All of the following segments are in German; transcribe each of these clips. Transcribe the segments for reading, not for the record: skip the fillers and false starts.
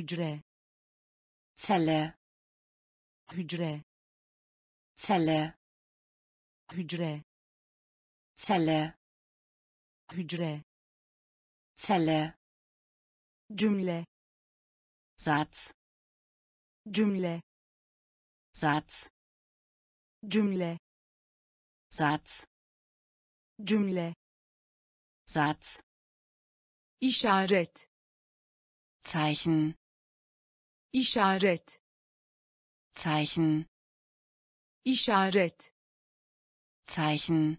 hücre, Zelle, hücre, Zelle, hücre, Zelle, hücre, Zelle, cümle, Satz, cümle, Satz, cümle, Satz, cümle, Satz, işaret, Zeichen, işaret, Zeichen, işaret, Zeichen,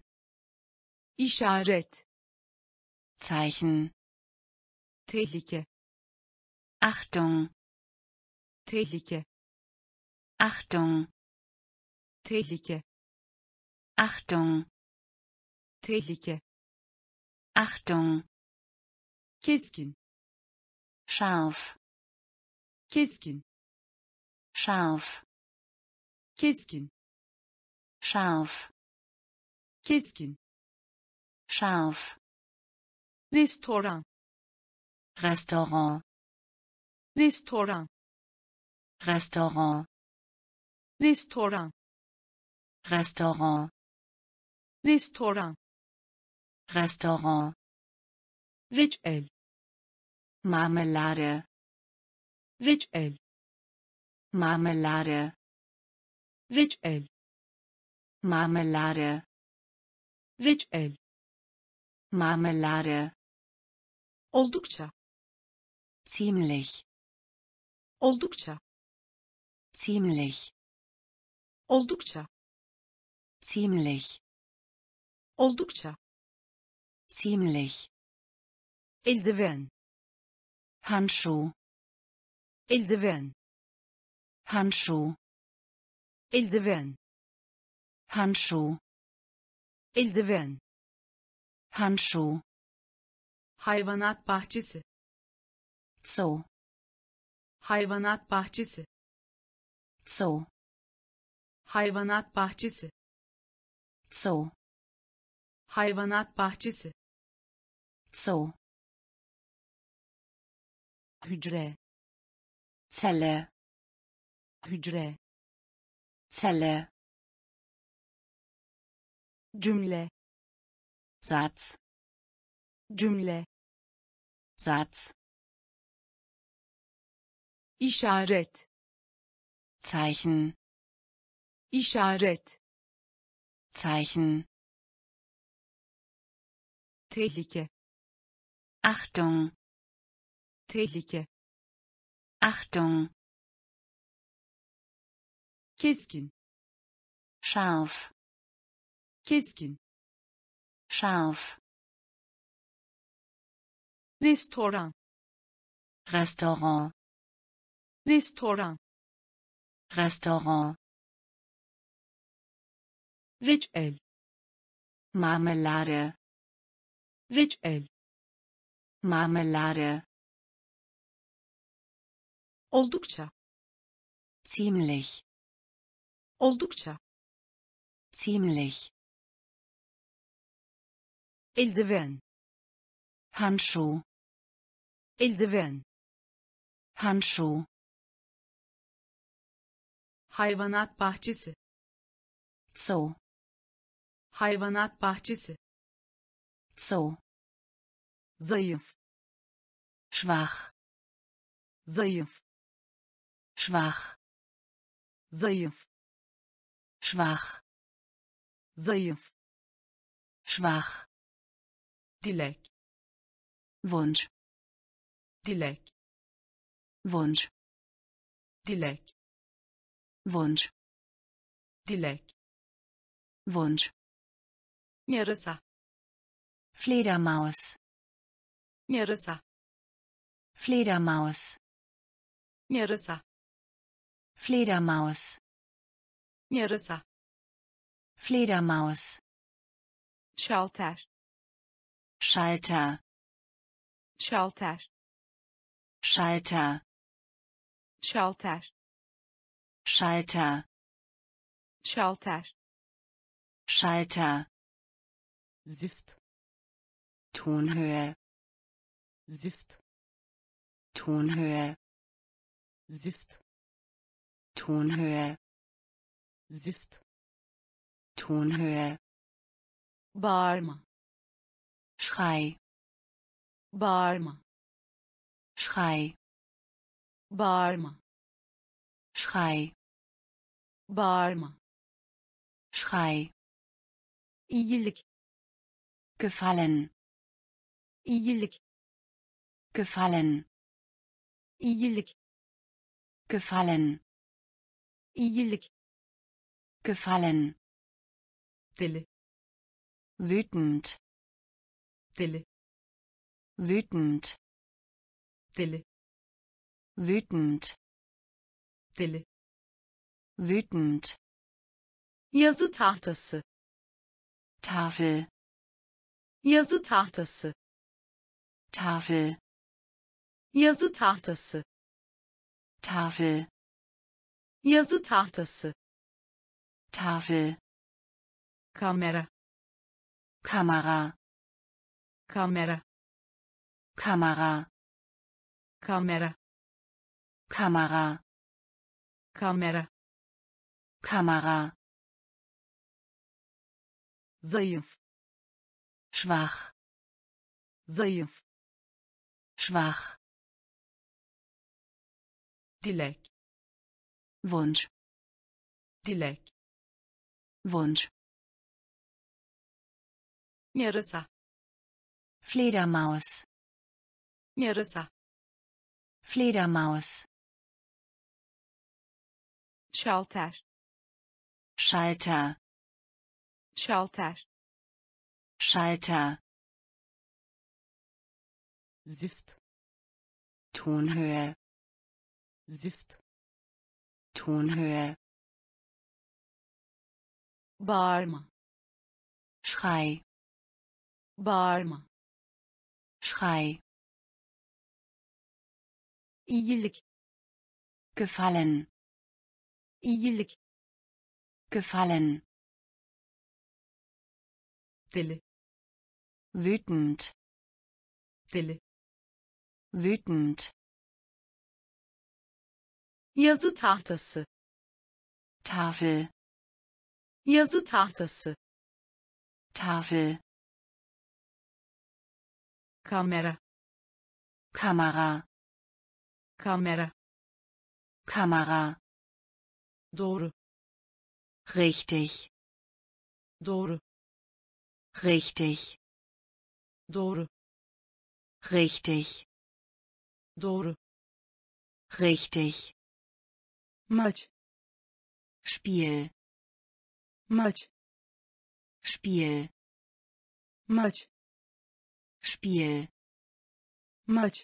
işaret, Zeichen, tehlike, Achtung, tehlike, Achtung, tehlike, Achtung, tehlike, Achtung, keskin, scharf, keskin, scharf, keskin, scharf, keskin, scharf, restoran, Restaurant, restoran, Restaurant, restoran, Restaurant, restoran, Restaurant, reçel, Marmelade, reçel, Marmelade, reçel, Marmelade, reçel, Marmelade, oldukça, ziemlich, oldukça, ziemlich, oldukça, ziemlich, oldukça, ziemlich, eldiven, Handschuh, eldiven, Handschuh, eldiven, Handschuh, eldiven, Handschuh, hayvanat bahçesi, Zoo, hayvanat bahçesi, Zoo, hayvanat bahçesi, Zoo, hayvanat bahçesi, Zoo, hücre, Zelle, hücre, Zelle, cümle, Satz, cümle, Satz, işaret, Zeichen, işaret, Zeichen, tehlike, Achtung, tehlike, Achtung, keskin, scharf, keskin, scharf, restoran, Restaurant, restoran, Restaurant, reçel, Marmelade, reçel, Marmelade, oldukça, ziemlich, oldukça, ziemlich, eldiven, Handschuh, eldiven, Handschuh, hayvanat bahçesi, Zoo, hayvanat bahçesi, Zoo, zayıf, schwach, zayıf, schwach, zayıf, schwach, zayıf, schwach, dilek, Wunsch, dilek, Wunsch, dilek, Wunsch, dilek, Wunsch, yarasa, Fledermaus, yarasa, Fledermaus, yarasa, Fledermaus, yarasa, Fledermaus, şalter, Schalter, şalter, Schalter, şalter, Schalter, şalter, Schalter, zift, Tonhöhe, zift, Tonhöhe, Zift. Tonhöhe, Zift. Tonhöhe, Bağırma. Schrei, Bağırma. Schrei, Bağırma. Schrei, Bağırma. Schrei, İyilik. gefallen, İyilik. gefallen, İyilik. gefallen, İyilik. gefallen, Deli. wütend, Deli. wütend, Deli. wütend, Deli. wütend, Yazı tahtası. Tafel, Yazı tahtası. Tafel, Yazı tahtası. Tafel, Yazı tahtası. Tafel, Kamera. Kamera, Kamera. Kamera, Kamera. Kamera, Kamera. Kamera, Zayıf. schwach, Zayıf. schwach, Dilek. Wunsch, Dilek. Wunsch, Yarasa. Fledermaus, Yarasa. Fledermaus, Şalter. Schalter, Şalter. Schalter, Zift. Tonhöhe, Zift. Tonhöhe, Bağırma. Schrei, Bağırma. Schrei, İyilik. gefallen, İyilik. gefallen, Deli. wütend, Deli. wütend, Yazı tahtası. Tafel, Yazı tahtası. Tafel, Kamera. Kamera, Kamera. Kamera, Doğru. richtig, Doğru. richtig, Doğru. richtig, Doğru. richtig, Maç. Spiel, Maç. Spiel, Maç. Spiel, Maç.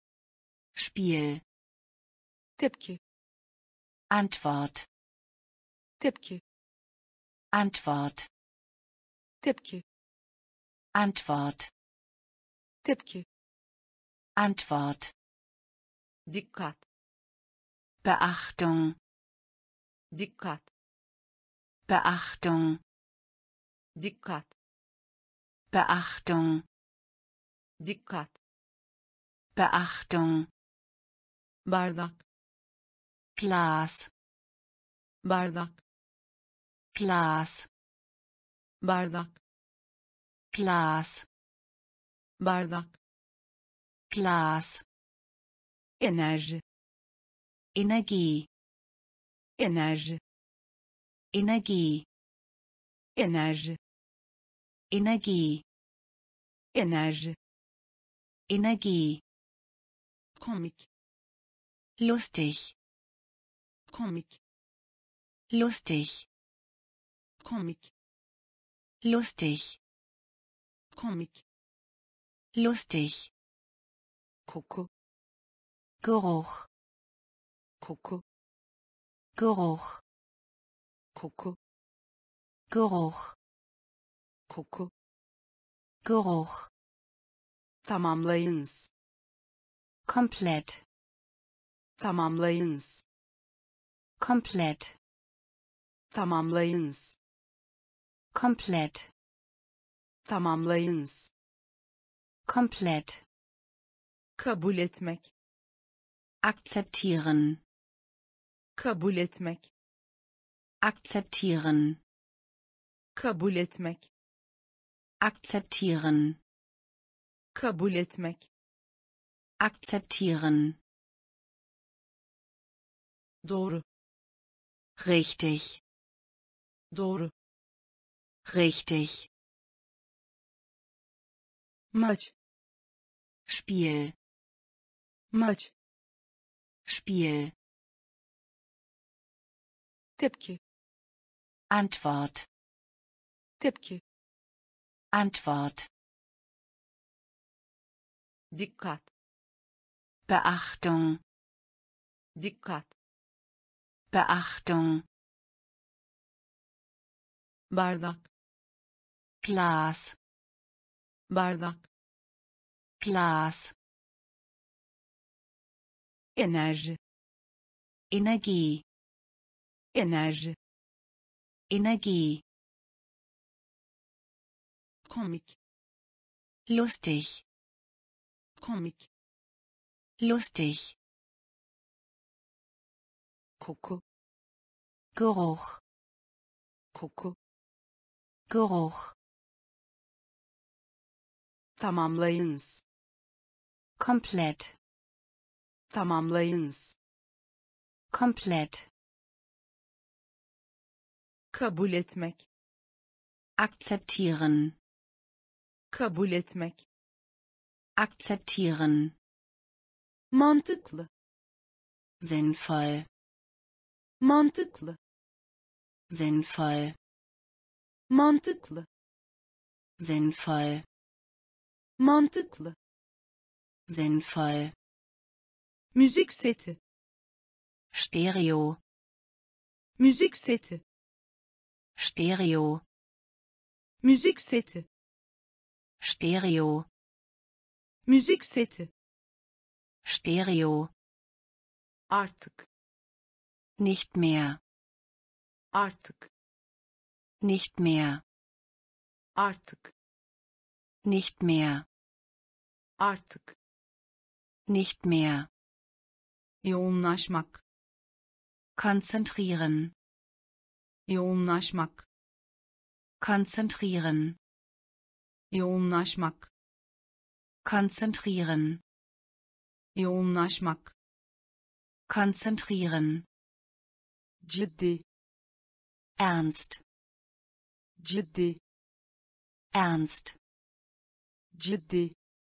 Spiel, Tepki. Antwort, Tepki. Antwort, Tepki. Antwort, Tepki. Antwort, Dikkat. Beachtung, Dikkat. Beachtung, Dikkat. Beachtung, Dikkat. Beachtung, Bardak. Glas, Bardak. Glas, Bardak. Glas, Bardak. Glas, Enerji. Energie, Enerji. Energie, Enerji. Energie, Enerji. Energie, Komik. lustig, Komik. lustig, Komik. lustig, Komik. lustig, Koku. Geruch, Koku. Geruch, Koku. Geruch, Koku. Geruch, Tamamlayınız. komplett, Tamamlayınız. komplett, Tamamlayınız. komplett, Tamamlayınız. komplett, Kabul etmek. akzeptieren, kabul etmek, akzeptieren, kabul etmek, akzeptieren, kabul etmek, akzeptieren, doğru, richtig, doğru, richtig, maç, Spiel, maç, Spiel, tepki, Antwort, tepki, Antwort, dikkat, Beachtung, dikkat, Beachtung, bardak, Glas, bardak, Glas, enerji, Energie, enerji, Energie, komik, lustig, komik, lustig, koku, Geruch, koku, Geruch, tamamlayınız, komplett, tamamlayınız, komplett, kabul etmek, akzeptieren, kabul etmek, akzeptieren, mantıklı, sinnvoll, mantıklı, sinnvoll, mantıklı, sinnvoll, mantıklı, sinnvoll, müzik seti, Stereo, müzik seti, Stereo, müzik seti, Stereo, müzik seti, Stereo, artık, nicht mehr, artık, nicht mehr, artık, nicht mehr, artık, nicht mehr, yoğunlaşmak, konzentrieren, yoğunlaşmak, konzentrieren, yoğunlaşmak, konzentrieren, yoğunlaşmak, konzentrieren, ciddi, ernst, ciddi, ernst, ciddi,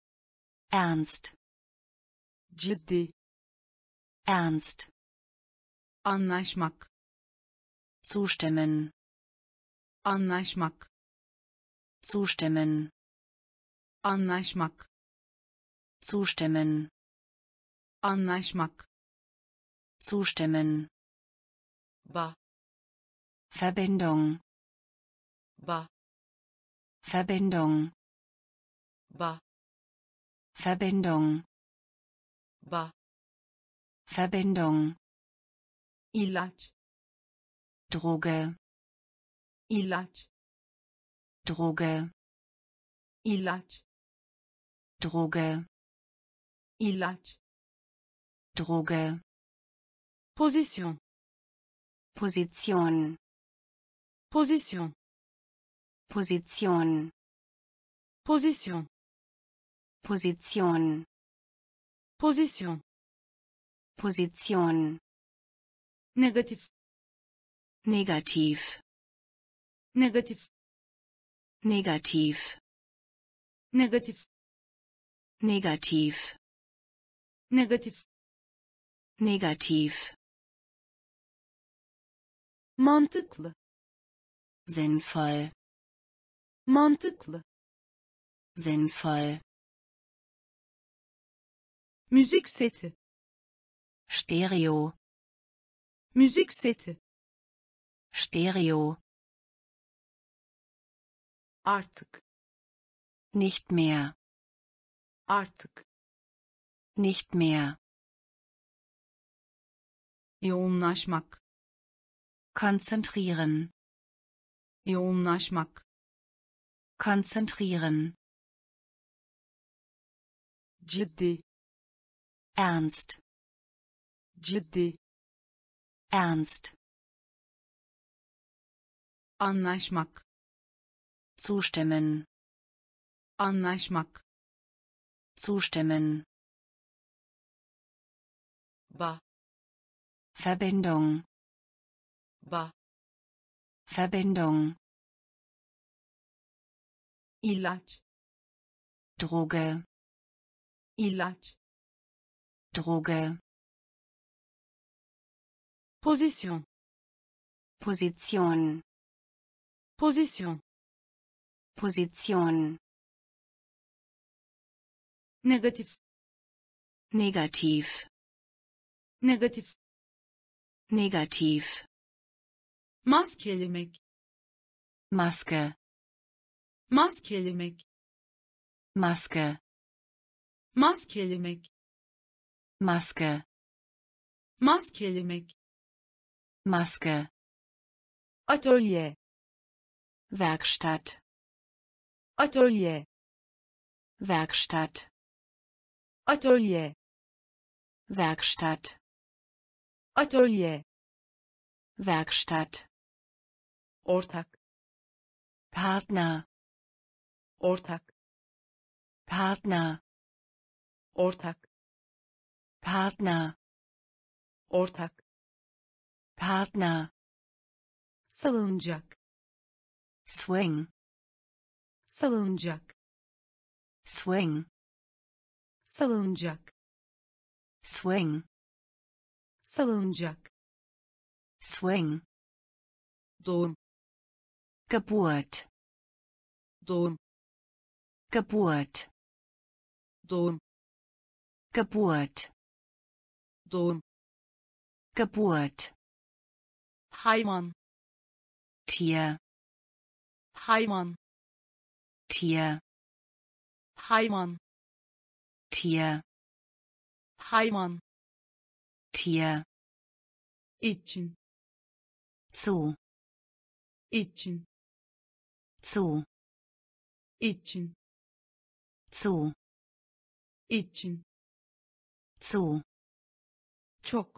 ernst, ciddi, ernst, anlaşmak, zustimmen, anlaşmak, zustimmen, anlaşmak, zustimmen, anlaşmak, zustimmen, ba, Verbindung, ba, Verbindung, ba, Verbindung, ba, Verbindung, ilaç, Droge, ilaç, Droge, ilaç, Droge, ilaç, Droge, pozisyon, Position, pozisyon, Position, pozisyon, Position, pozisyon, Position, negatif, negativ, negatif, negativ, negatif, negativ, negatif, negativ, mantıklı, sinnvoll, mantıklı, sinnvoll, müzik seti, Stereo, müzik seti, Stereo, artık, nicht mehr, artık, nicht mehr, yoğunlaşmak, konzentrieren, yoğunlaşmak, konzentrieren, ciddi, ernst, ciddi, Ernst. Anlaşmak. Zustimmen. Anlaşmak. Zustimmen. Bağ. Verbindung. Bağ. Verbindung. İlaç. Droge. İlaç. Droge. Pozisyon. Position. Pozisyon. Position. Negatif. Negativ. Negatif. Negativ. Maskelemek. Maske. Maskelemek. Maske. Maskelemek. Maske. Maskelemek. Maske. Atölye. Werkstatt. Atölye. Werkstatt. Atölye. Werkstatt. Atölye. Werkstatt. Ortak. Partner. Ortak. Partner. Ortak. Partner. Ortak. Partner. Salınacak. Swing. Salınacak. Swing. Salınacak. Swing. Salınacak. Swing. Doğum. Geburt. Doğum. Geburt. Doğum. Geburt. Doğum. Geburt. Hayvan. Tier. Hayvan. Tier. Hayvan. Tier. Hayvan. Tier. için. Zu. için. Zu. için. Zu. için. Zu. Çok.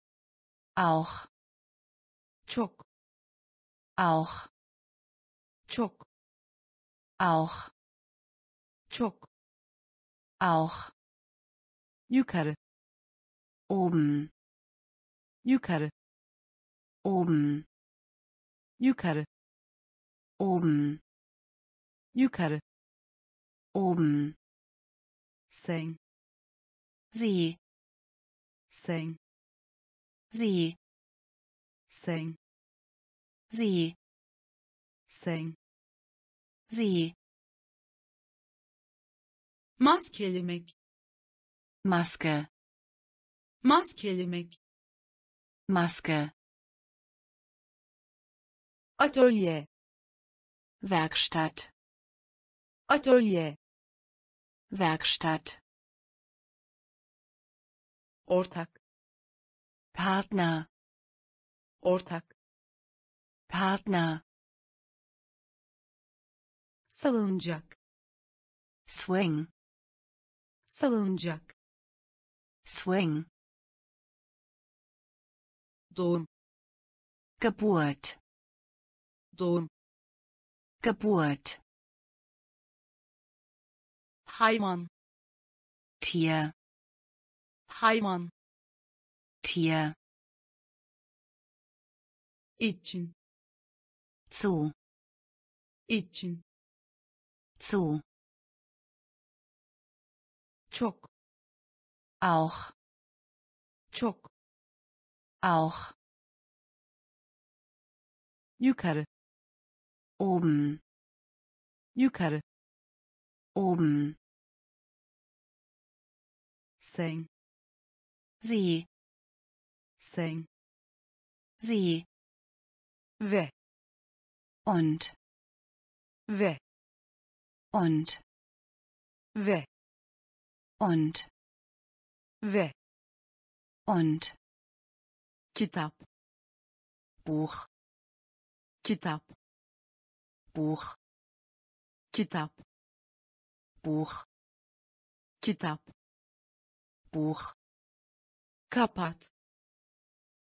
Auch. Çok. Auch. Çok. Auch. Çok. Auch. Yukarı. Oben. Yukarı. Oben. Yukarı. Oben. Yukarı. Oben. Sen. Sie. Sen. Sie. Sen. Sie. Sen. Sie. Maskelemek. Maske. Maskelemek. Maske. Atölye. Werkstatt. Atölye. Werkstatt. Ortak. Partner. Ortak. Partner. Salınacak. Swing. Salınacak. Swing. Doğum. Geburt. Doğum. Geburt. Hayvan. Tier. Hayvan. Tier. için. Zu. için. Zu. Çok. Auch. Çok. Auch. Yukarı. Oben. Yukarı. Oben. Sen. Sie. Sen. Sie. Ve. Und. Ve. Und. Ve. Und. Ve. Und. Kitap. Buch. Kitap. Buch. Kitap. Buch. Kitap. Buch. Kapat.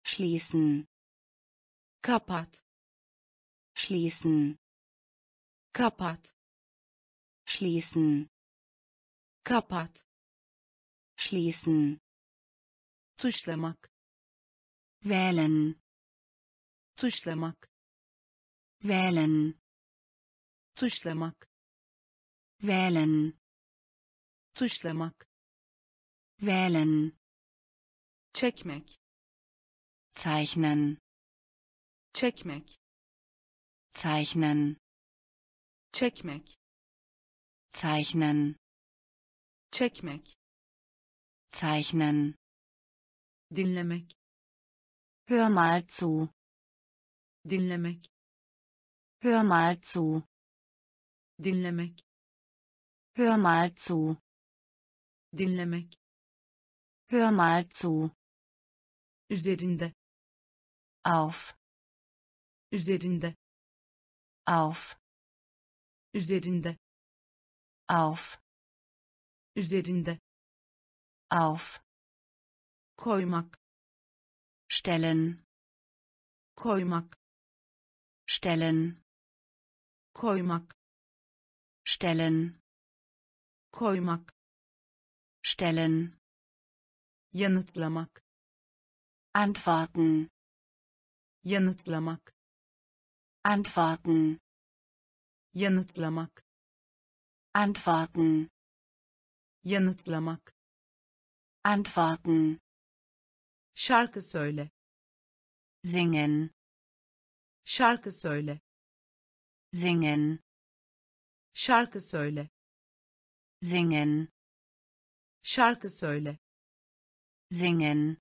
schließen, kapat, schließen, kapat, schließen, kapat, schließen, tuşlamak, wählen, tuşlamak, wählen, tuşlamak, wählen, tuşlamak, wählen, çekmek, zeichnen, çekmek, zeichnen, çekmek, zeichnen, çekmek, zeichnen, dinlemek, hör mal zu, dinlemek, hör mal zu, dinlemek, hör mal zu, dinlemek, hör mal zu, üzerinde, auf, üzerinde, auf, üzerinde, auf, üzerinde, auf, koymak, stellen, koymak, stellen, koymak, stellen, koymak, stellen, yanıtlamak, antworten, yanıtlamak, antworten, yanıtlamak, antworten, yanıtlamak, antworten, şarkı söyle, singen, şarkı söyle, singen, şarkı söyle, singen, şarkı söyle, singen,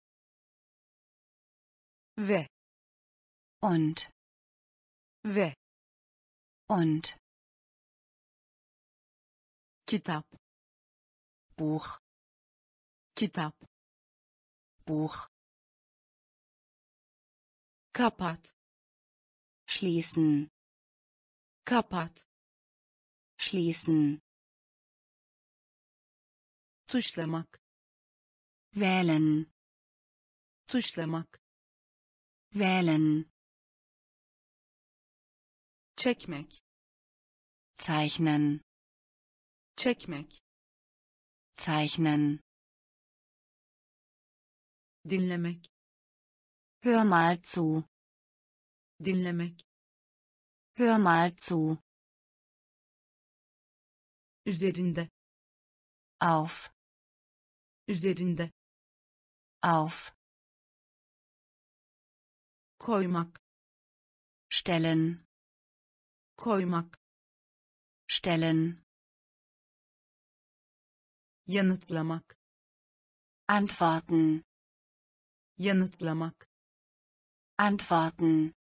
ve, und, ve, und, kitap, Buch, kitap, Buch, kapat, schließen, kapat, schließen, tuşlamak, wählen, tuşlamak, wählen, çekmek, zeichnen, çekmek, zeichnen, dinlemek, hör mal zu, dinlemek, hör mal zu, üzerinde, auf, üzerinde, auf, koymak, stellen, koymak, stellen, yanıtlamak, antworten, yanıtlamak, antworten,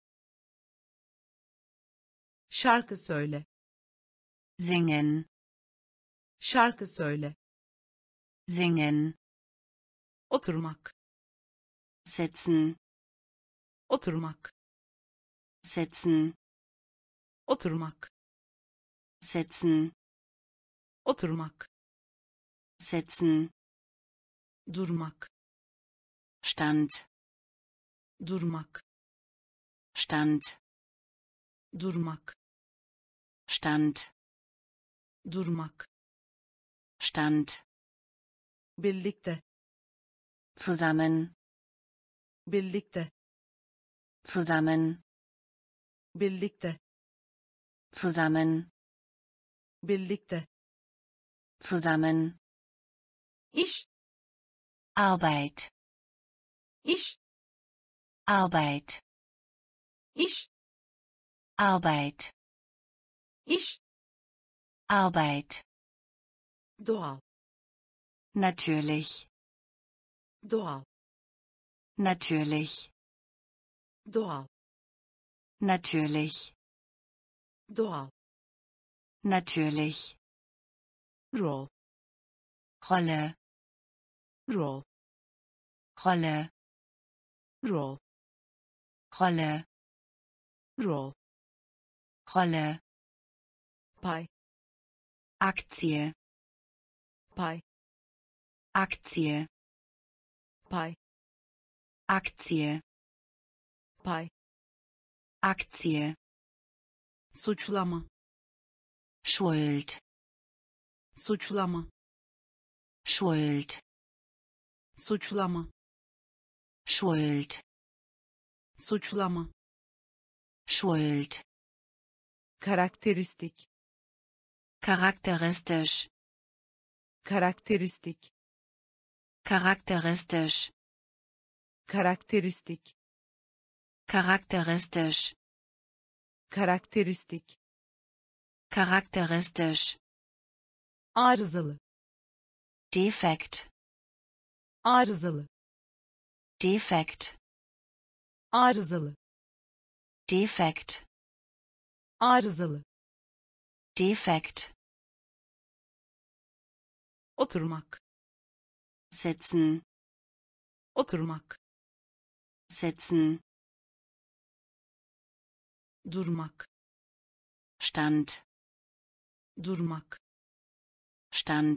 şarkı söyle, singen, şarkı söyle, singen, oturmak, sitzen, oturmak, sitzen, oturmak, sitzen, oturmak, sitzen, durmak, stand, durmak, stand, durmak, stand, durmak, stand, birlikte, zusammen, birlikte, zusammen, birlikte, zusammen, birlikte, zusammen, iş, Arbeit, iş, Arbeit, iş, Arbeit, iş, Arbeit, doğal, natürlich, doğal, natürlich, doğal, natürlich, doğal, natürlich, rol, Rolle, rol, Rolle, rol, Rolle, rol, Rolle, pay, Aktie, pay, Aktie, pay, Aktie. pay, Aktie. suçlama, Schuld. suçlama, Schuld. suçlama, Schuld. suçlama, Schuld. karakteristik, Charakteristisch. karakteristik, Charakteristisch. karakteristik, Charakteristisch. karakteristik, Charakteristisch. arızalı, Defekt. arızalı, Defekt. arızalı, Defekt. arızalı, Defekt. oturmak, Sitzen. oturmak, Sitzen. durmak, Stand. durmak, Stand.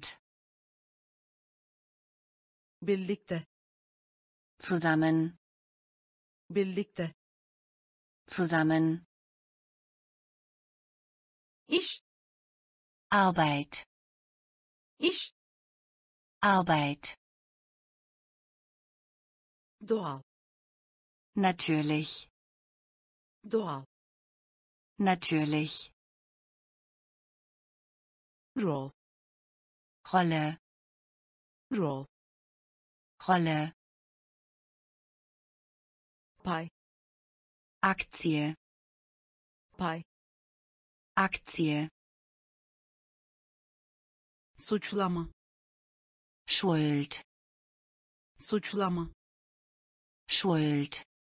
birlikte, Zusammen. birlikte, Zusammen. iş, Arbeit. iş, Arbeit. doğal, Natürlich. doğal, Natürlich. rol, Rolle. rol, Rolle. pay, Aktie. pay, Aktie. suçlama, Schuld. suçlama, Schuld.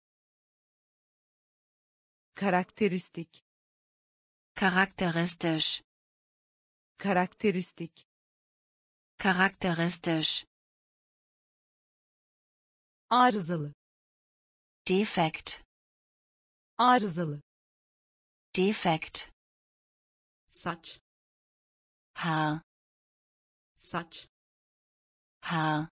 karakteristik, Charakteristisch. karakteristik, Charakteristisch. arızalı, Defekt. arızalı, Defekt. saç, Haar. saç, Haar.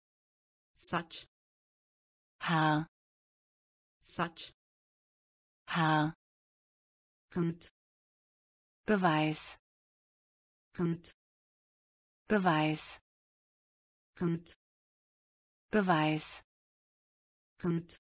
saç, Haar. saç, Haar. kanıt, Beweis. kanıt, Beweis. kanıt, Beweis. kanıt,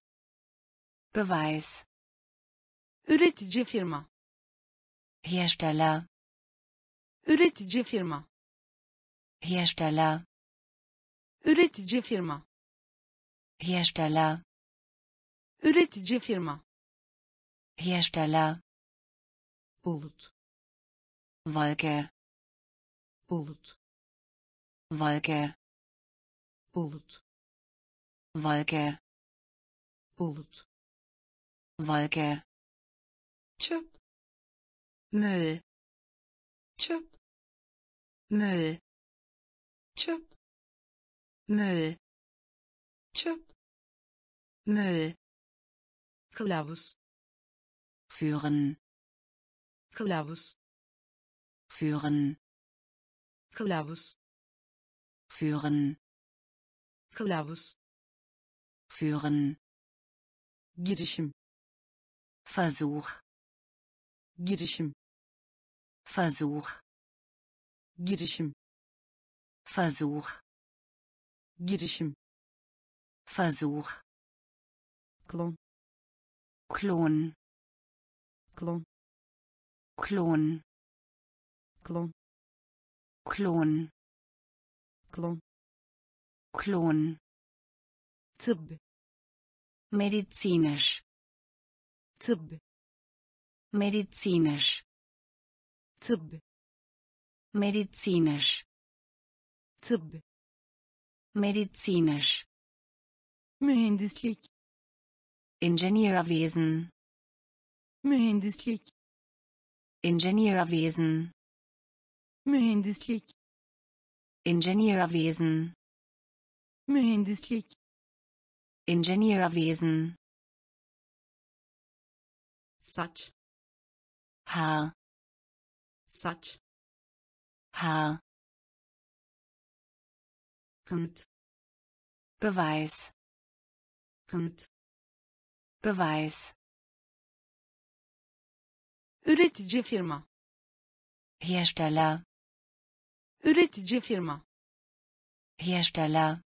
Beweis. üretici firma, Hersteller. üretici firma, Hersteller. üretici firma, Hersteller. üretici firma, Hersteller. bulut, Wolke. bulut, Wolke. bulut, Wolke. bulut, Wolke. çöp, Müll. çöp, Müll. çöp, Müll. çöp, Müll. kılavuz, Führen. kılavuz, Führen. kılavuz, Führen. kılavuz, Führen. girişim, Versuch. girişim, Versuch. girişim, Versuch. girişim, Versuch. klon, Klon. klon, Klon. klon, Klon. klon, Klon. tıbb, Medizinisch. tıbb, Medizinisch. tıbb, Medizinisch. tıbb, Medizinisch. mühendislik, Ingenieurwesen. mühendislik, Ingenieurwesen. mühendislik, Ingenieurwesen. mühendislik, Ingenieurwesen. saç, Haar. saç, Haar. kanıt, Beweis. Kanıt. Beweis. Üretici firma. Hersteller. Üretici firma. Hersteller.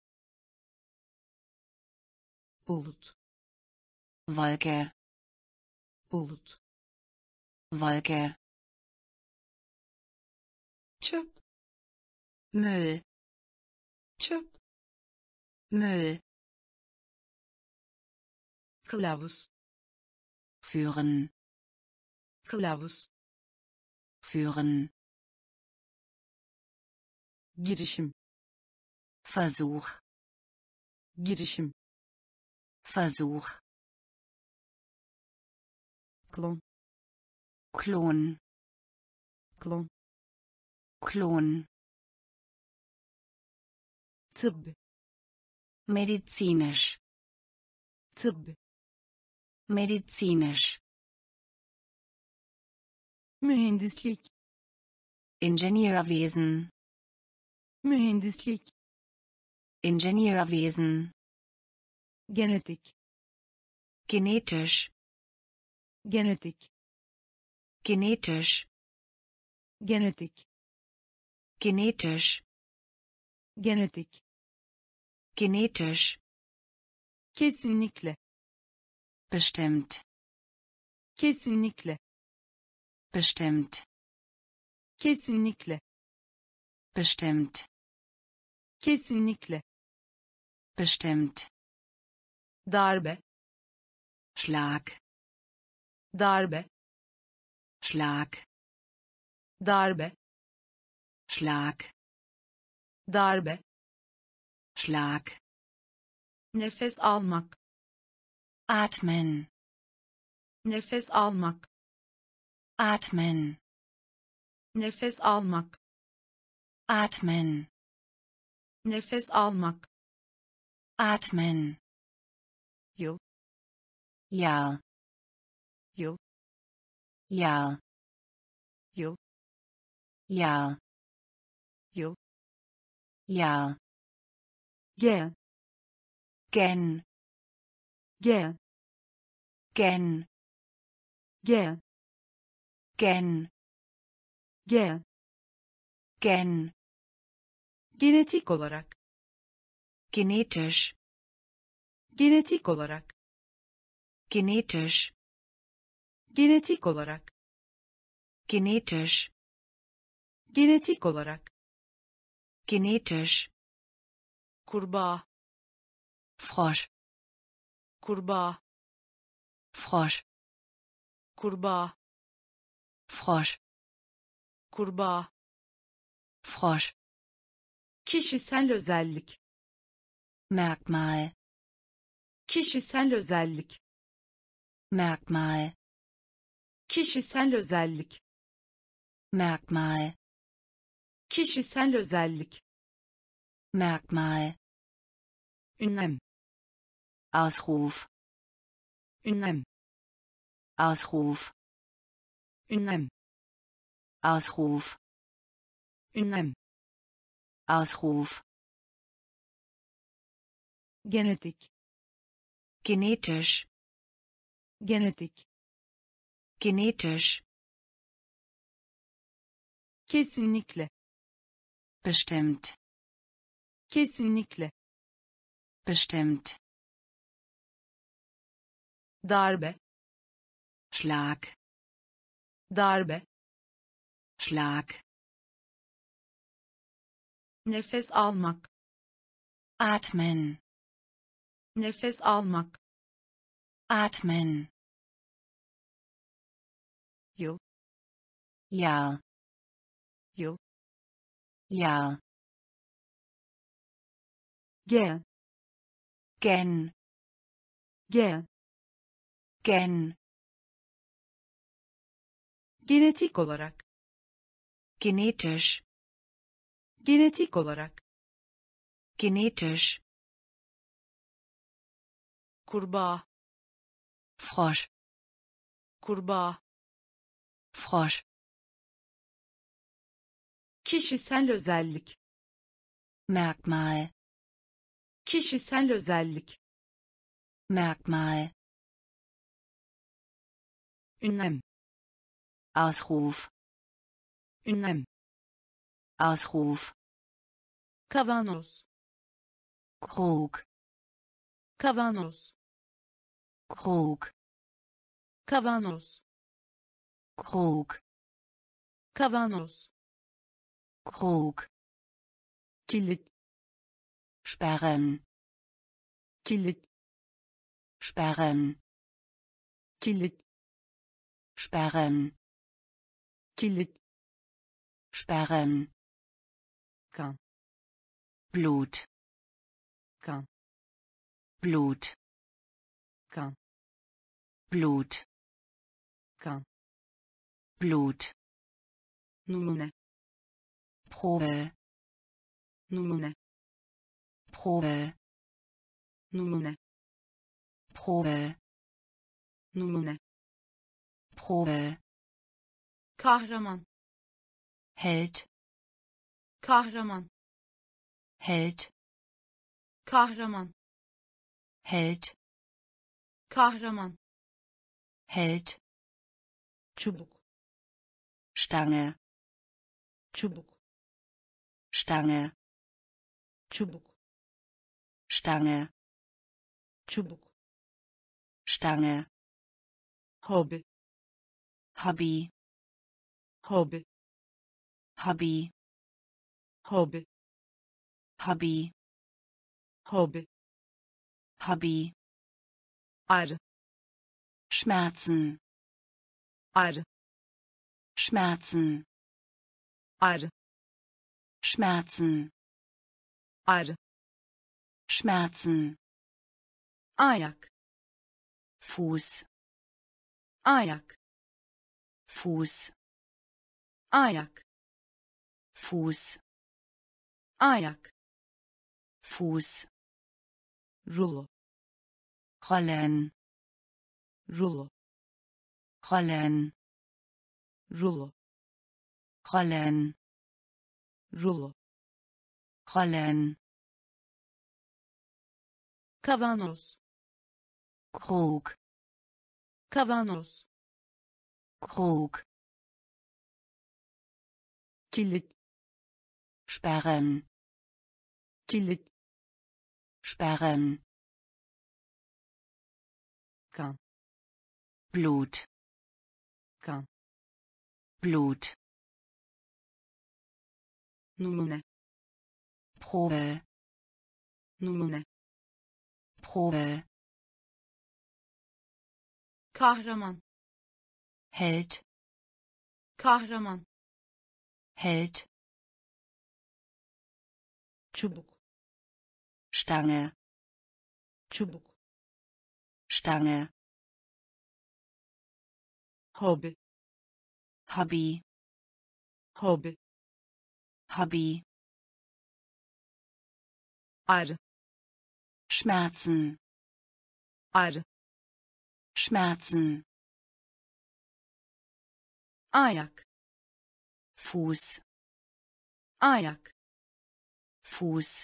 Bulut. Wolke. Bulut. Wolke. Çöp. Müll. Çöp. Müll. Kılavuz. Führen. Kılavuz. Führen. Girişim. Versuch. Girişim. Versuch. Klon. Klon. Klon. Klon. Tıbbi. Medizinisch. Tıbbi. Medizinisch. Mühendislik. Ingenieurwesen. Mühendislik. Ingenieurwesen. Genetik. Genetisch. Genetik. Genetisch. Genetik. Genetisch. Genetik. Genetisch. Kesinlikle. Bestimmt. Kesinlikle. Bestimmt. Kesinlikle. Bestimmt. Kesinlikle. Bestimmt. Darbe. Schlag. Darbe. Schlag. Darbe. Schlag. Darbe. Schlag. Nefes almak. Atmen. Nefes almak. Atmen. Nefes almak. Atmen. Nefes almak. Atmen. Yıl. Jahr. Yıl. Jahr. Yıl. Jahr. Yıl. Jahr. Gen. Gen. Gen. Gen. Gen. Gen. Gen. Gen. Genetik olarak. Genetisch. Genetik olarak. Genetisch. Genetik olarak. Genetisch. Genetik olarak. Genetisch. Kurbağa. Frosch. Kurbağa. Frosch. Kurbağa. Frosch. Kurbağa. Frosch. Kişisel özellik. Merkmal. Kişisel özellik. Merkmal. Kişisel özellik. Merkmal. Kişisel özellik. Merkmal. Ünlem. Ausruf. Ünlem. Ausruf. Ünlem. Ausruf. Ünlem. Ausruf. Genetik. Genetisch. Genetik. Genetisch. Kesinlikle. Bestimmt. Kesinlikle. Bestimmt. Darbe. Schlag. Darbe. Schlag. Nefes almak. Atmen. Nefes almak. Atmen. Yıl. Jahr. Yıl. Jahr. Gen. Gen. Gen. Gen. Genetik olarak. Genetisch. Genetik olarak. Genetisch. Kurbağa. Frosch. Kurbağa. Frosch. Kişisel özellik. Merkmal. Kişisel özellik. Merkmal. Ünlem. Ausruf. Ünlem. Ausruf. Kavanoz. Krug. Kavanoz. Krug. Kavanoz. Krug. Kavanoz. Krug. Kilit. Sperren. Kilit. Sperren. Kilit. Sperren. Kilit. Sperren. Kan. Blut. Kan. Blut. Kan. Blut. Kan. Blut. Numune. Probe. Numune. Probe. Numune. Probe. Numune. Probe. Kahraman. Held. Kahraman. Held. Kahraman. Held. Kahraman. Held. Çubuk. Stange. Çubuk. Stange. Çubuk. Stange. Çubuk. Stange. Hobi. Hobby. Hobi. Hobby. Hobi. Hobby. Hobi. Hobby. Ağrı. Schmerzen. Ağrı. Schmerzen. Ağrı. Schmerzen. Ağrı. Schmerzen. Ayak. Fuß. Ayak. Fuß. Ayak. Fuß. Ayak. Fuß. Rulo. Rollen. Rulo. Rollen. Rulo. Rollen. Rulo. Rollen. Kavanoz. Krug. Kavanoz. Krug. Kilit. Sperren. Kilit. Sperren. Kan. Blut. Kan. Blut. Numune. Probe. Numune. Probe. Kahraman. Held. Kahraman. Held. Çubuk. Stange. Çubuk. Stange. Hobi. Hobby. Hobi. Hobby. Ağrı. Schmerzen. Ağrı. Schmerzen. Ayak. Fuß. Ayak. Fuß.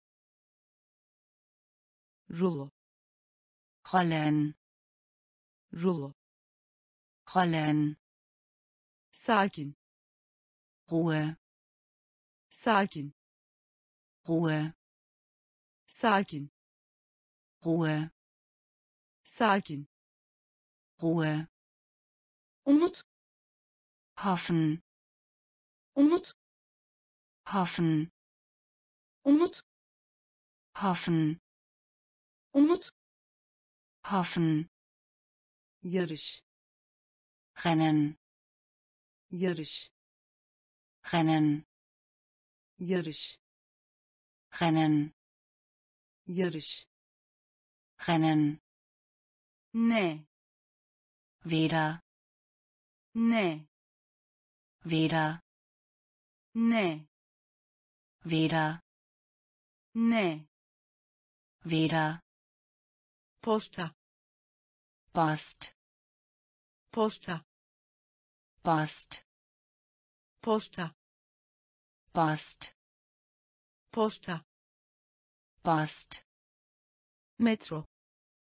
Rulo. Rollen. Rulo. Rollen. Sakin. Ruhe. Sakin. Ruhe. Sakin. Ruhe. Sakin. Ruhe. Umut. Hoffen. Umut. Hoffen. Umut. Hoffen. Umut. Hoffen. Yarış. Rennen. Yarış. Rennen. Yarış. Rennen. Yarış. Rennen. Ne. Weder. Ne. Weder. Ne. Weder. Ne. Weder. Posta. Post. Posta. Post. Posta. Post. Posta. Post. Metro.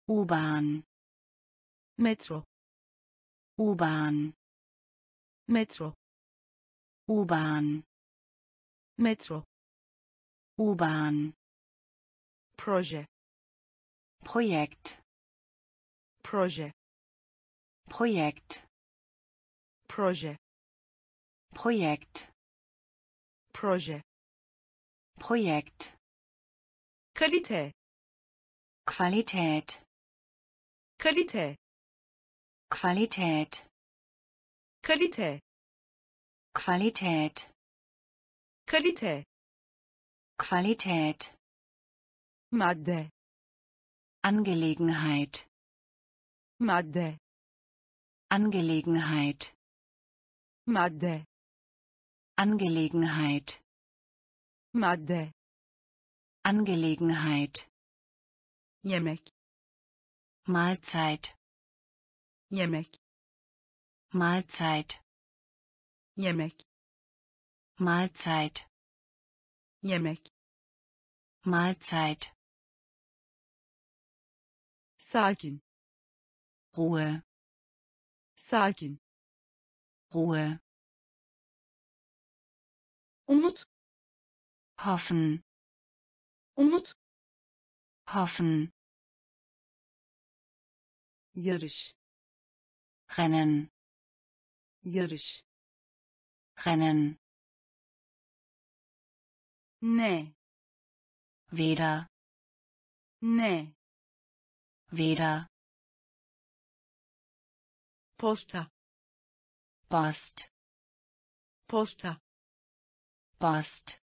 U-Bahn, metro, U-Bahn, metro, U-Bahn, metro, U-Bahn, proje, Projekt, proje, Projekt, proje, Projekt, proje, Projekt, kalite, Qualität, kalite, Qualität, kalite, Qualität, kalite, Qualität, madde, Angelegenheit, madde, Angelegenheit, madde, Angelegenheit, madde, Angelegenheit, yemek, Mahlzeit, yemek, Mahlzeit, yemek, Mahlzeit, yemek, Mahlzeit, sakin, Ruhe, sakin, Ruhe, umut, hoffen, umut, hoffen, yarış, rennen, yarış, rennen, ne, weder, ne, weder, posta, Post, posta, Post,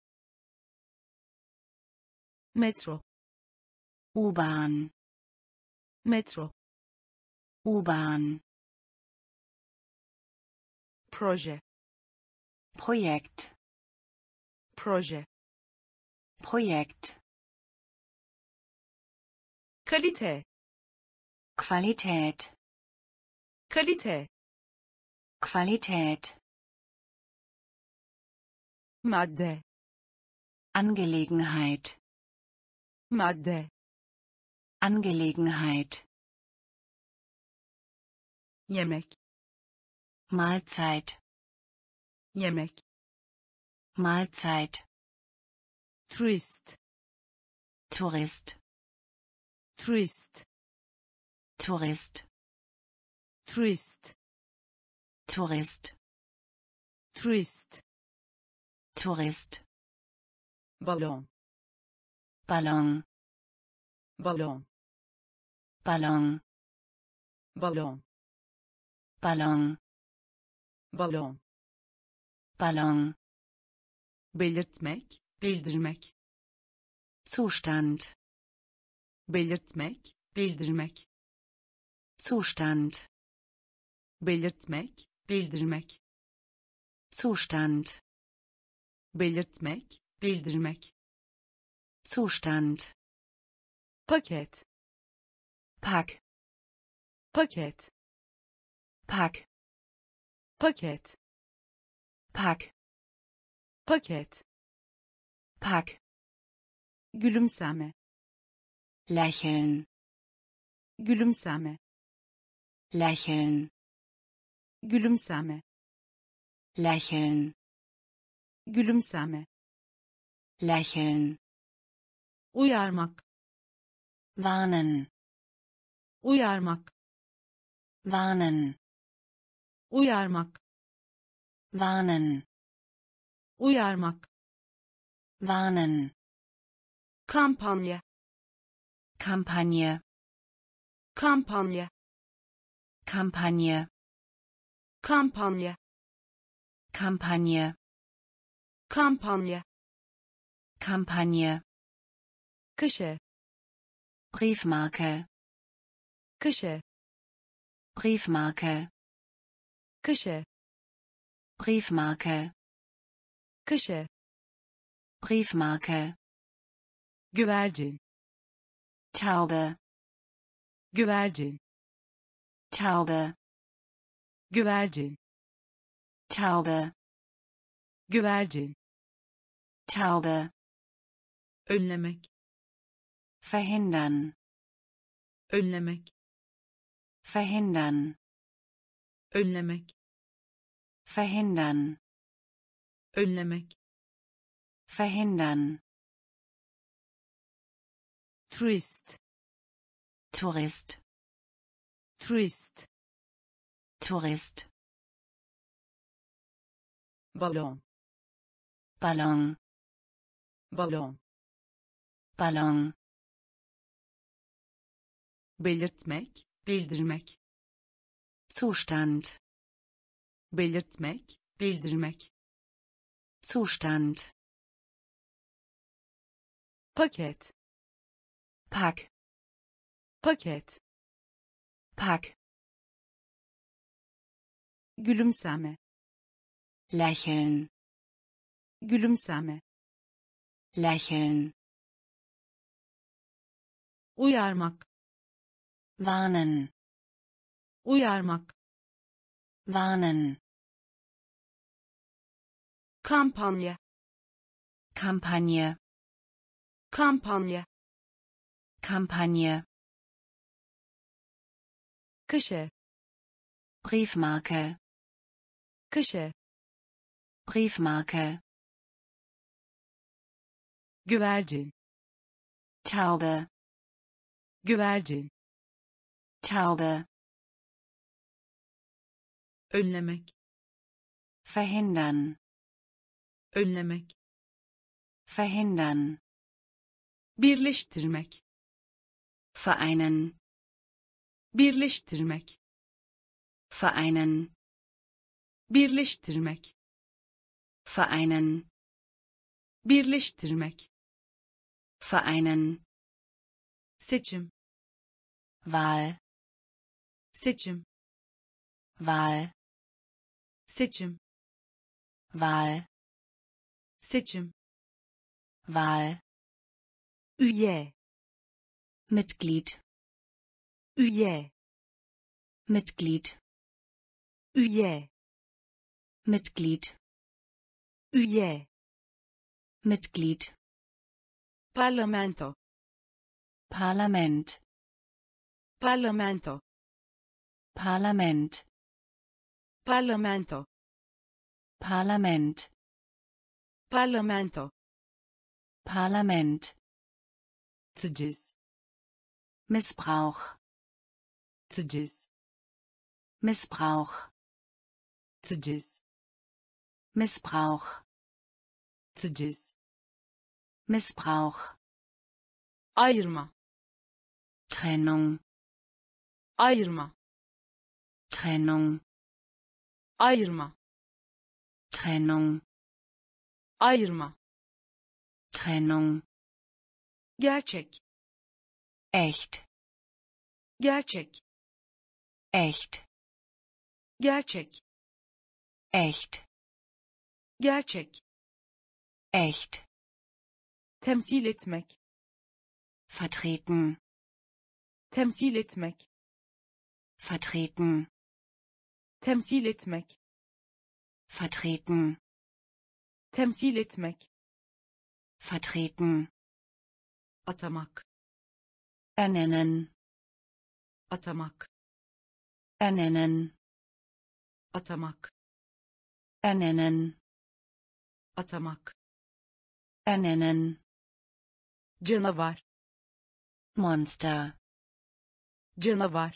metro, U-Bahn, metro, U-Bahn, proje, Projekt, proje, Projekt, kalite, Qualität, kalite, Qualität, madde, Angelegenheit, madde, Angelegenheit, yemek, Mahlzeit, yemek, Mahlzeit, turist, Tourist, turist, Tourist, turist, Tourist, turist, Tourist, balon, Ballon, balon, Ballon, balon, Ballon, balon, Ballon, belirtmek, bildirmek, Zustand, belirtmek, bildirmek, Zustand, belirtmek, bildirmek, Zustand, belirtmek, bildirmek, Zustand, paket, Pack, paket, Pack, paket, Pack, paket, Pack, gülümseme, lächeln, gülümseme, lächeln, gülümseme, lächeln, gülümseme, lächeln, uyarmak, warnen, uyarmak, warnen, uyarmak, warnen, uyarmak, warnen, kampanya, Kampagne, kampanya, Kampagne, kampanya, Kampagne, kampanya, Kampagne, kışe, Briefmarke, kışe, Briefmarke, kışe, Briefmarke, kışe, Briefmarke, güvercin, Taube, güvercin, Taube, güvercin, Taube, güvercin, Taube, önlemek, verhindern, önlemek, verhindern, önlemek, verhindern, önlemek, verhindern, turist, Tourist, turist, Tourist, balon, Ballon, balon, Ballon, belirtmek, bildirmek, Zustand, belirtmek, bildirmek, Zustand, paket, Pack, paket, Pack, gülümseme, lächeln, gülümseme, lächeln, uyarmak, warnen, uyarmak, warnen, kampanya, Kampagne, kampanya, Kampagne, kışe, Briefmarke, kışe, Briefmarke, güvercin, Taube, güvercin, Taube, önlemek, verhindern, önlemek, verhindern, birleştirmek, vereinen, birleştirmek, vereinen, birleştirmek, vereinen, birleştirmek, vereinen, seçim, Wahl, seçim, Wahl, seçim, Wahl, seçim, Wahl, üye, Mitglied, üye, Mitglied, üye, Mitglied, üye, Mitglied, parlamento, Parlament, parlamento, Parlament, parlamento, Parlament, parlamento, Parlament, taciz, Missbrauch, taciz, Missbrauch, taciz, Missbrauch, taciz, Missbrauch, ayırma, Trennung, ayırma, Trennung, ayırma, Trennung, ayırma, Trennung, gerçek, echt, gerçek, echt, gerçek, echt, gerçek, echt, temsil etmek, vertreten, temsil etmek, vertreten, temsil etmek, vertreten, temsil etmek, vertreten, atamak, ernennen, atamak, ernennen, atamak, ernennen, atamak, ernennen, canavar, Monster, canavar,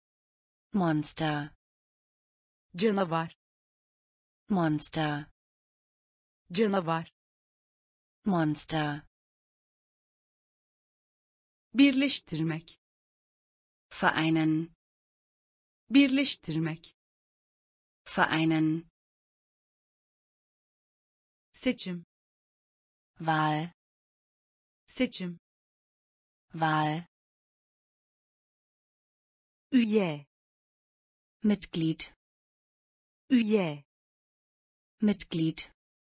Monster, canavar, Monster, canavar, Monster, birleştirmek, vereinen, birleştirmek, vereinen, seçim, Wahl, seçim, Wahl, üye, Mitglied, üye, Mitglied,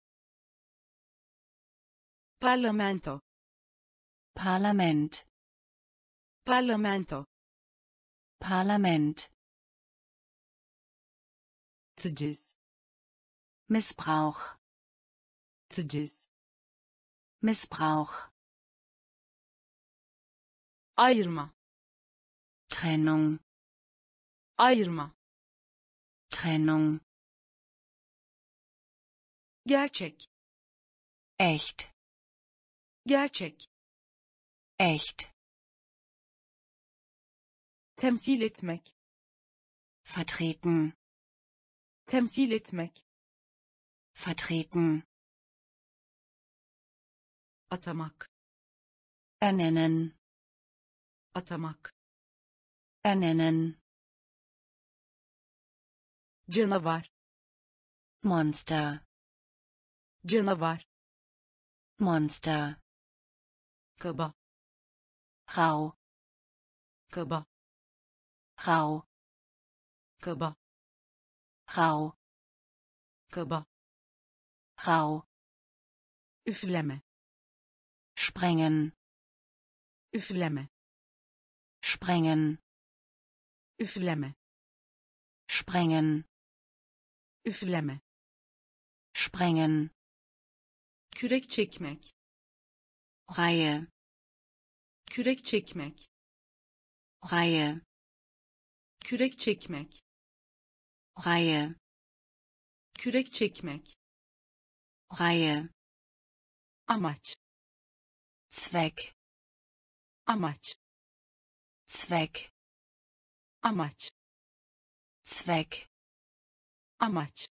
parlamento, Parlament, parlamento, Parlament, taciz, Missbrauch, taciz, Missbrauch, ayırma, Trennung, ayırma, Trennung, gerçek, echt, gerçek, echt, temsil etmek, vertreten, temsil etmek, vertreten, atamak, ernennen, atamak, ernennen, canavar, Monster, canavar, Monster, kaba, rau, kaba, rau, kaba, rau, kaba, rau, üfleme, sprengen, üfleme, sprengen, üfleme, sprengen, üfleme, sprengen, kürek çekmek, Reihe, kürek çekmek, Reihe, kürek çekmek, Reihe, kürek çekmek, Reihe, amaç, Zweck, amaç, Zweck, amaç, Zweck, amaç,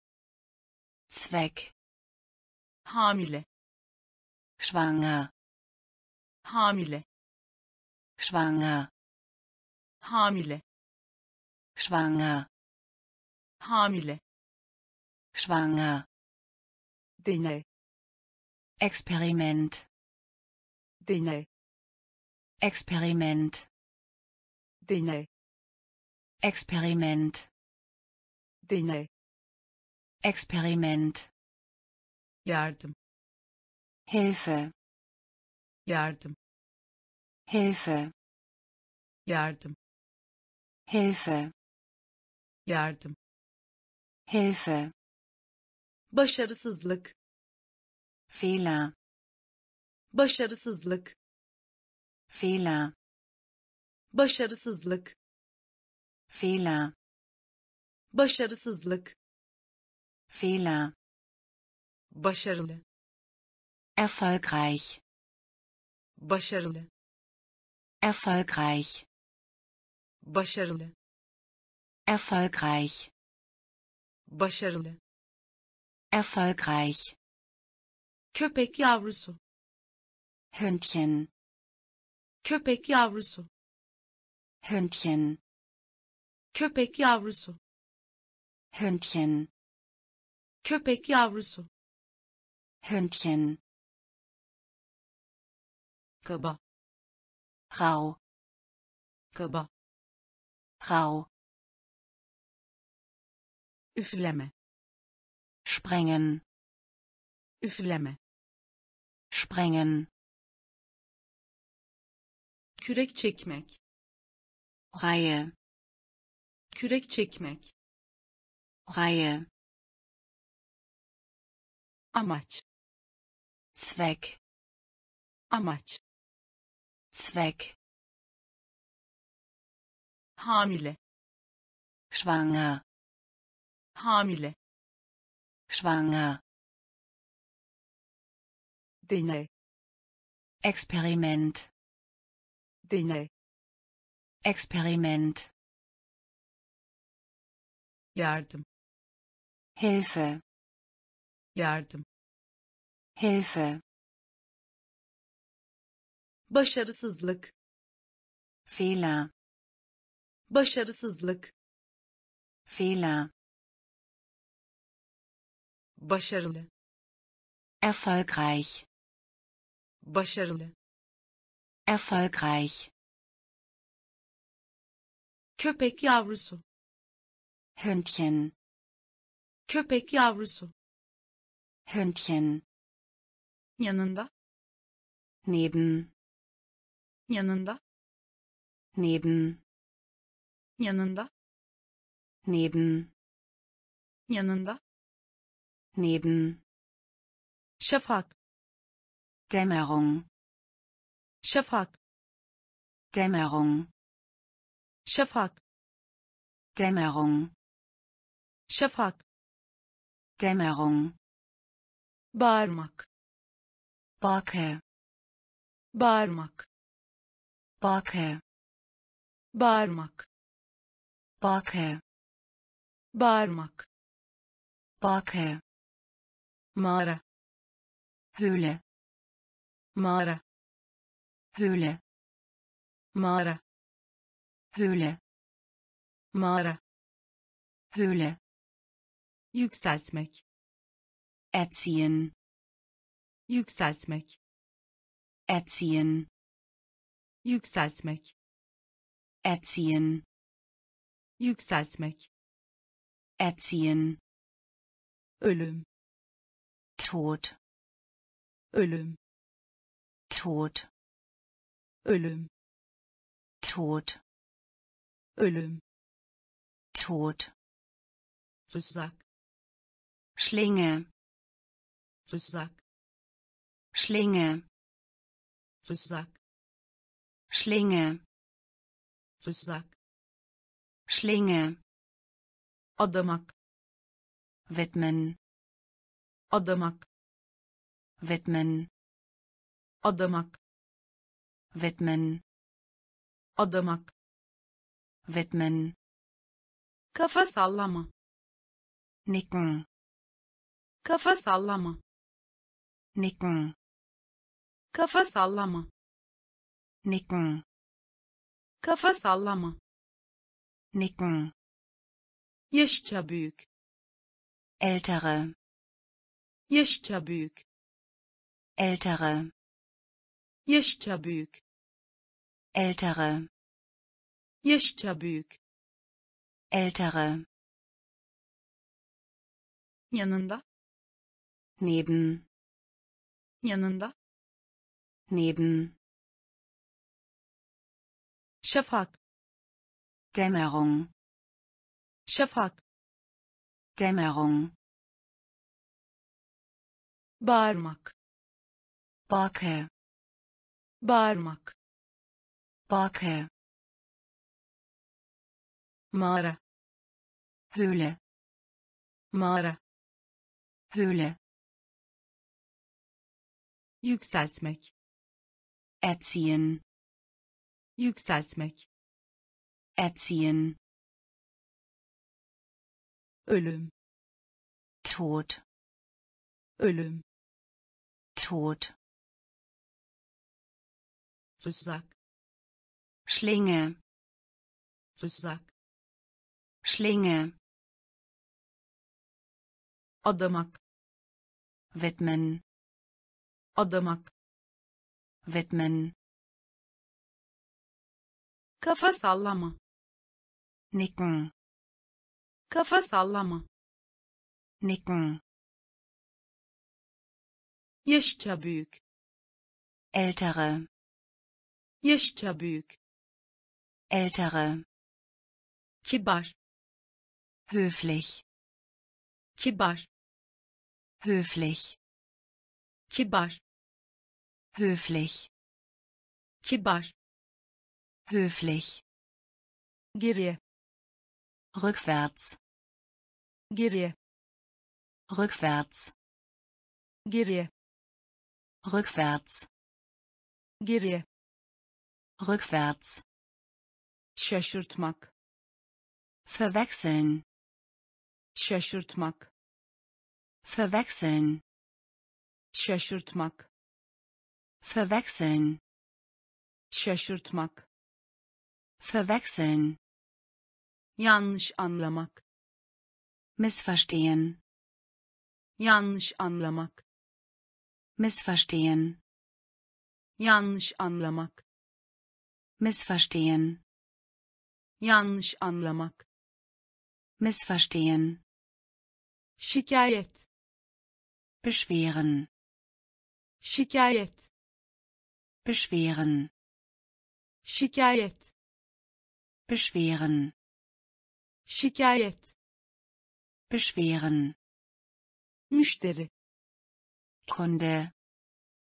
Zweck, hamile, schwanger, hamile, schwanger, hamile, schwanger, hamile, schwanger, deney, Experiment, deney, Experiment, deney, Experiment, deney, Experiment, yardım, Hilfe, yardım, Hilfe, yardım, Hilfe, yardım, Hilfe, başarısızlık, Fehler, başarısızlık, Fehler, başarısızlık, Fehler, başarısızlık, Fehler, başarılı, erfolgreich, başarılı, erfolgreich, başarılı, erfolgreich, başarılı, erfolgreich, köpek yavrusu, Hündchen, köpek yavrusu, Hündchen, köpek yavrusu, Hündchen, köpek yavrusu, Hündchen, kaba, rau, kaba, rau, üfleme, sprengen, üfleme, sprengen, kürek çekmek, Reihe, kürek çekmek, Reihe, amaç, Zweck, amaç, Zweck, hamile, schwanger, hamile, schwanger, deney, Experiment, deney, Experiment, yardım, Hilfe, yardım, Hilfe, başarısızlık, Fehler, başarısızlık, Fehler, başarılı, erfolgreich, başarılı, erfolgreich, köpek yavrusu, Hündchen, köpek yavrusu, Hündchen, yanında, neben, yanında, neben, yanında, neben, yanında, neben, şafak, Dämmerung, şafak, Dämmerung, şafak, Dämmerung, şafak, Dämmerung, bağırmak, Borke, bağırmak, Borke, bağırmak, Borke, bağırmak, Borke, mağara, Höhle, mağara, Höhle, mağara, Höhle, mağara, Höhle, yükseltmek, erziehen, yükseltmek, erziehen, yükseltmek, erziehen, yükseltmek, erziehen, ölüm, Tod, ölüm, Tod, ölüm, Tod, ölüm, Tod, tuzak, Schlinge, tuzak, Schlinge, tuzak, Schlinge, tuzak, Schlinge, adamak, widmen, adamak, widmen, adamak, widmen, adamak, widmen, kafa sallama, nicken, kafa sallama, nicken, kafa sallama, nicken, kafa sallama, nicken, yaşça büyük, ältere, yaşça büyük, ältere, yaşça büyük, ältere, yaşça büyük, ältere, yanında, neben, yanında, neben, şafak, Dämmerung, şafak, Dämmerung, bağırmak, Borke, bağırmak, Borke, mağara, Höhle, mağara, Höhle, yükseltmek, erziehen, yükseltmek, erziehen, ölüm, Tod, ölüm, Tod, tuzak, Schlinge, tuzak, Schlinge, adamak, widmen, adamak, widmen, kafa sallama, nicken, kafa sallama, nicken, yaşça büyük, ältere, yaşça büyük, ältere, kibar, höflich, kibar, höflich, kibar, höflich, kibar, höflich, geriye, rückwärts, geriye, rückwärts, geriye, rückwärts, geriye, rückwärts, şaşırtmak, verwechseln, şaşırtmak, verwechseln, şaşırtmak, verwechseln, şaşırtmak, verwechseln, yanlış anlamak, missverstehen, yanlış anlamak, missverstehen, yanlış anlamak, missverstehen, yanlış anlamak, missverstehen, şikayet, beschweren, şikayet, beschweren, şikayet, beschweren, şikayet, beschweren, müşteri, Kunde,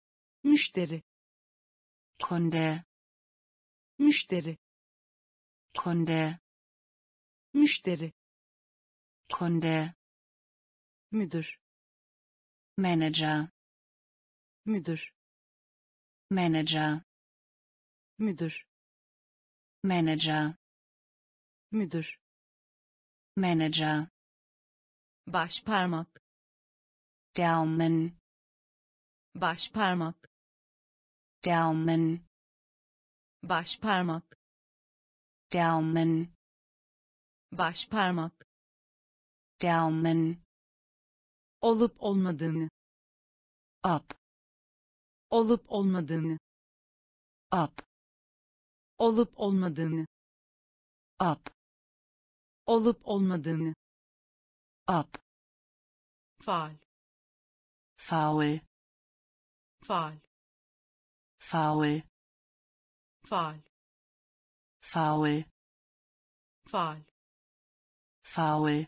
müşteri, Kunde, müşteri, Kunde, müşteri, Kunde, müdür, Manager, müdür, Manager, müdür, Manager, müdür, Manager, baş parmak, Daumen, baş parmak, Daumen, baş parmak, Daumen, baş parmak, Daumen, olup olmadığını, ob, olup olmadığını, ob, olup olmadığını, ob, olup olmadığını, ob, faal, faul, faal, faul, faal, faul, faal, faul,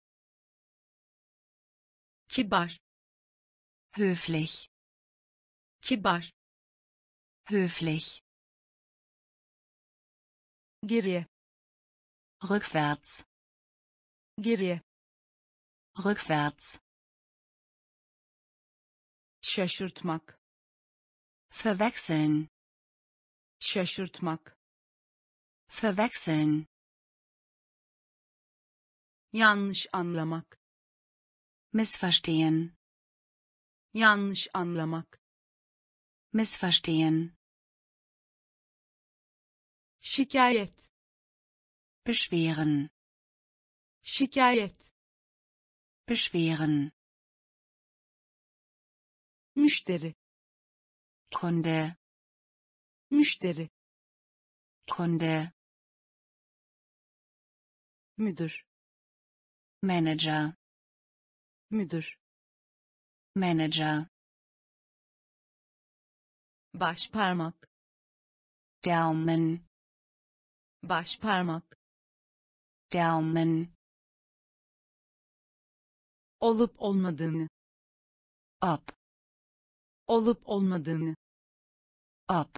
kibar, höflich, kibar, höflich, geriye, rückwärts, geriye, rückwärts, şaşırtmak, verwechseln, şaşırtmak, verwechseln, yanlış anlamak, missverstehen, yanlış anlamak, missverstehen, şikayet, beschweren, şikayet, beschweren, müşteri, Kunde, müşteri, Kunde, müdür, Manager, müdür, Manager, baş parmak, Daumen, baş parmak, Daumen, olup olmadığını, ob, olup olmadığını, ob,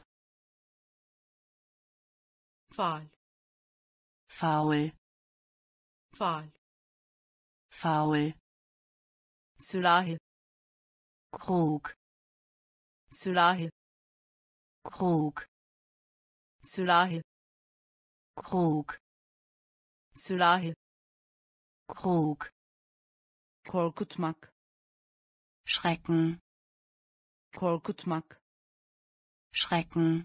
faal, faul, faal, faul, sürahi, Krug, sürahi, Krug, sürahi, Krug, sürahi, Krug, korkutmak, schrecken, korkutmak, schrecken,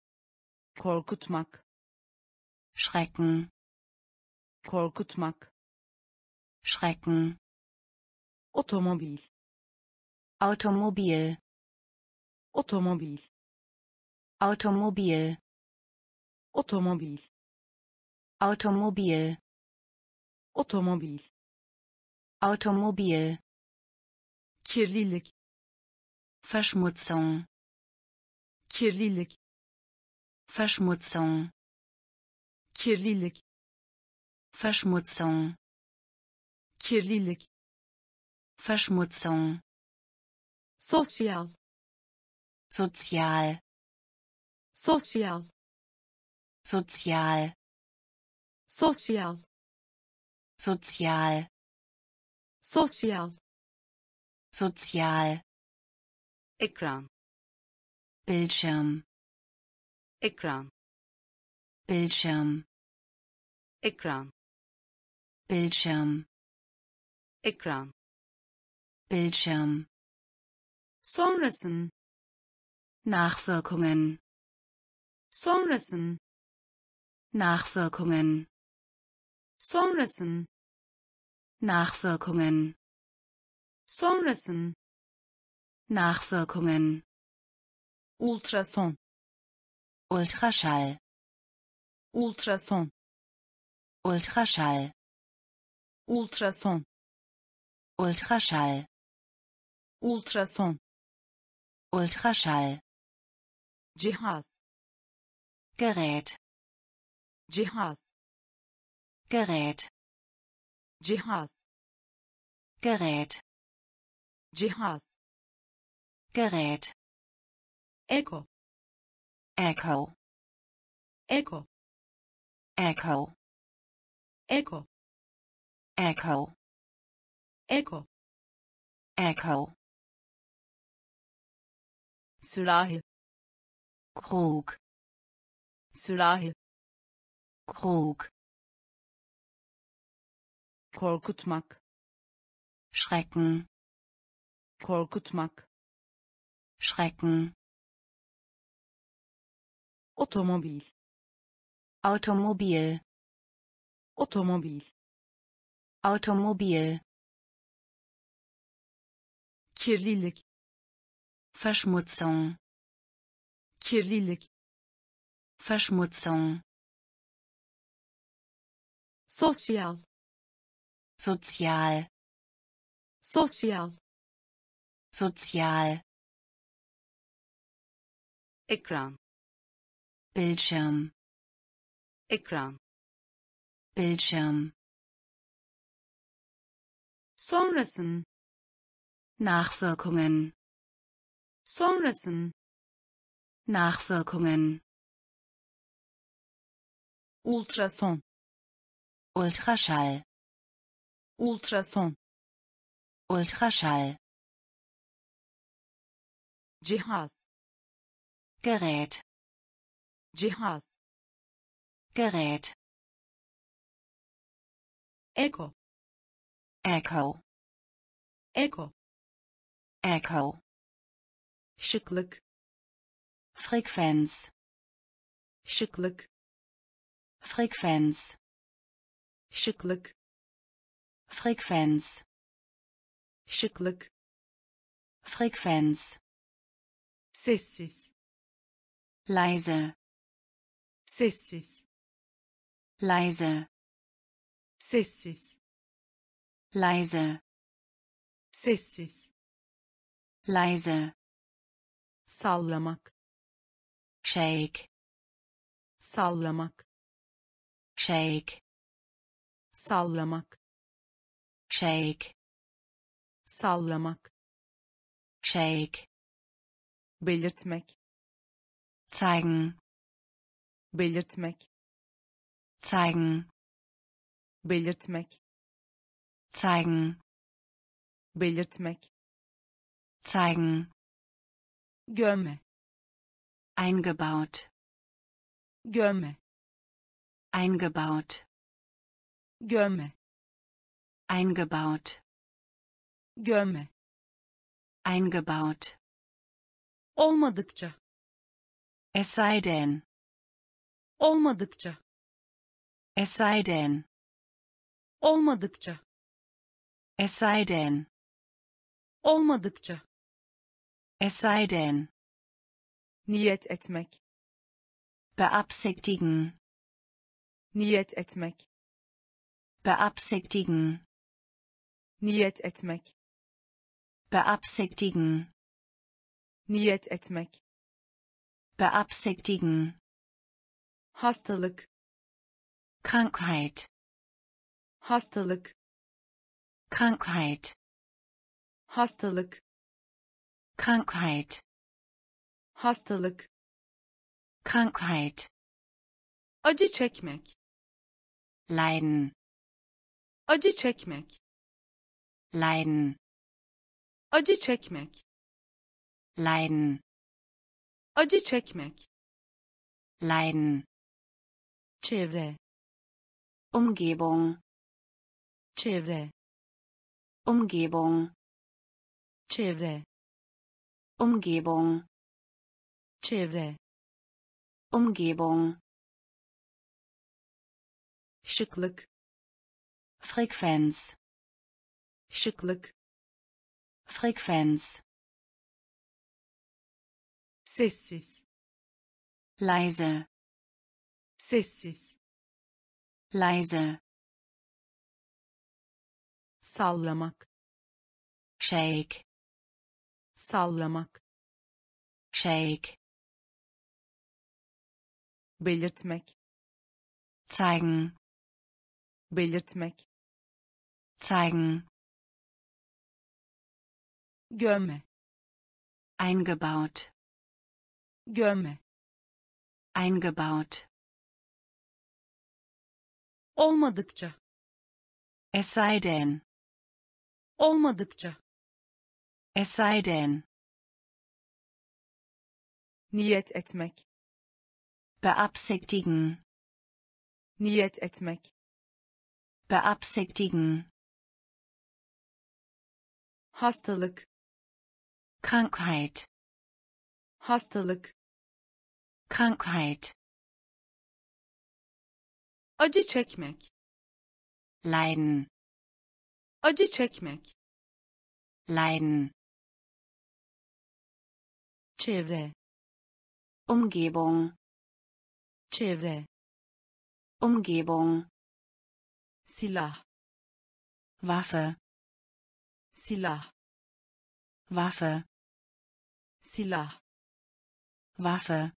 korkutmak, schrecken, korkutmak, schrecken, otomobil, Automobil, otomobil, Automobil, otomobil, Automobil, otomobil, Automobil, kirlilik, Verschmutzung, kirlilik, Verschmutzung, kirlilik, Verschmutzung, kirlilik, Verschmutzung, sosyal, sozial, sosyal, sozial, sosyal, sozial, sosyal, sozial, ekran, Bildschirm, ekran, Bildschirm, ekran, Bildschirm, ekran, Bildschirm, sonrasın, Nachwirkungen, sonrasın, Nachwirkungen, sonrasın, Nachwirkungen, sonrasın, Nachwirkungen, ultrason, Ultraschall, ultrason, Ultraschall, ultrason, Ultraschall, ultrason, Ultraschall, cihaz, Gerät, cihaz, Gerät, cihaz, Gerät, cihaz, Gerät, eko, Echo, eko, Echo. Echo. Echo. Echo. Echo. Sürahi. Krug. Sürahi. Krug. Korkutmak. Schrecken. Korkutmak. Schrecken. Otomobil. Automobil. Otomobil. Automobil. Kirlilik. Verschmutzung. Kirlilik. Verschmutzung. Sosyal. Sozial. Sosyal. Sozial. Ekran. Bildschirm. Ekran. Bildschirm. Sonrasın. Nachwirkungen. Sonrasın. Nachwirkungen. Ultrason. Ultraschall. Ultrason. Ultraschall. Cihaz. Gerät. Cihaz. Gerät. Echo. Echo. Echo. Echo. Şıklık. Frequenz. Şıklık. Frequenz. Şıklık. Frequenz. Şıklık. Frequenz. Sessiz. Leise. Sessiz. Leise. Sessiz. Leise. Sessiz. Leise. Sallamak. Shake. Sallamak. Shake. Sallamak. Shake. Sallamak. Shake. Belirtmek. Zeigen. Belirtmek. Zeigen. Belirtmek. Zeigen. Belirtmek. Zeigen. Gömme. Eingebaut. Gömme. Eingebaut. Gömme. Eingebaut. Gömme. Eingebaut. Olmadıkça. Es sei denn. Olmadıkça. Es sei denn. Olmadıkça. Es sei denn. Olmadıkça. Es sei denn. Niyet etmek. Beabsichtigen. Niyet etmek. Beabsichtigen. Niyet etmek. Beabsichtigen. Niyet etmek. Beabsichtigen. Hastalık. Krankheit. Hastalık. Krankheit. Hastalık. Krankheit. Hastalık. Krankheit. Acı çekmek. Leiden. Acı çekmek. Leiden. Acı çekmek. Leiden. Acı çekmek. Leiden. Çevre. Umgebung. Çevre. Umgebung. Çevre. Umgebung. Çevre. Umgebung. Şıklık. Frequenz. Şıklık. Frequenz. Sessiz. Leise. Sessiz. Leise. Sallamak. Shake. Sallamak. Shake. Belirtmek. Zeigen. Belirtmek. Zeigen. Gömme. Eingebaut. Gömme. Eingebaut. olmadıkça, Es sei denn. olmadıkça, Es sei denn. niyet etmek, Beabsichtigen. niyet etmek, Beabsichtigen. hastalık, Krankheit. hastalık, Krankheit. acı çekmek, Leiden. acı çekmek, Leiden. çevre, Umgebung. çevre, Umgebung. silah, Waffe. silah, Waffe. silah, Waffe.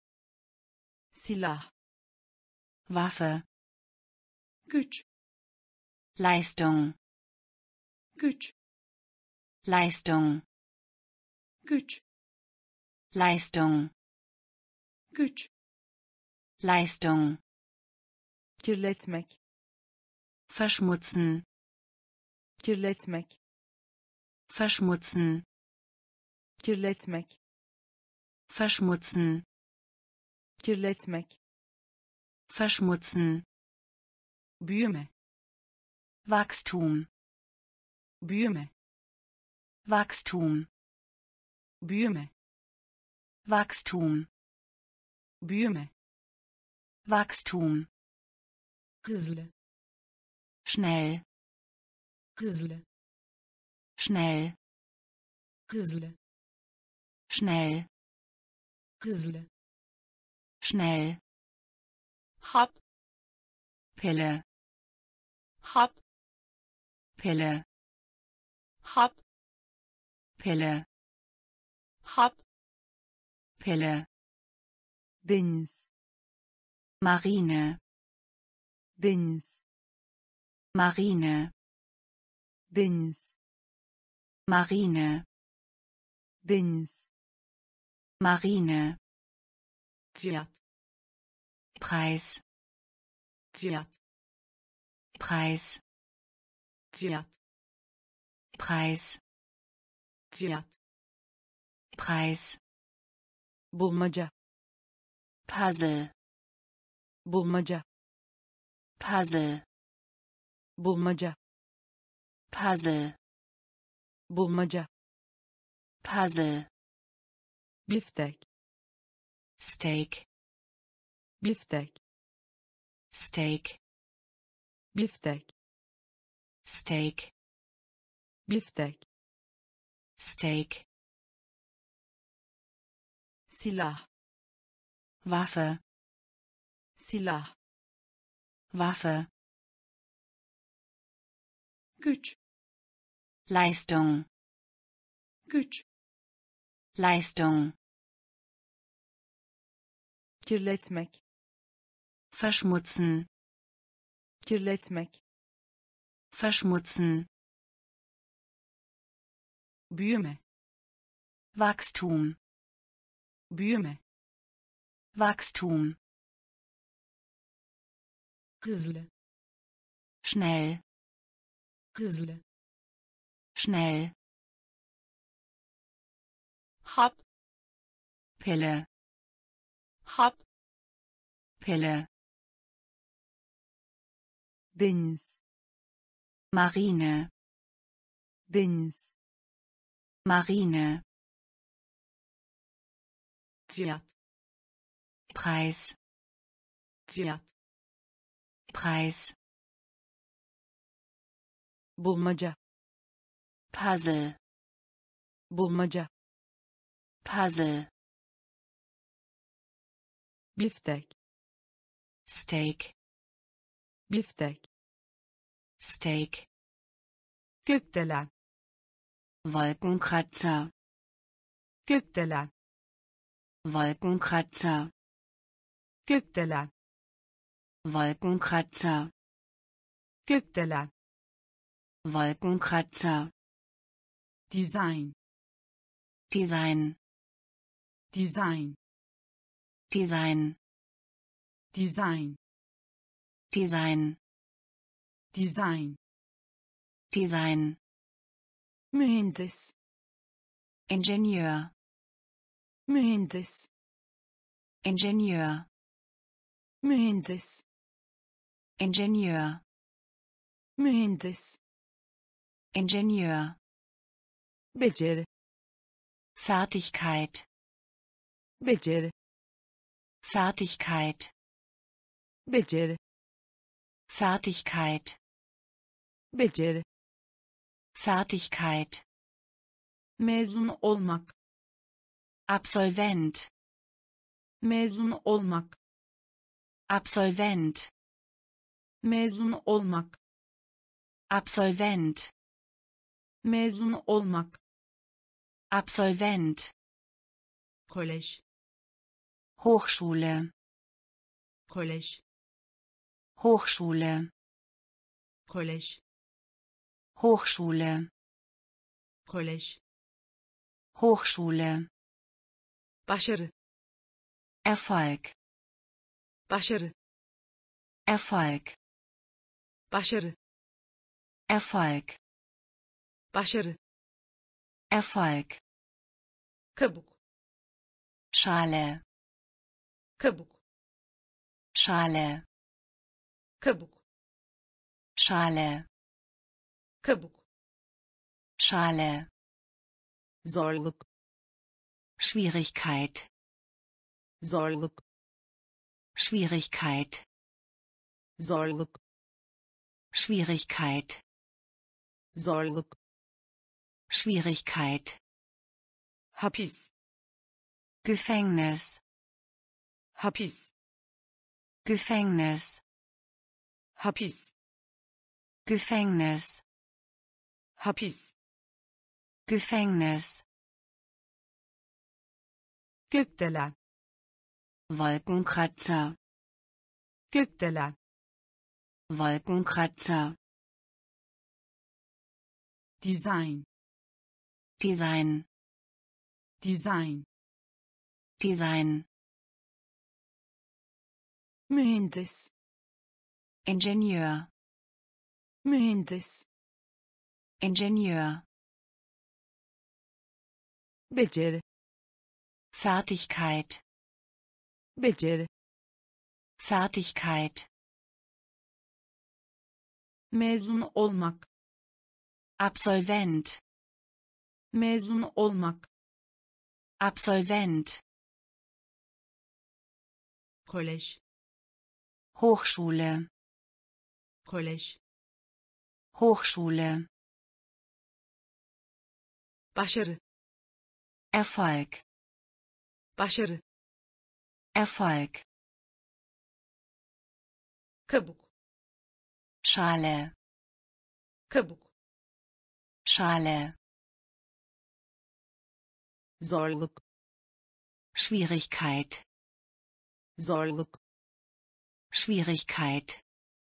silah, Waffe. güç, Leistung. güç, Leistung. güç, Leistung. güç, Leistung. kirletmek, Verschmutzen. kirletmek, Verschmutzen. kirletmek, Verschmutzen. kirletmek, Verschmutzen. büyüme, Wachstum. büyüme, Wachstum. büyüme, Wachstum. büyüme, Wachstum. hızlı, Schnell. hızlı, Schnell. hızlı, Schnell. hızlı, Schnell. hap, Pille. hap, Pille. hap, Pille. hap, Pille. deniz, Marine. deniz, Marine. deniz, Marine. deniz, Marine. fiyat, Preis. fiyat, Preis. fiyat, Preis. fiyat, Preis. bulmaca, Puzzle. bulmaca, Puzzle. bulmaca, Puzzle. bulmaca, Puzzle. biftek, Steak. biftek, Steak. biftek, Steak. biftek, Steak. silah, Waffe. silah, Waffe. güç, Leistung. güç, Leistung. kirletmek, Verschmutzen. kirletmek, Verschmutzen. büyüme, Wachstum. büyüme, Wachstum. hızlı, Schnell. hızlı, Schnell. hap, Pille. hap, Pille. deniz, Marine. deniz, Marine. fiyat, Preis. fiyat, Preis. bulmaca, Puzzle. bulmaca, Puzzle. biftek, Steak. biftek, Steak. gökdelen, Wolkenkratzer. gökdelen, Wolkenkratzer. gökdelen, Wolkenkratzer. gökdelen, Wolkenkratzer. design, Design. design, Design. design, Design. Design. Design. Mühendis. Ingenieur. Mühendis. Ingenieur. Mühendis. Ingenieur. Mühendis. Ingenieur. Beceri. Fertigkeit. Beceri. Fertigkeit. Beceri. Fertigkeit. Beceri. Fertigkeit. Mezun olmak. Absolvent. Mezun olmak. Absolvent. Mezun olmak. Absolvent. Mezun olmak. Absolvent. Kolej. Hochschule. Kolej. Hochschule. Kolej. Hochschule. Kolej. Hochschule. Başarı. Erfolg. Başarı. Erfolg. Başarı. Erfolg. Başarı. Erfolg. Kabuk. Schale. Kabuk. Schale. Kabuk. Schale. Kabuk. Schale. Zorluk. Schwierigkeit. Zorluk. Schwierigkeit. Zorluk. Schwierigkeit. Zorluk. Schwierigkeit. Hapis. Gefängnis. Hapis. Gefängnis. Hapis. Gefängnis. Hapis. Gefängnis. Gökdelen. Wolkenkratzer. Gökdelen. Wolkenkratzer. Design. Design. Design. Design. Mühendis. Ingenieur. Mühendis. Ingenieur. Beceri. Fertigkeit. Beceri. Fertigkeit. Mezun olmak. Absolvent. Mezun olmak. Absolvent. Kolej. Hochschule. Kolej. Hochschule. Başarı. Erfolg. Başarı. Erfolg. Kabuk. Schale. Kabuk. Schale. Zorluk. Schwierigkeit. Zorluk. Schwierigkeit.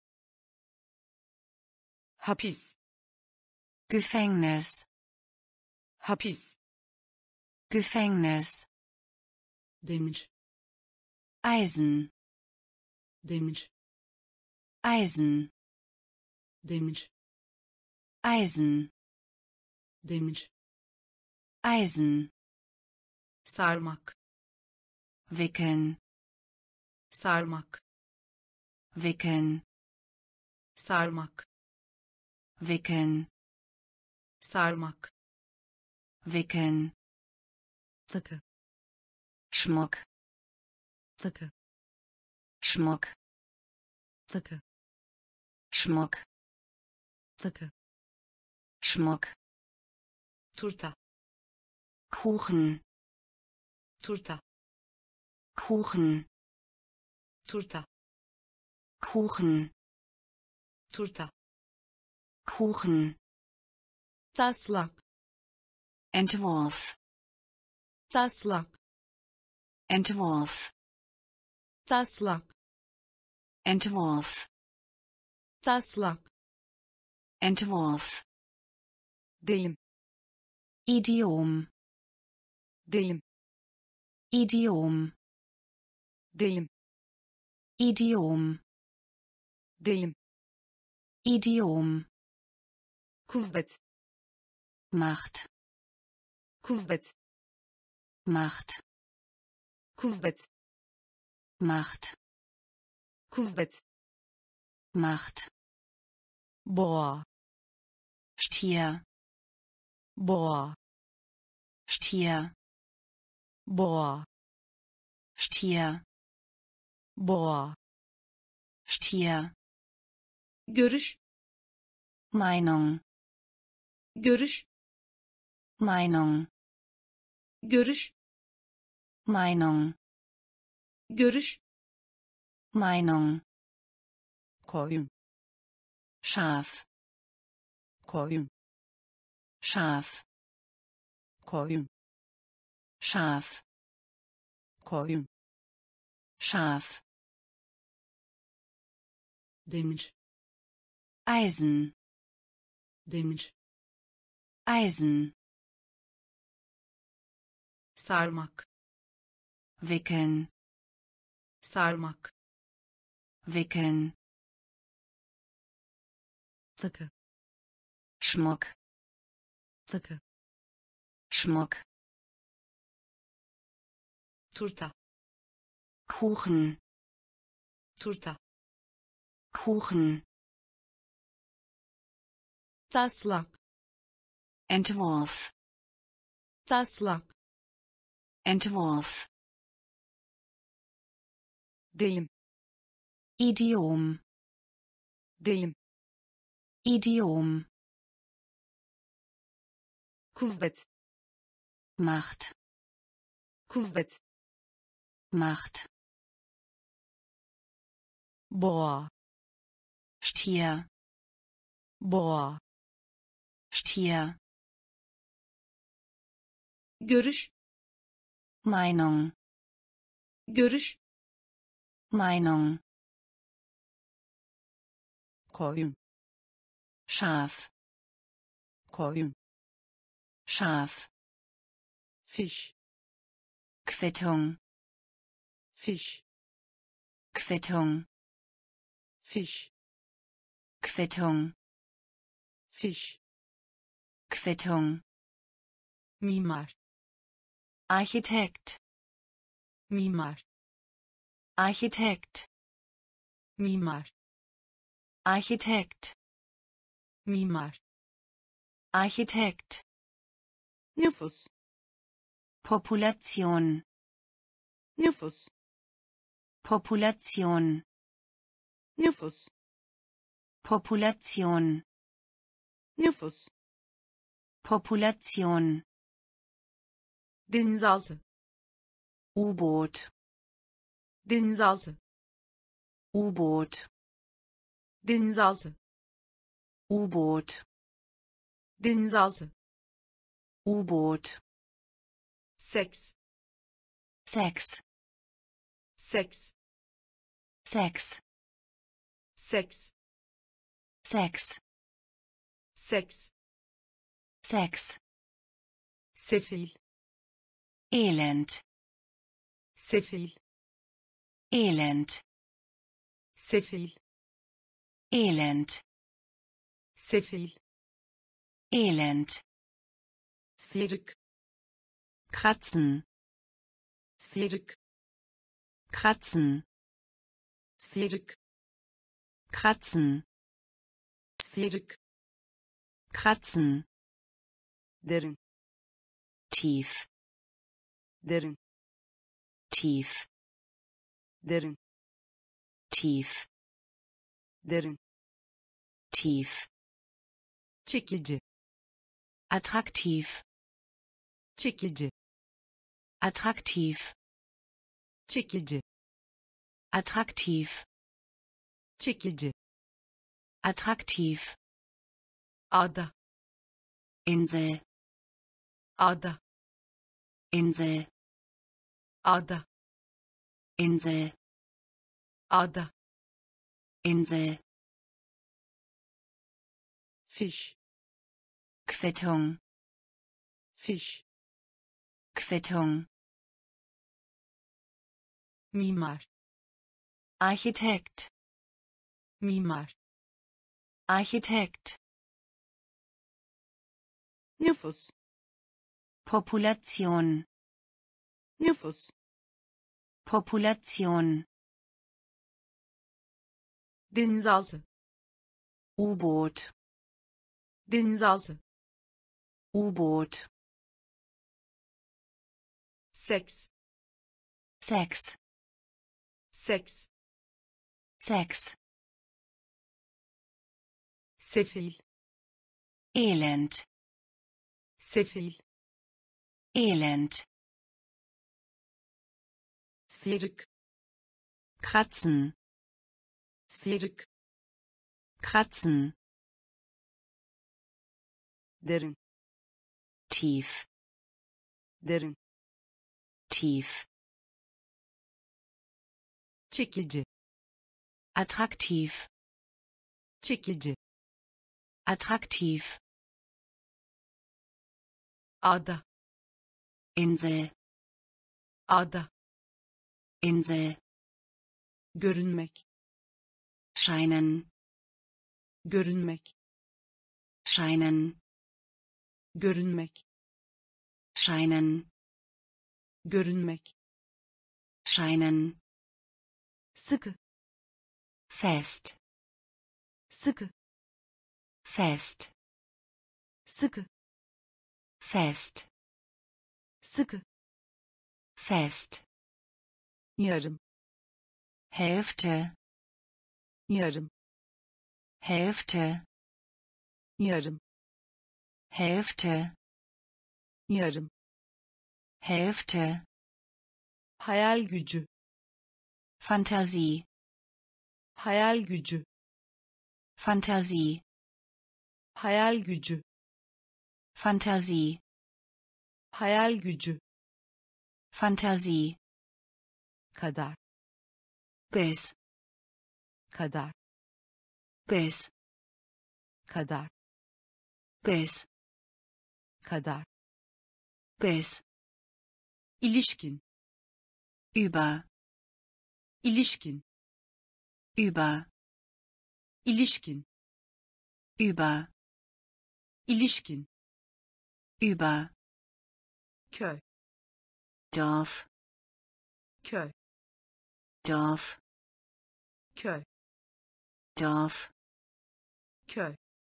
Hapis. Gefängnis. Hapis. Gefängnis. Demir. Eisen. Demir. Eisen. Demir. Eisen. Demir. Eisen. Sarmak. Wickeln. Sarmak. Wickeln. Sarmak. Wickeln. Sarmak. Wickeln. Takı. Schmuck. Takı. Schmuck. Takı. Schmuck. Takı. Schmuck. Turta. Kuchen. Turta. Kuchen. Turta. Kuchen. Turta. Kuchen. Taslak. Entwurf. Taslak. Entwurf. Taslak. Entwurf. Taslak. Entwurf. Deyim. Idiom. Deyim. Idiom. Deyim. Idiom. Deyim. Idiom. kuvvet, Macht. kuvvet, Macht. kuvvet, Macht. kuvvet, Macht. boğa, Stier. boğa, Stier. boğa, Stier. boğa, Stier. görüş, Meinung. görüş, Meinung. görüş, Meinung. görüş, Meinung. koyun, Schaf. koyun, Schaf. koyun, Schaf. koyun, Schaf. demir, Eisen. demir, Eisen. sarmak, Wickeln. sarmak, Wickeln. takı, Schmuck. takı, Schmuck. turta, Kuchen. turta, Kuchen. taslak, Entwurf. taslak, Entwurf. deyim, Idiom. deyim, Idiom. kuvvet, Macht. kuvvet, Macht. boğa, Stier. boğa, Stier. görüş, Meinung. görüş, Meinung. koyun, Schaf. koyun, Schaf. fiş, Quittung. fiş, Quittung. fiş, Quittung. fiş, Quittung. mimar, Architekt. mimar, Architekt. mimar, Architekt. mimar, Architekt. nüfus, Population. nüfus, Population. nüfus, Population. nüfus, Population. denizaltı, U-Boot. denizaltı, U-Boot. denizaltı, U-Boot. denizaltı, U-Boot. seks, Sex. seks, Sex. seks, Sex. seks, Sex. sefil, Elend. sefil, Elend. sefil, Elend. sefil, Elend. sıyrık, Kratzen. sıyrık, Kratzen. sıyrık, Kratzen. sıyrık, Kratzen. derin, Tief. derin, Tief. derin, Tief. derin, Tief. çekici, Attraktiv. çekici, Attraktiv. çekici, Attraktiv. çekici, Attraktiv. ada, Insel. ada, Insel. ada, Insel. ada, Insel. fiş, Quittung. fiş, Quittung. mimar, Architekt. mimar, Architekt. nüfus, Population. nüfus, Population. denizaltı, U-Boot. denizaltı, U-Boot. seks, Sex. seks, Sex. sefil, Elend. sefil, Elend. sıyrık, Kratzen. sıyrık, Kratzen. derin, Tief. derin, Tief. çekici, Attraktiv. çekici, Attraktiv. ada, Insel. ada, Insel. görünmek, Scheinen. görünmek, Scheinen. görünmek, Scheinen. görünmek, Scheinen. sıkı, Fest. sıkı, Fest. sıkı, Fest. sıkı, Fest. yarım, Hälfte. yarım, Hälfte. yarım, Hälfte. yarım, Hälfte. hayal gücü, Fantasie. hayal gücü, Fantasie. hayal gücü, Fantasie. hayal gücü, Fantasie. kadar, Bis. kadar, Bis. kadar, Bis. kadar, Bis. ilişkin, Über. ilişkin, Über. ilişkin, Über. ilişkin, Über. köy, Dorf. köy, Dorf. köy, Dorf. köy,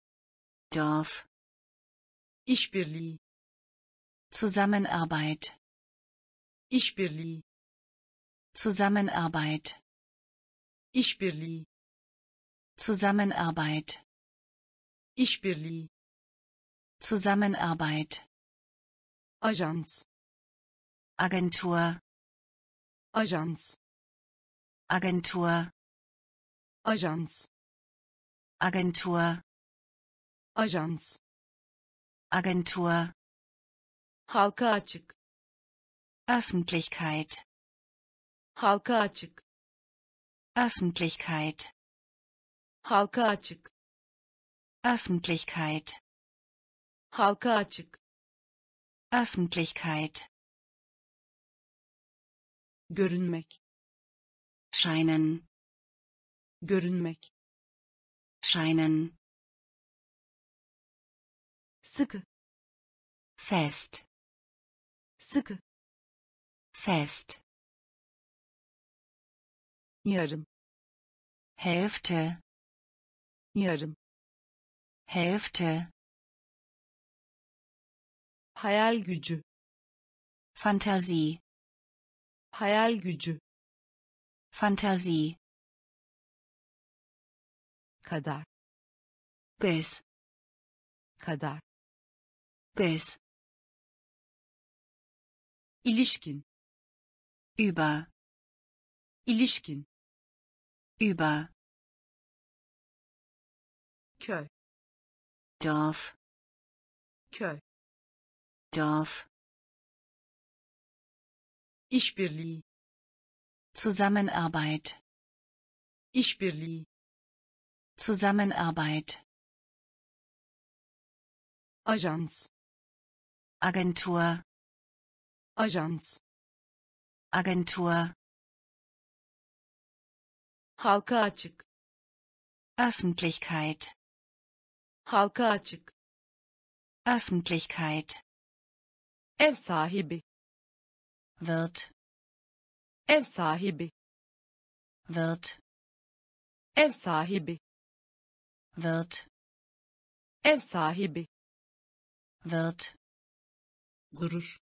Dorf. işbirliği, Zusammenarbeit. işbirliği, Zusammenarbeit. işbirliği, Zusammenarbeit. işbirliği, Zusammenarbeit. ajans, Agentur. ajans, Agentur. ajans, Agentur. ajans, Agentur. halka açık, Öffentlichkeit. halka açık, Öffentlichkeit. halka açık, Öffentlichkeit. halka açık, Öffentlichkeit. görünmek, Scheinen. görünmek, Scheinen. sıkı, Fest. sıkı, Fest. yarım, Hälfte. yarım, Hälfte. hayal gücü, Fantasie. hayal gücü, Fantasie. kadar, Bis. kadar, Bis. ilişkin, Über. ilişkin, Über. köy, Dorf. köy, Dorf. işbirliği, Zusammenarbeit. işbirliği, Zusammenarbeit. ajans, Agentur. ajans, Agentur. halka açık, Öffentlichkeit. halka açık, Öffentlichkeit, ev sahibi, Wirt, ev sahibi, Wirt, ev sahibi, Wirt, ev sahibi, Wirt, gurur,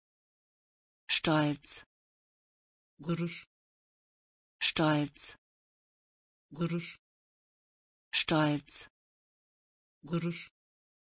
Stolz, gurur, Stolz, gurur, Stolz, gurur,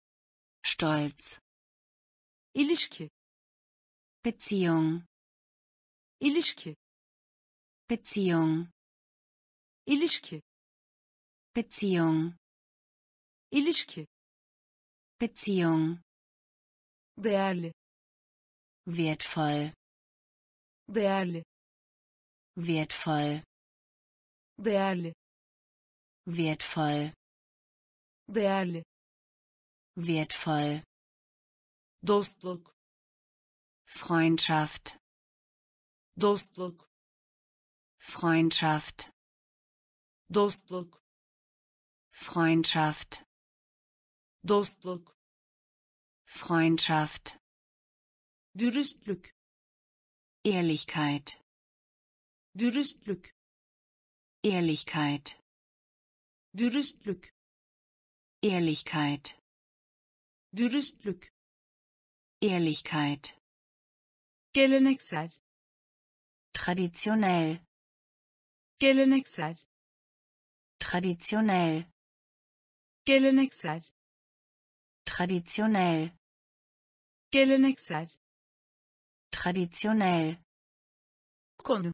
Stolz, ilişki, Beziehung, ilişki, Beziehung, ilişki, Beziehung, ilişki, Beziehung, değerli, wertvoll, değerli, wertvoll, değerli, wertvoll, değerli, wertvoll, dostluk, Freundschaft, dostluk, Freundschaft, dostluk, Freundschaft, dostluk, Freundschaft, dürüstlük, Ehrlichkeit, dürüstlük, Ehrlichkeit, dürüstlük, Ehrlichkeit, dürüstlük, Ehrlichkeit, geleneksel, traditionell, geleneksel, traditionell, geleneksel, traditionell, geleneksel, traditionell, konu,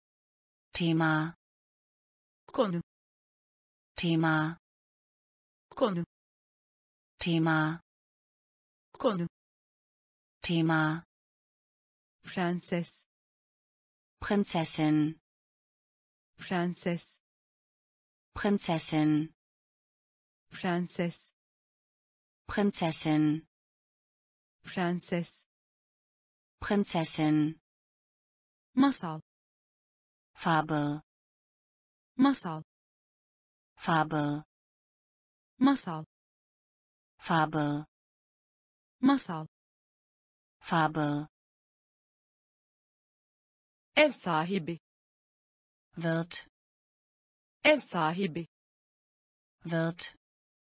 Thema, konu, Thema, konu, Thema, konu, Thema, prenses, Prinzessin, prenses, Prinzessin, prenses, Prinzessin, prenses, Prinzessin, masal, Fabel, masal, Fabel, masal, Fabel, masal, Fabel, ev sahibi, Wirt, ev sahibi, Wirt,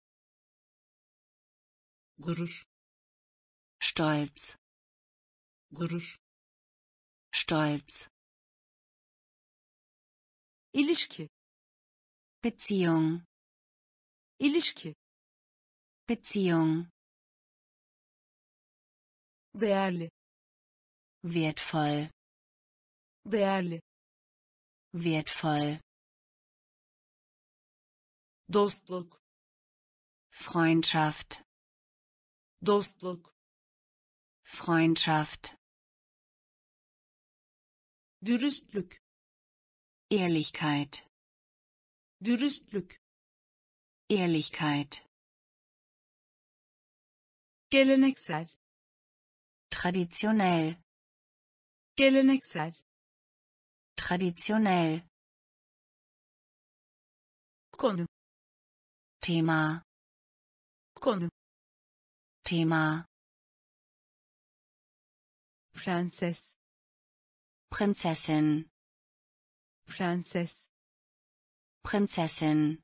gurur, Stolz, gurur, Stolz, ilişki, Beziehung, ilişki, Beziehung, değerli, wertvoll, değerli, wertvoll, dostluk, Freundschaft, dostluk, Freundschaft, dürüstlük, Ehrlichkeit, dürüstlük, Ehrlichkeit, geleneksel, traditionell, geleneksel, traditionell, konu, Thema, konu, Thema, prenses, Prinzessin, prenses, Prinzessin,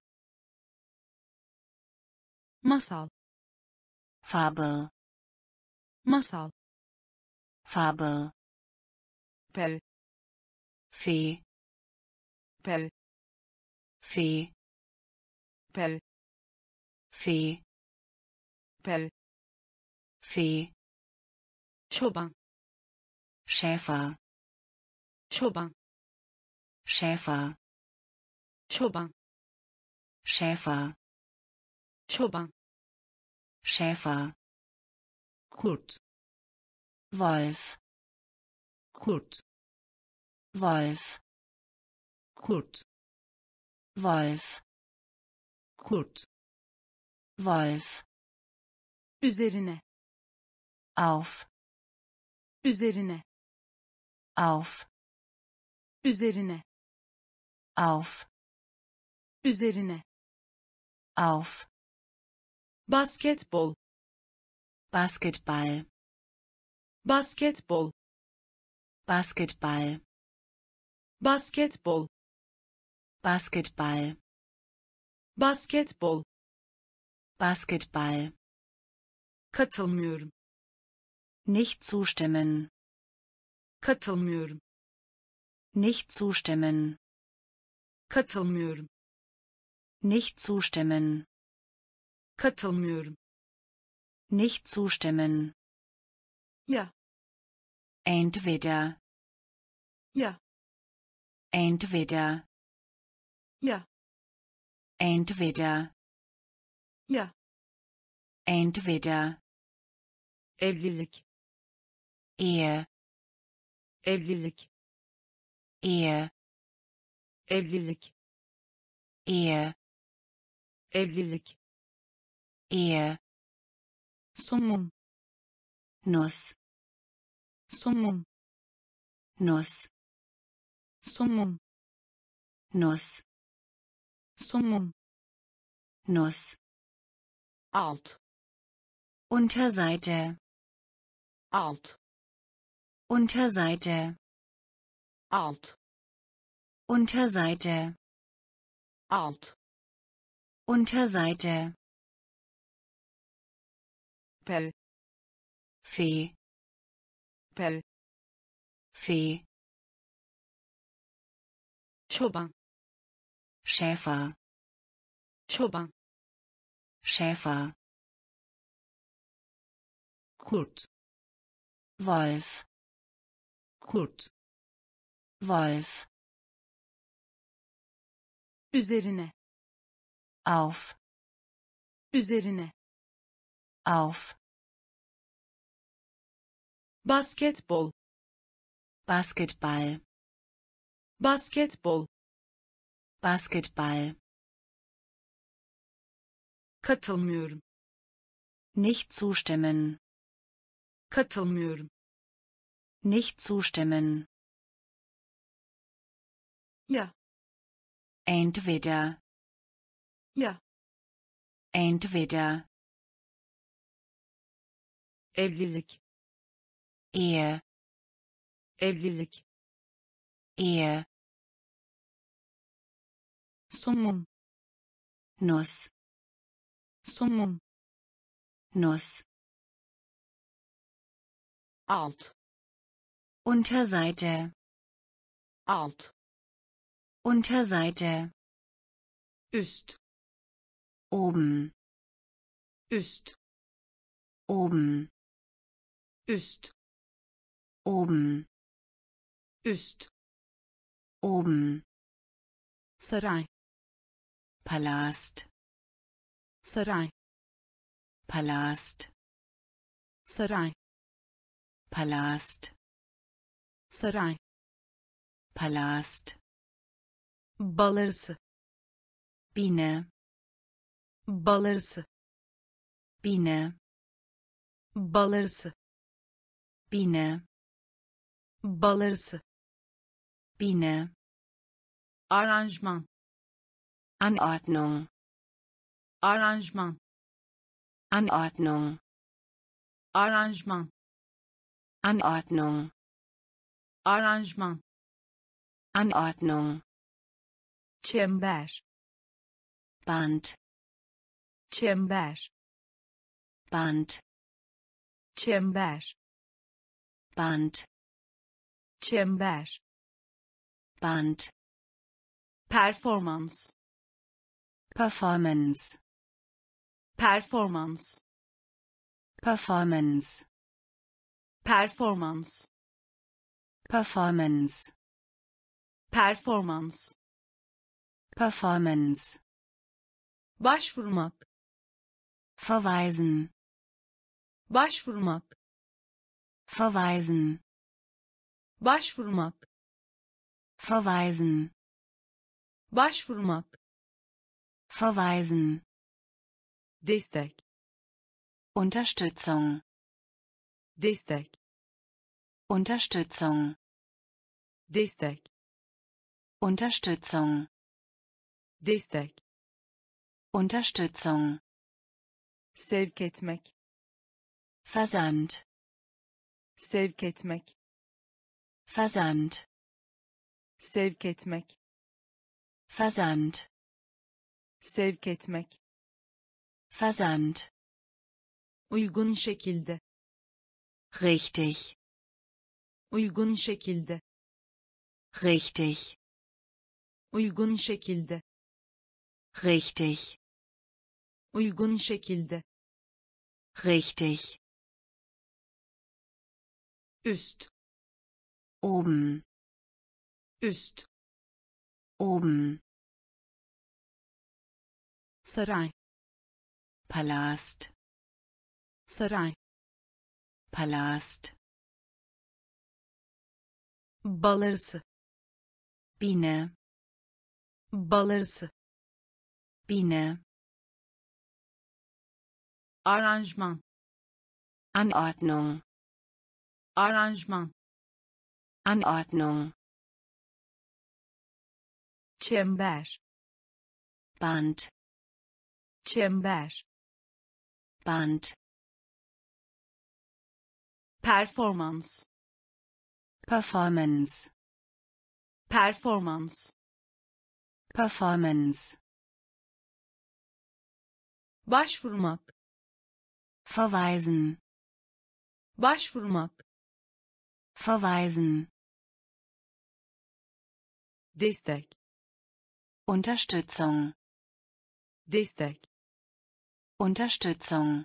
masal, Fabel, masal, Fabel, per, Fee, per, Fee, per, Fee, per, Fee, çoban, Schäfer, çoban, Schäfer, çoban, Schäfer, çoban, Schäfer, kurt, Wolf, kurt, Wolf, kurt, Wolf, kurt, Wolf, üzerine, auf, üzerine, auf, üzerine, auf, üzerine, auf, basketbol, Basketball, basketbol, Basketball, basketbol, Basketball, basketbol, Basketball. katılmıyorum, Nicht zustimmen, katılmıyorum, nicht zustimmen, katılmıyorum, nicht zustimmen, katılmıyorum, nicht zustimmen. ya, Entweder, ya, entweder, ya, entweder, ya, entweder, evlilik, Ehe, evlilik, Ehe, evlilik, Ehe, evlilik, Ehe, somum, Nuss, somum, Nuss, somum, Nuss, somum, Nuss. alt, Unterseite, alt, Unterseite, alt, Unterseite, alt, Unterseite. pel, Fee, pel, Fee, çoban, Schäfer, çoban, Schäfer, kurt, Wolf, kurt, Wolf. üzerine, Auf, üzerine, auf, basketbol, Basketball, basketbol, Basketball. katılmıyorum, Nicht zustimmen, katılmıyorum, nicht zustimmen. ya, Entweder, ya, entweder, evlilik, Ehe, evlilik, Ehe, somum, Nuss, somum, Nuss. alt, Unterseite, alt, Unterseite, üst, oben, üst, oben, üst, oben, üst, oben. saray, Palast, saray, Palast, saray, Palast, saray, Palast. balarısı, Biene, balarısı, Biene, balarısı, Biene, balarısı, Biene. aranjman, Anordnung, aranjman, Anordnung, aranjman, Anordnung, aranjman, Anordnung. çember, Band, çember, Band, çember, Band, çember, Band. performans, Performance, performans, Performance, performans, Performance, performans, Performance. başvurmak, Verweisen, başvurmak, verweisen, başvurmak, verweisen, başvurmak, verweisen. destek, Unterstützung, destek, sevk etmek, Versand, sevk etmek, Versand, sevk etmek, Versand, sevk etmek, Versand, uygun şekilde, richtig, uygun şekilde, richtig, uygun şekilde, richtig, uygun şekilde, richtig, üst, oben, üst, oben, saray, Palast, saray, Palast, bal arısı, Biene, bal arısı, Biene, aranjman, Anordnung, aranjman, Anordnung, çember, Band, çember, Band, performans, Performance, performans, Performance, başvurmak, verweisen, başvurmak, verweisen, destek, Unterstützung, destek, Unterstützung,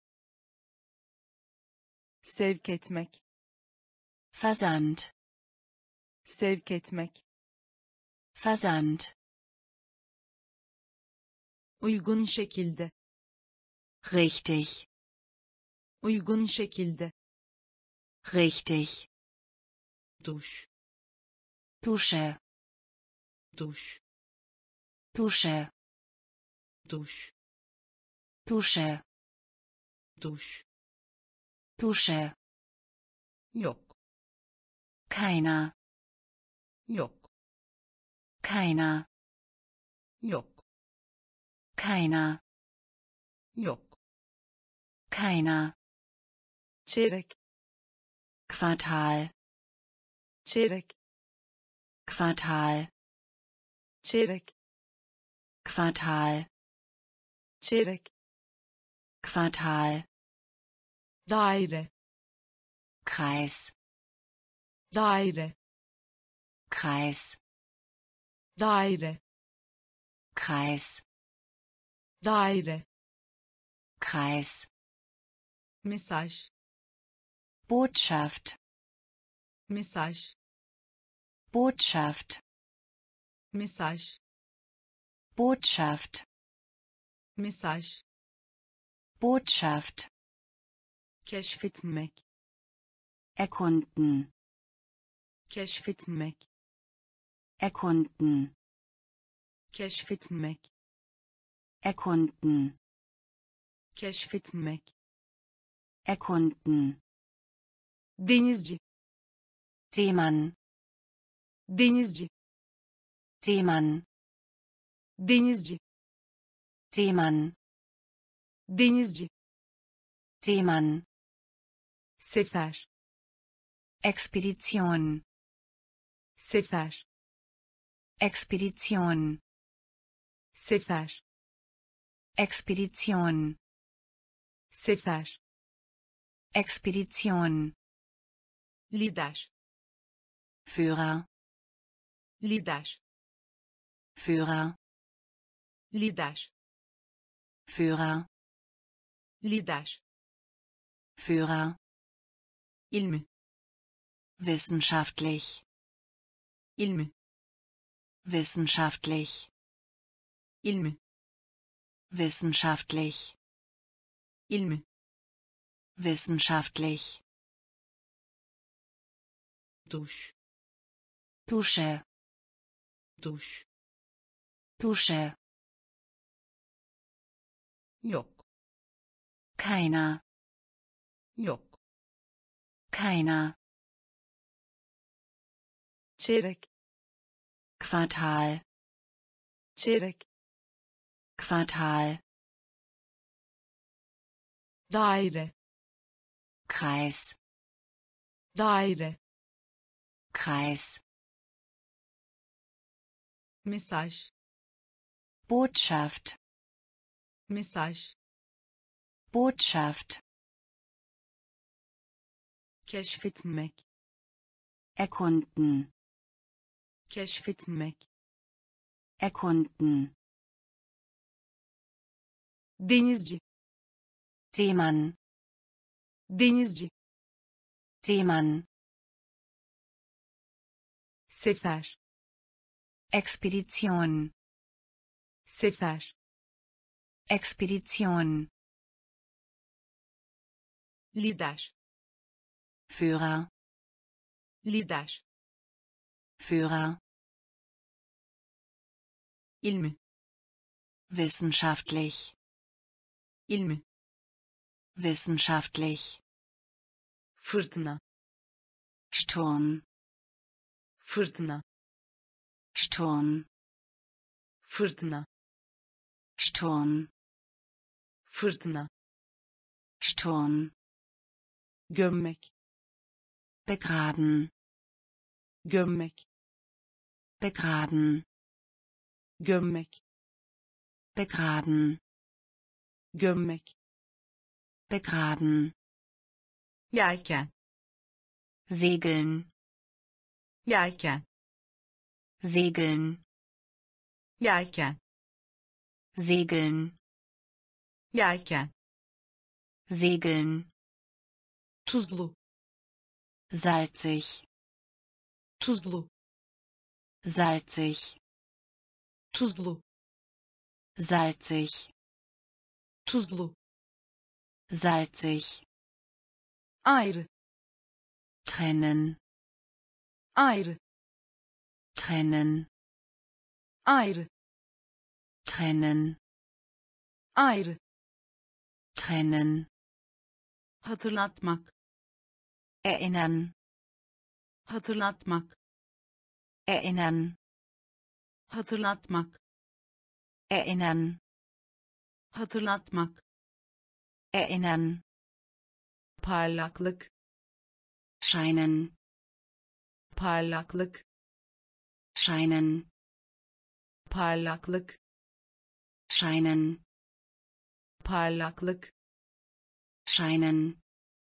sevk etmek, Versand, sevk etmek, Versand, uygun şekilde, richtig, uygun şekilde, richtig, duş, Dusche, duş, Dusche, duş, Dusche, duş, Dusche, yok, keiner, yok, keiner, yok, keiner, yok, keiner, çeyrek, Quartal, çeyrek, Quartal, çeyrek, Quartal, çeyrek, Quartal, daire, Kreis, daire, Kreis, daire, Kreis, daire, Kreis, mesaj, Botschaft, mesaj, Botschaft, mesaj, Botschaft, mesaj, Botschaft, keşfetmek, erkunden, keşfetmek, erkunden, keşfetmek, erkunden, keşfetmek, erkunden, denizci, Seemann, denizci, Seemann, denizci, Seemann, denizci, Seemann, sefer, Expedition, sefer, Expedition, sefer, Expedition, sefer, Expedition, lider, Führer, lider, Führer, lider, Führer, lider, Führer, ilmi, wissenschaftlich, ilmi, wissenschaftlich, ilmi, wissenschaftlich, ilmi, wissenschaftlich, duş, Dusche, duş, Dusche, yok, keiner, yok, keiner, çeyrek, Quartal, çeyrek, Quartal, daire, Kreis, daire, Kreis, mesaj, Botschaft, mesaj, Botschaft, keşfetmek, erkunden, keşfetmek, erkunden, denizci, Seemann, denizci, Seemann, sefer, Expedition, sefer, Expedition, lider, Führer, lider, Führer, ilmi, wissenschaftlich, ilmi, wissenschaftlich, fırtına, Sturm, fırtına, Sturm, fırtına, Sturm, fırtına, Sturm, gömmek, begraben, gömmek, begraben, gömmek, begraben, gömmek, begraben, yelken, segeln, yelken, segeln, yelken, segeln, yelken, segeln, tuzlu, salzig, tuzlu, salzig, tuzlu, salzig, tuzlu, salzig, ayrı, trennen, ayrı, trennen, ayrı, trennen, ayrı, trennen, hatırlatmak, erinnern, hatırlatmak, erinnern, hatırlatmak, erinnern, hatırlatmak, erinnern, parlaklık, scheinen, parlaklık, scheinen, parlaklık, scheinen, parlaklık, scheinen,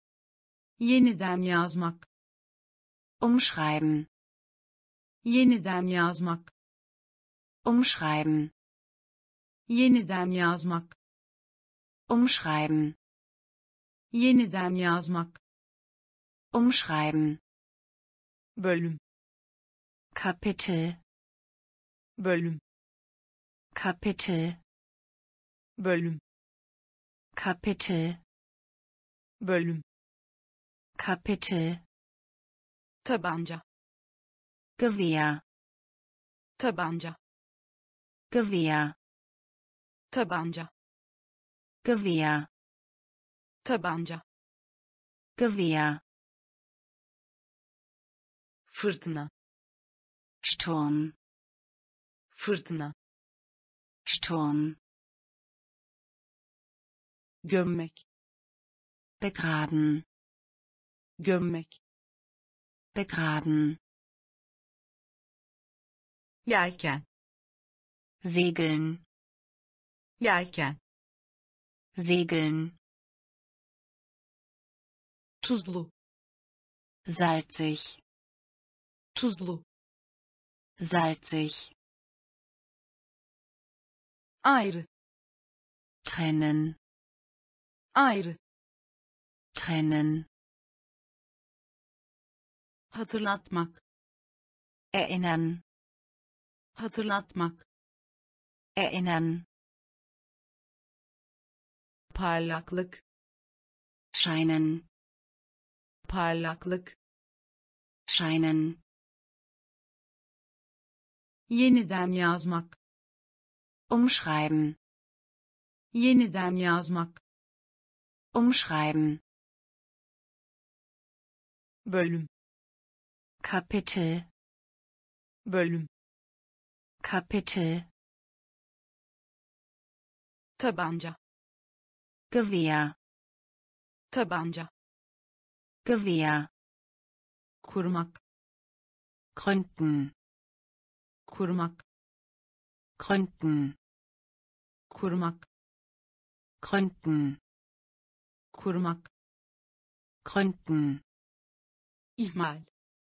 yeniden yazmak, umschreiben, yeniden yazmak, umschreiben, yeniden yazmak, umschreiben, yeniden yazmak, umschreiben, bölüm, Kapitel, bölüm, Kapitel, bölüm, Kapitel, bölüm, Kapitel, tabanca, Gewehr, tabanca, Gewehr, tabanca, Gewehr, tabanca, Gewehr, fırtına, Sturm, fırtına, Sturm, gömmek, begraben, gömmek, begraben, yelken, segeln, yelken, segeln, tuzlu, salzig, tuzlu, salzig, ayrı, trennen, ayrı, trennen, hatırlatmak, erinnern, hatırlatmak, erinnern, parlaklık, scheinen, parlaklık, scheinen, yeniden yazmak, umschreiben, yeniden yazmak, umschreiben, bölüm, Kapitel, bölüm, Kapitel, tabanca, Gewehr, tabanca, Gewehr, kurmak, gründen, kurmak, gründen, kurmak, gründen, kurmak, gründen, ihmal,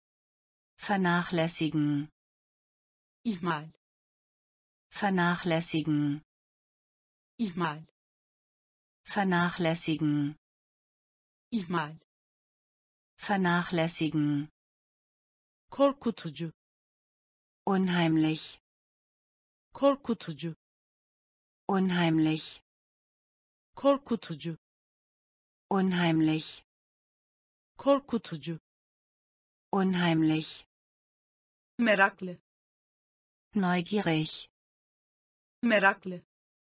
vernachlässigen, ihmal, vernachlässigen, ihmal, vernachlässigen, ihmal, vernachlässigen, korkutucu, unheimlich, korkutucu, unheimlich, korkutucu, unheimlich, korkutucu, unheimlich, meraklı, neugierig, meraklı,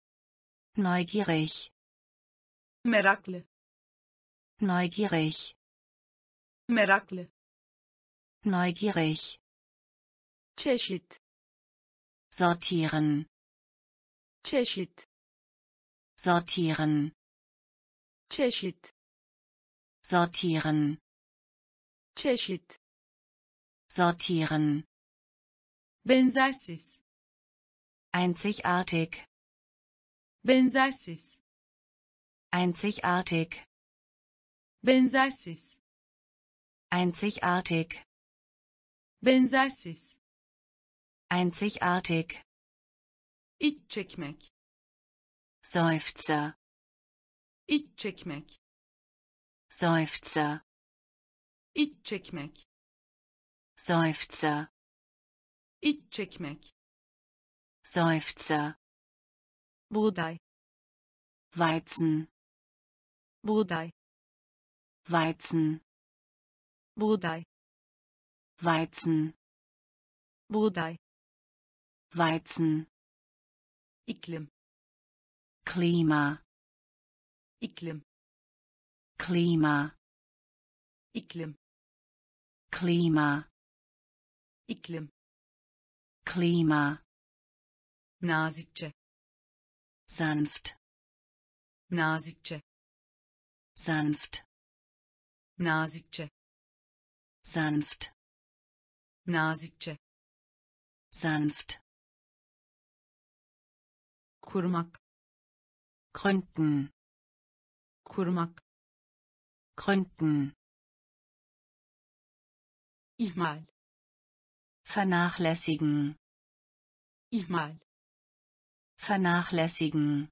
neugierig, meraklı, neugierig, meraklı, neugierig, çeşit, sortieren, çeşit, sortieren, çeşit, sortieren, çeşit, sortieren, benzersiz, einzigartig, benzersiz, einzigartig, benzersiz, einzigartig, benzersiz, einzigartig, iç çekmek, Seufzer, iç çekmek, Seufzer, iç çekmek, Seufzer, iç çekmek, Seufzer, buğday, Weizen, buğday, Weizen, buğday, Weizen, buğday, Weizen, iklim, Klima, iklim, Klima, iklim, Klima, iklim, Klima, nazikçe, sanft, nazikçe, sanft, nazikçe, sanft, nazikçe, sanft, kurmak, gründen, kurmak, gründen, ihmal, vernachlässigen, ihmal, vernachlässigen,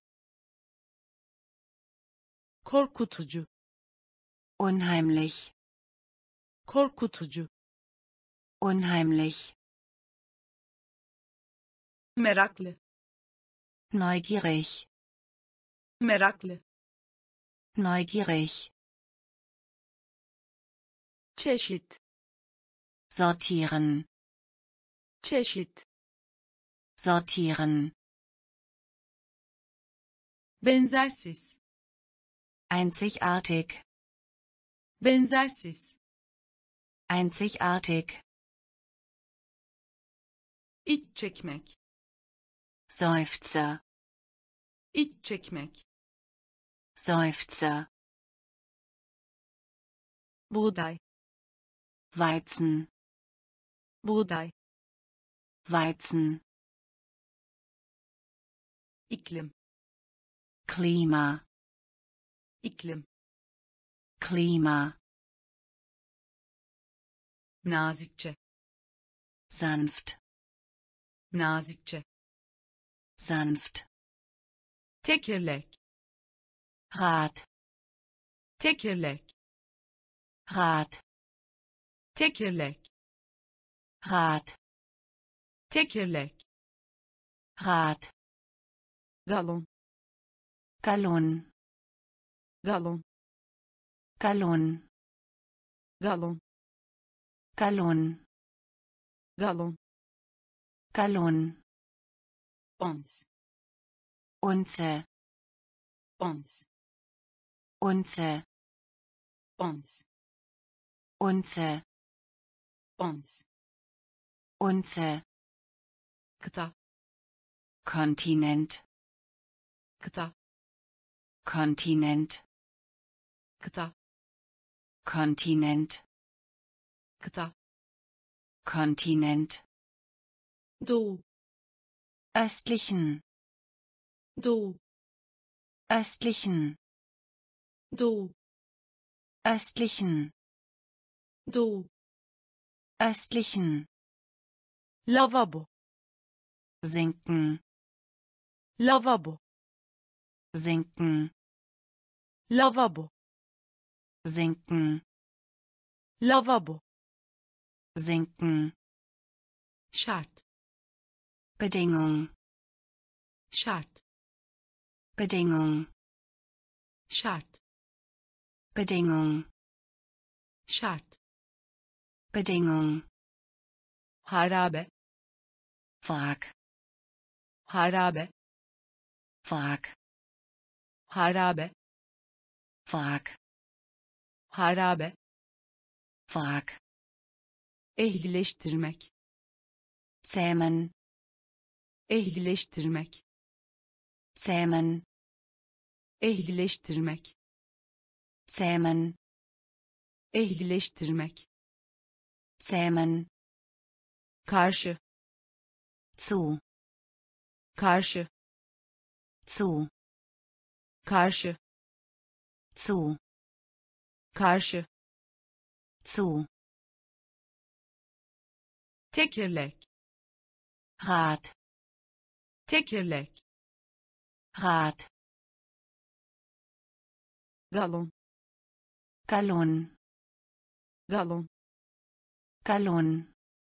korkutucu, unheimlich, korkutucu, unheimlich, meraklı, neugierig, meraklı, neugierig, çeşit, sortieren, çeşit, sortieren, benzersiz, einzigartig, benzersiz, einzigartig, iç çekmek, Seufzer, iç çekmek, Seufzer, buğday, Weizen, buğday, Weizen, iklim, Klima, iklim, Klima, nazikçe, sanft, nazikçe, sanft, tekerlek, Rad, tekerlek, Rad, tekerlek, Rad, tekerlek, Rad, galon, Gallon, galon, Gallon, galon, Gallon, galon, Gallon, ons, Unze, ons, Unze, ons, Unze, ons, Unze, kıta, Kontinent, kıta, Kontinent, kıta, Kontinent, kıta, Kontinent, doğu, östlichen, doğu, östlichen, doğu, östlichen, doğu, östlichen, lavabo, sinken, lavabo, sinken, lavabo, sinken, lavabo, sinken, şart, Bedingung, şart, Bedingung, şart, Bedingung, şart, Bedingung, harabe, Wrack, harabe, Wrack, harabe, Wrack, harabe, Wrack, ehlileştirmek, zähmen, ehlileştirmek, zähmen, ehlileştirmek, zähmen, ehlileştirmek, zähmen, karşı, zu, karşı, zu, karşı, zu, karşı, zu, tekerlek, Rad, tekerlek, Rad, galon, Gallon, galon, Gallon,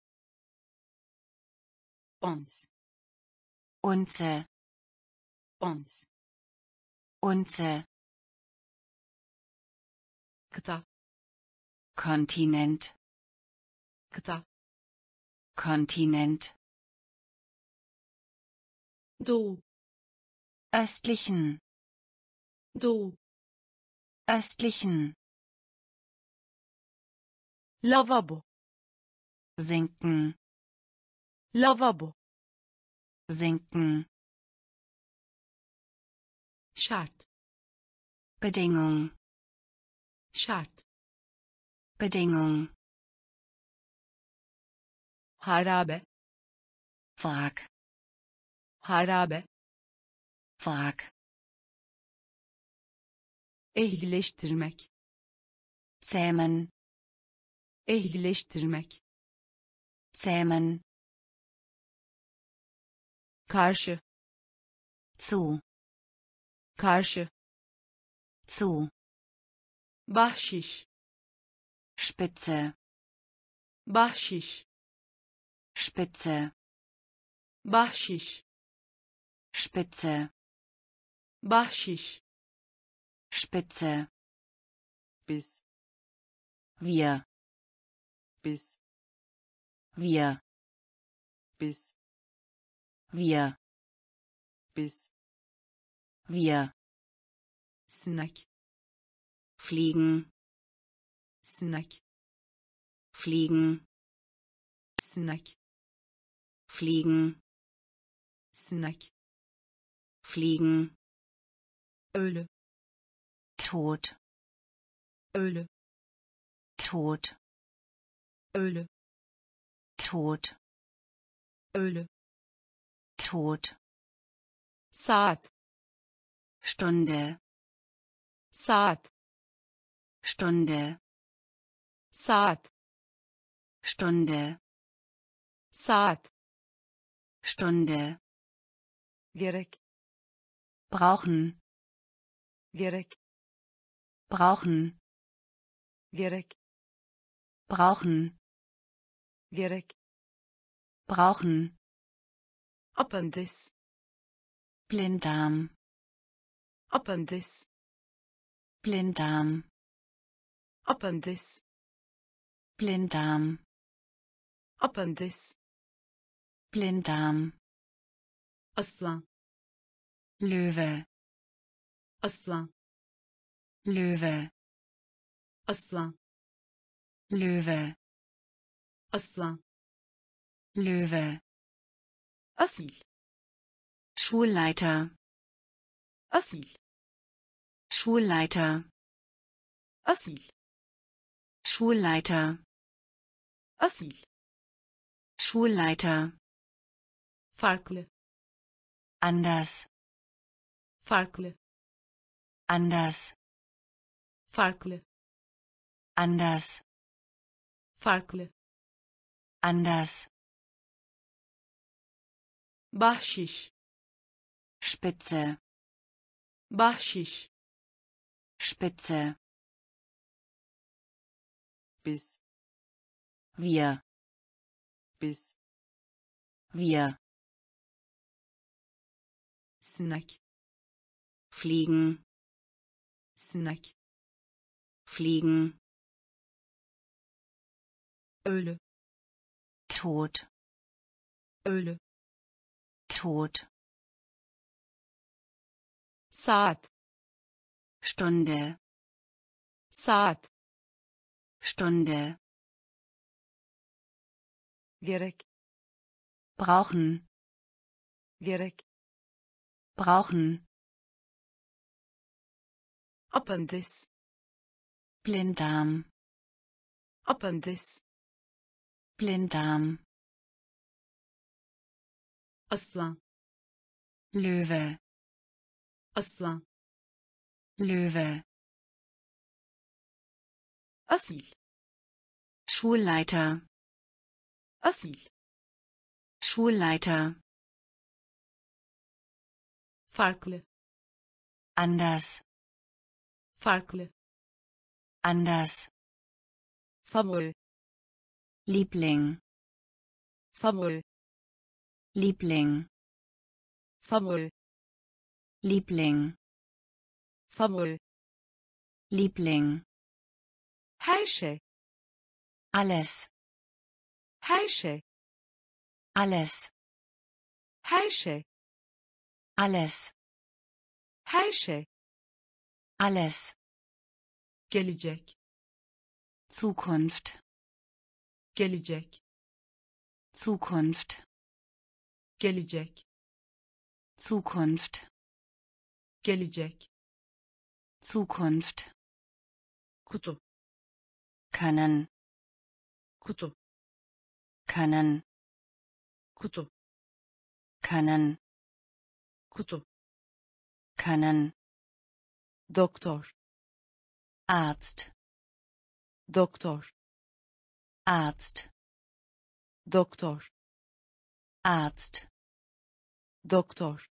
ons, Unze, ons, Unze, kıta, Kontinent, kıta, Kontinent, doğu, östlichen, doğu, östlichen, lavabo, sinken, lavabo, sinken, şart, Bedingung, şart, Bedingung, harabe, Wrack, harabe, Wrack, ehlileştirmek, zähmen, ehlileştirmek, zähmen, karşı, zu, karşı, zu, bahşiş, Spitze, bahşiş, Spitze, bahşiş, Spitze, bahşiş, Spitze, biz, wir, biz, wir, biz, wir, biz, wir, sinek, fliegen, sinek, fliegen, sinek, fliegen, sinek, fliegen, ölü, tot, ölü, tot, ölü, tot, ölü, tot, saat, Stunde, saat, Stunde, saat, Stunde, saat, Stunde, gerek, brauchen, gerek, brauchen, gerek, brauchen, gerek, brauchen, apandis, Blinddarm, apandis, Blinddarm, apandis, Blinddarm, apandis, Blinddarm, aslan, Löwe, aslan, Löwe, aslan, Löwe, aslan, Löwe, asil, Schulleiter, asil, Schulleiter, asil, Schulleiter, Asil. Schulleiter, Farklı. anders, Farklı. anders, Farklı. anders, Farklı. anders, Bahşiş. Spitze, Bahşiş. Spitze, Biz. wir, Biz. wir, Snack. fliegen, Snack. fliegen, Ölü. tot, Ölü. tot, Saat. Stunde, Saat. Stunde, Gerek. brauchen, Gerek. brauchen, Appendiz. Blinddarm, Appendiz. Blinddarm, Aslan. Löwe, Aslan. Löwe, Asil. Schulleiter, Asil. Schulleiter, Farklı. anders, Farklı. anders, Favori. Liebling, Favori. Liebling, Favori. Liebling, Favori. Liebling, Her şey. alles, Her şey. alles, Her şey. alles, Her şey. alles, Gelecek. Zukunft, Gelecek. Zukunft, Gelecek. Zukunft, Gelecek. Zukunft, Kutu. können, Kutu. können, Kutu. können, Kutu. können, Doktor. Arzt, Doktor. Arzt, Doktor. Arzt, Doktor.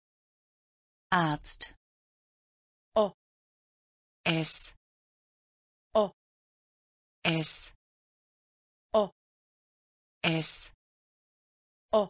Arzt, O. es, O. es, O. es, O.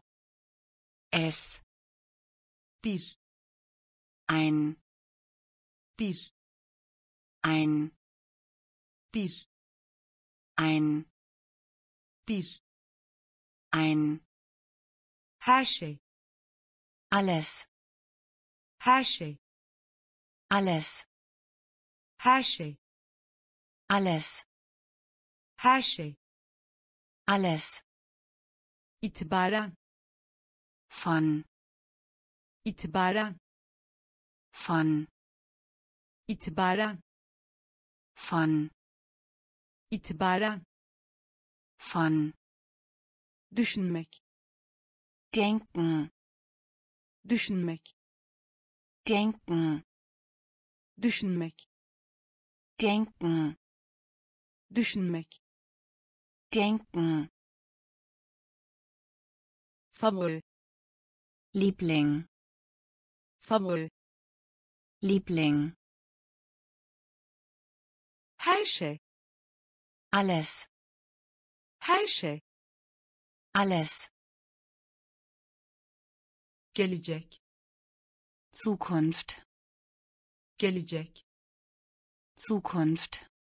es, Bir. ein, Bir. ein, Bir. ein, Bir. ein, Her şey. alles, Her şey. alles, Her şey. alles, Her şey. alles, İtibaren. von, İtibaren. von, İtibaren. von, İtibaren. von, Düşünmek. denken, Düşünmek. denken, Düşünmek. denken, Düşünmek. denken, Favori. Liebling, Favori. Liebling, Her şey. alles, Her şey. alles, Gelecek. Zukunft, Gelecek. Zukunft,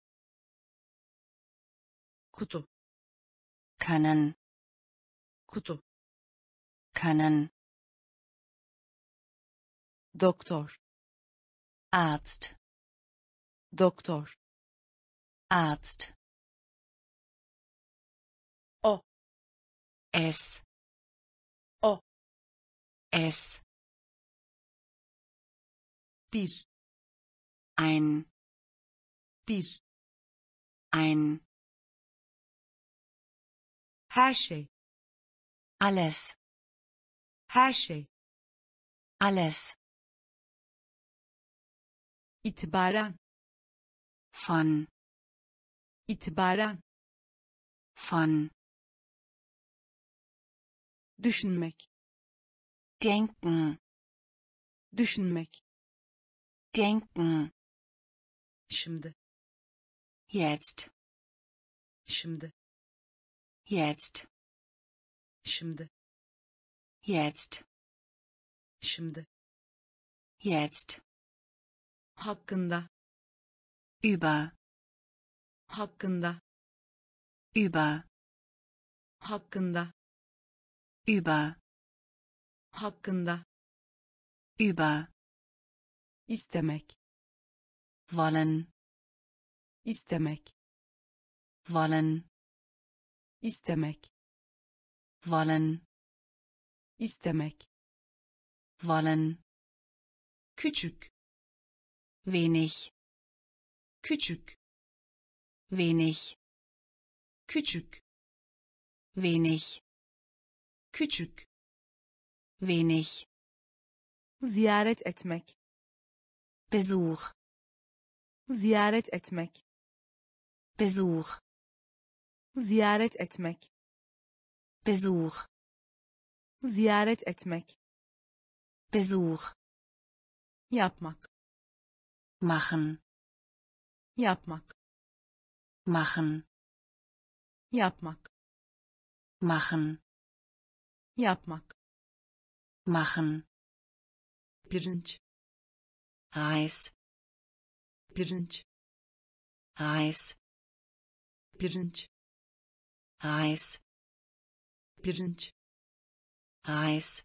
Kutu. können, Kutu. können, Doktor. Arzt, Doktor. Arzt, O. es, O. es, Bir. ein, Bir. ein, Her şey. Alles. Her şey. Alles. İtibaren. Von. İtibaren. Von. Düşünmek. Denken. Düşünmek. Denken. Şimdi. Jetzt. Şimdi. Jetzt. Şimdi. Jetzt. Şimdi. Jetzt. Hakkında. Über. Hakkında. Über. Hakkında. Über. Hakkında. Über. İstemek. Wollen. İstemek. Wollen. İstemek. Wollen. İstemek. Wollen. Küçük. Wenig. Küçük. Wenig. Küçük. Wenig. Küçük. Wenig. Ziyaret etmek. Besuch. Ziyaret etmek. Besuch. Ziyaret etmek. Besuch. Ziyaret etmek. Besuch. Yapmak. Machen. Yapmak. Machen. Yapmak. Machen. Yapmak. Machen. Pirinç. Reis. Pirinç. Reis. Pirinç. Reis. Pirinç. Reis.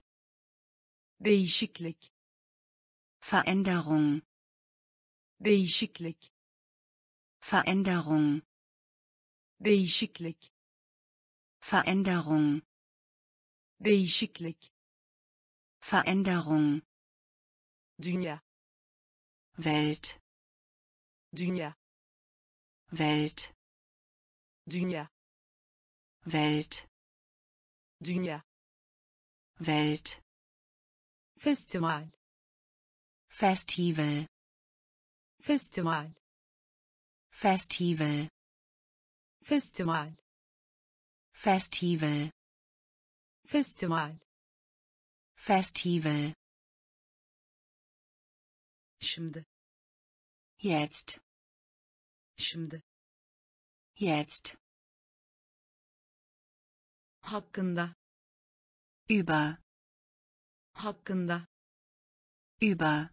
Değişiklik. Veränderung. Değişiklik. Veränderung. Değişiklik. Veränderung. Değişiklik. Veränderung. Dünya. Welt. Dünya. Welt. Dünya. Welt. Dünya. Welt. Festival. Festival. Festival. Festival. Festival. Festival. Festival. Festival. Şimdi. Jetzt. Şimdi. Jetzt. Hakkında. Über. Hakkında. Über.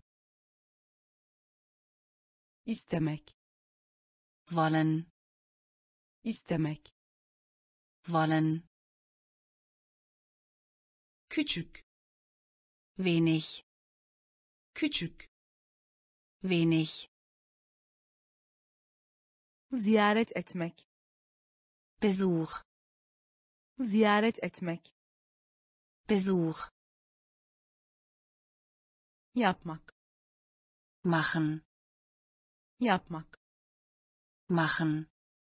İstemek. Wollen. İstemek. Wollen. Küçük. Wenig. Küçük. Wenig. Ziyaret etmek. Besuch. Ziyaret etmek. Besuch. Yapmak. Machen. Yapmak. Machen.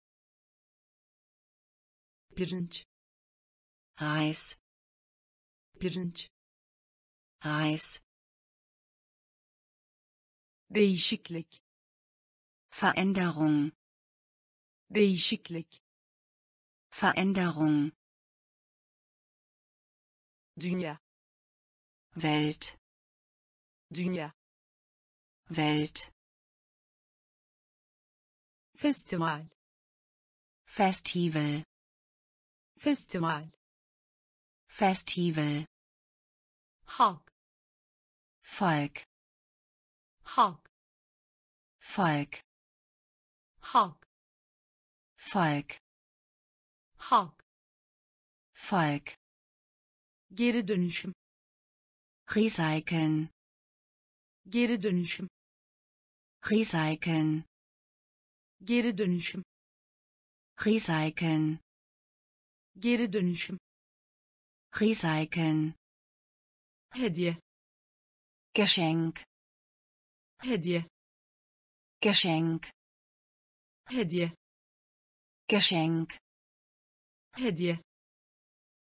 Pirinç. Reis. Pirinç. Reis. Değişiklik. Veränderung. Değişiklik. Veränderung. Dünya. Welt. Dünya. Welt. Festival. Festival. Festival. Festival. Halk. Volk. Halk. Volk. Halk. Volk. Halk. Volk. Geri dönüşüm. Recyceln. Geri dönüşüm. Recyceln. Geri dönüşüm. Recyceln. Geri dönüşüm. Recyceln. Hediye. Geschenk. Hediye. Geschenk. Hediye. Geschenk. Hediye.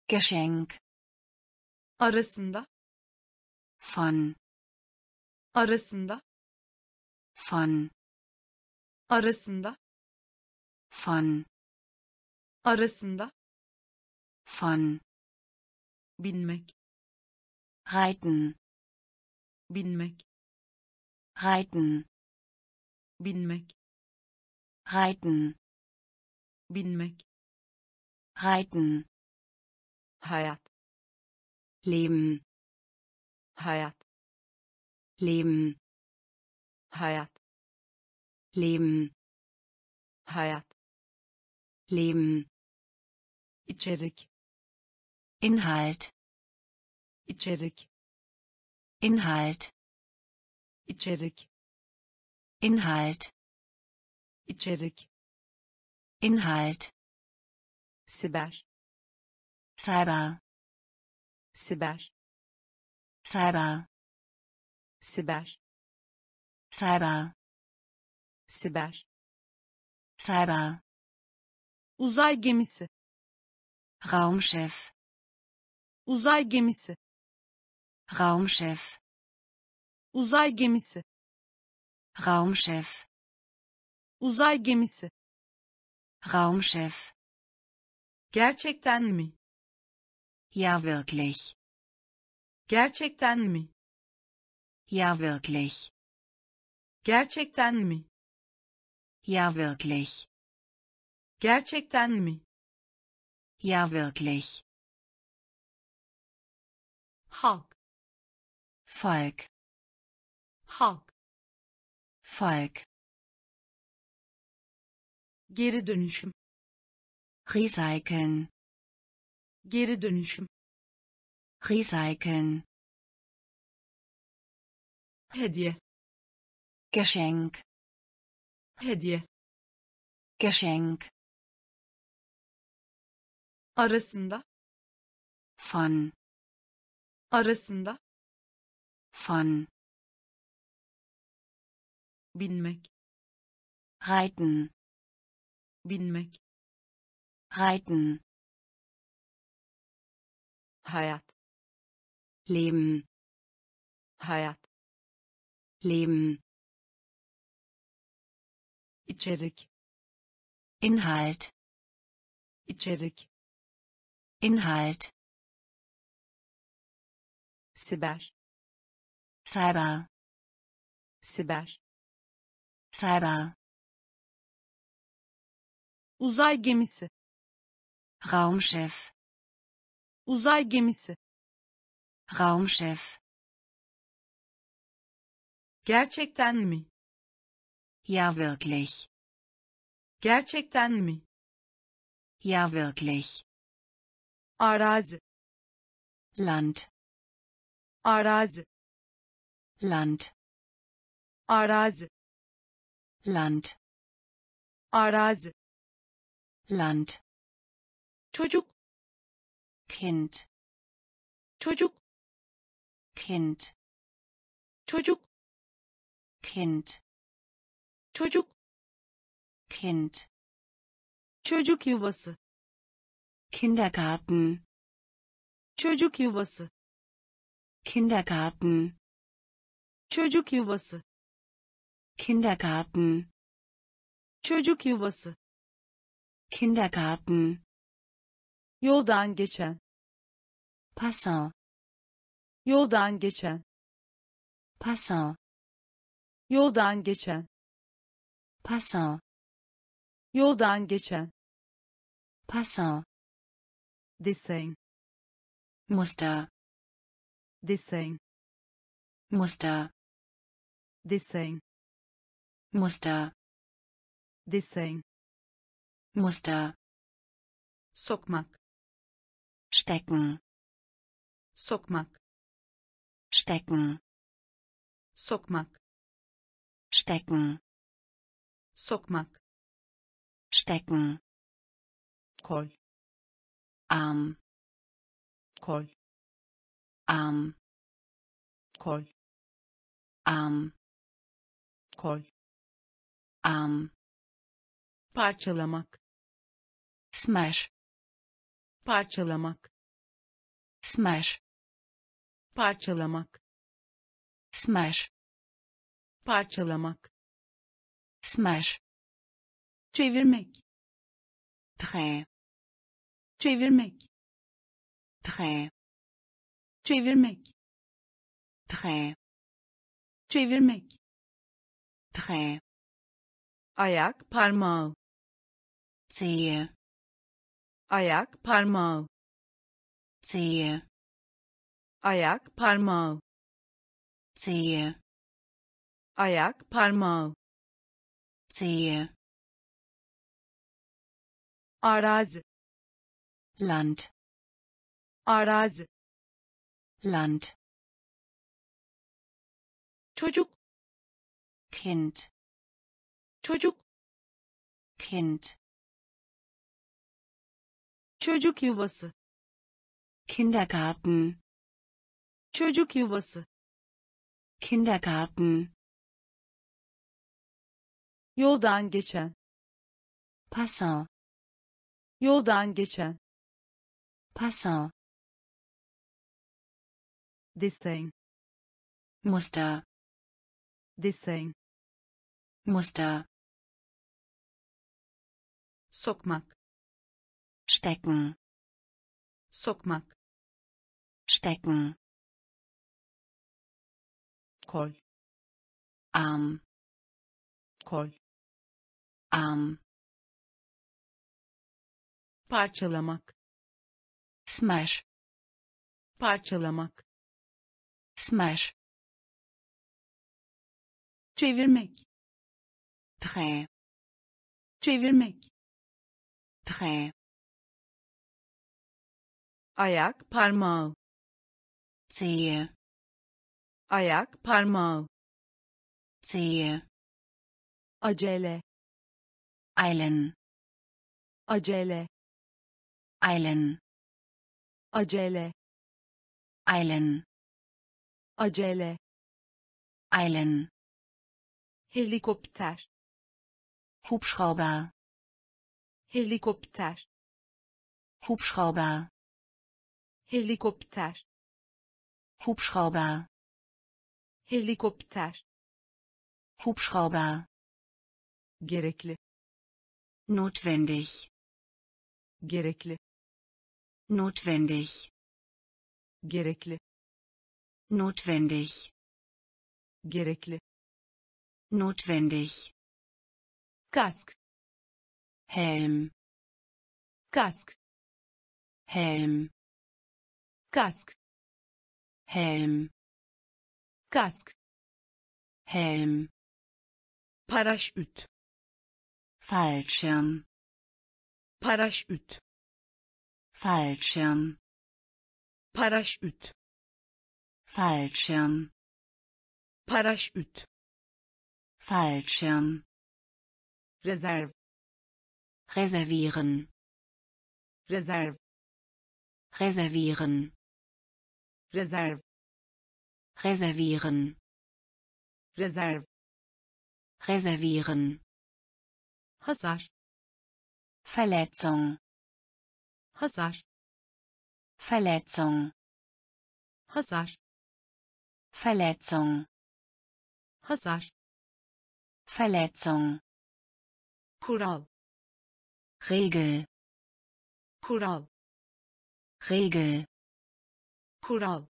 Geschenk. arasında, Von. arasında, Von. arasında, Von. arasında, Von. binmek, Reiten. binmek, Reiten. binmek, Reiten. binmek, Reiten. hayat, Leben. hayat, Leben. hayat, Leben. hayat, Leben. içerik, Inhalt. içerik, Inhalt. içerik, Inhalt. içerik, Inhalt. siber, Cyber. siber, Cyber. siber, Cyber. siber, Cyber. uzay gemisi, Raumschiff. uzay gemisi, Raumschiff. uzay gemisi, Raumschiff. uzay gemisi, Raumschiff. gerçekten mi, Ja, wirklich. gerçekten mi, Ja, wirklich. gerçekten mi, Ja, wirklich. gerçekten mi, Ja, wirklich. halk, Volk. halk, Volk. geri dönüşüm, Recyceln. geri dönüşüm, Recyceln. hediye, Geschenk. hediye, Geschenk. arasında, Von. arasında, Von. binmek, Reiten. binmek, Reiten. hayat, Leben. hayat, Leben. içerik, Inhalt. içerik, Inhalt. siber, Cyber. siber, Cyber. uzay gemisi, Raumschiff. uzay gemisi, Raumschiff. gerçekten mi, Ja, wirklich. gerçekten mi, Ja, wirklich. arazi, Land. arazi, Land. arazi, Land. arazi, Land. çocuk, Kind. çocuk, Kind. çocuk, Kind. çocuk, Kind. çocuk yuvası, Kindergarten. çocuk yuvası, Kindergarten. çocuk yuvası, Kindergarten. çocuk yuvası, Kindergarten. yoldan geçen, Passant. yoldan geçen, Passant. yoldan geçen, Passant. yoldan geçen, Passant. desen, Muster. desen, Muster. desen, Muster. desen, Muster. sokmak, Stecken. sokmak, Stecken. sokmak, Stecken. sokmak, Stecken. kol, Arm. kol, Arm. kol, Arm. kol, Arm. parçalamak, Smash. parçalamak, smash, parçalamak, smash, parçalamak, smash, çevirmek, très, çevirmek, très, çevirmek, très, çevirmek, très, ayak parmağı, Zehe, ayak parmağı, Zehe, ayak parmağı, Zehe, ayak parmağı, Zehe, arazi, Land, arazi, Land, çocuk, Kind, çocuk, Kind, çocuk yuvası, Kindergarten, çocuk yuvası, Kindergarten, yoldan geçen, Passant, yoldan geçen, Passant, desen, Muster, desen, Muster, sokmak, stecken, sokmak, stecken, kol, Arm, kol, Arm, parçalamak, smash, parçalamak, smash, çevirmek, très, çevirmek, très, ayak parmağı, Zehe, ayak parmağı, Zehe, acele, eilen, acele, eilen, acele, eilen, acele, eilen, helikopter, Hubschrauber, helikopter, Hubschrauber, helikopter, Hubschrauber, helikopter, Hubschrauber, gerekli, notwendig, gerekli, notwendig, gerekli, notwendig, gerekli, notwendig, kask, Helm, kask, Helm, kask, Helm, kask, Helm, paraşüt, Fallschirm, paraşüt, Fallschirm, paraşüt, Fallschirm, paraşüt, Fallschirm, rezerv, reservieren, rezerv, reservieren, rezerv, reservieren, rezerv, reservieren, hasar, Verletzung, hasar, Verletzung, hasar, Verletzung, hasar, Verletzung, kural, Regel, kural, Regel, kural,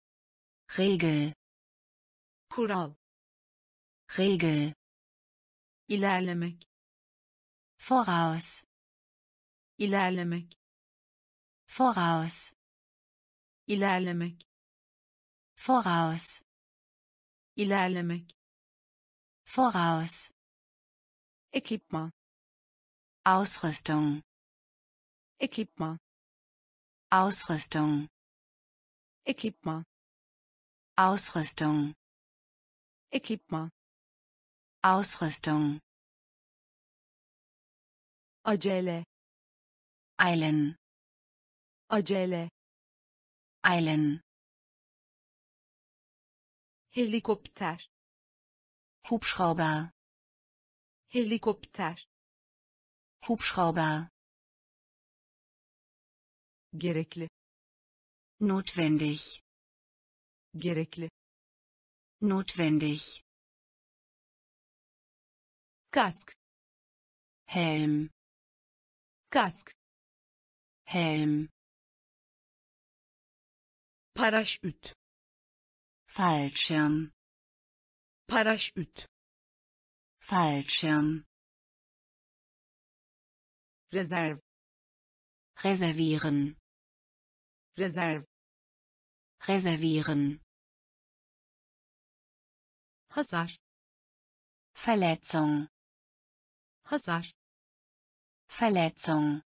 Regel, kural, Regel, ilerlemek, voraus, ilerlemek, voraus, ilerlemek, voraus, ilerlemek, voraus, ekipman, Ausrüstung, ekipman, Ausrüstung, ekipman, Ausrüstung, ekipman, Ausrüstung, acele, eilen, acele, eilen, helikopter, Hubschrauber, helikopter, Hubschrauber, gerekli, Notwendig. Gerekli. Notwendig. Kask. Helm. Kask. Helm. Paraşüt. Fallschirm. Paraşüt. Fallschirm. Rezerv. Reservieren. Rezerv. Reservieren. Hasar. Verletzung. Hasar. Verletzung.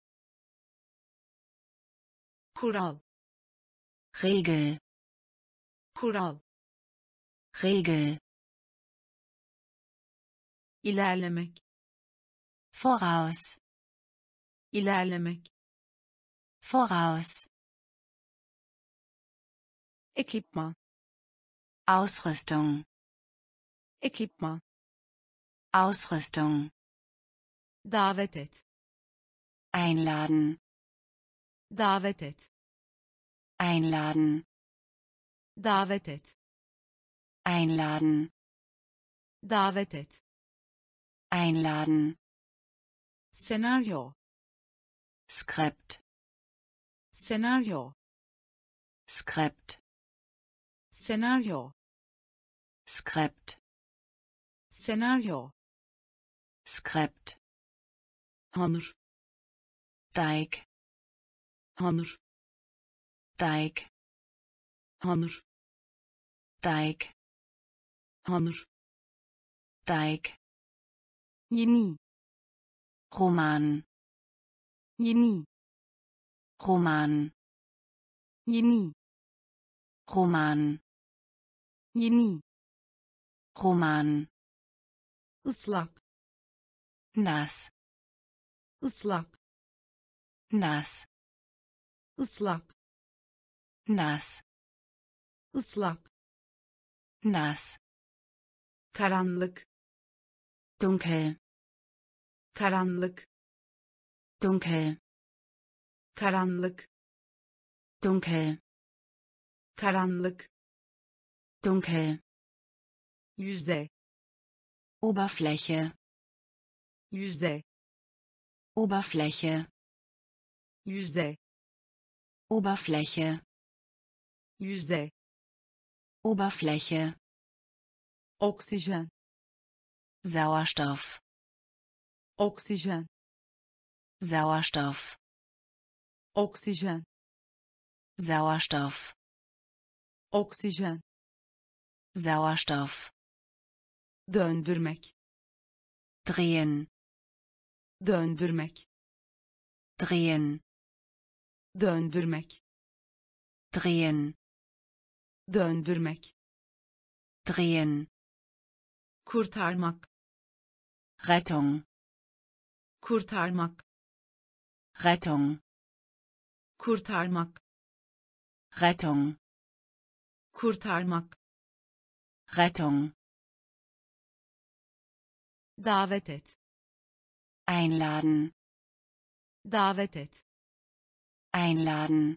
Kural. Regel. Kural. Regel. İlerlemek. Voraus. İlerlemek. Voraus. Ekipman. Ausrüstung. Ekipman. Ausrüstung. Davet et. Einladen. Davet et. Einladen. Davet et. Einladen. Davet et. Einladen. Senaryo. Skript. Senaryo. Skript. Senaryo. Skript. Senaryo. Skript. Hamur. Teig. Hamur. Teig. Hamur. Teig. Hamur. Teig. Yeni. Roman. Yeni. Roman. Yeni. Roman. Yeni. Roman. Islak. Nass. Islak. Nass. Islak. Nass. Islak. Nass. Karanlık. Dunkel. Karanlık. Dunkel. Karanlık. Dunkel. Karanlık. Dunkel. Yüzey. Oberfläche. Yüzey. Oberfläche. Yüzey. Oberfläche. Yüzey. Oberfläche. Oksijen. Sauerstoff. Oksijen. Sauerstoff. Oksijen. Sauerstoff. Oksijen. Sauerstoff. Döndürmek. Drehen. Döndürmek. Drehen. Döndürmek. Drehen. Döndürmek. Drehen. Kurtarmak. Rettung. Kurtarmak. Rettung. Kurtarmak. Rettung. Kurtarmak. Rettung. Davet et. Einladen. Davet et. Einladen.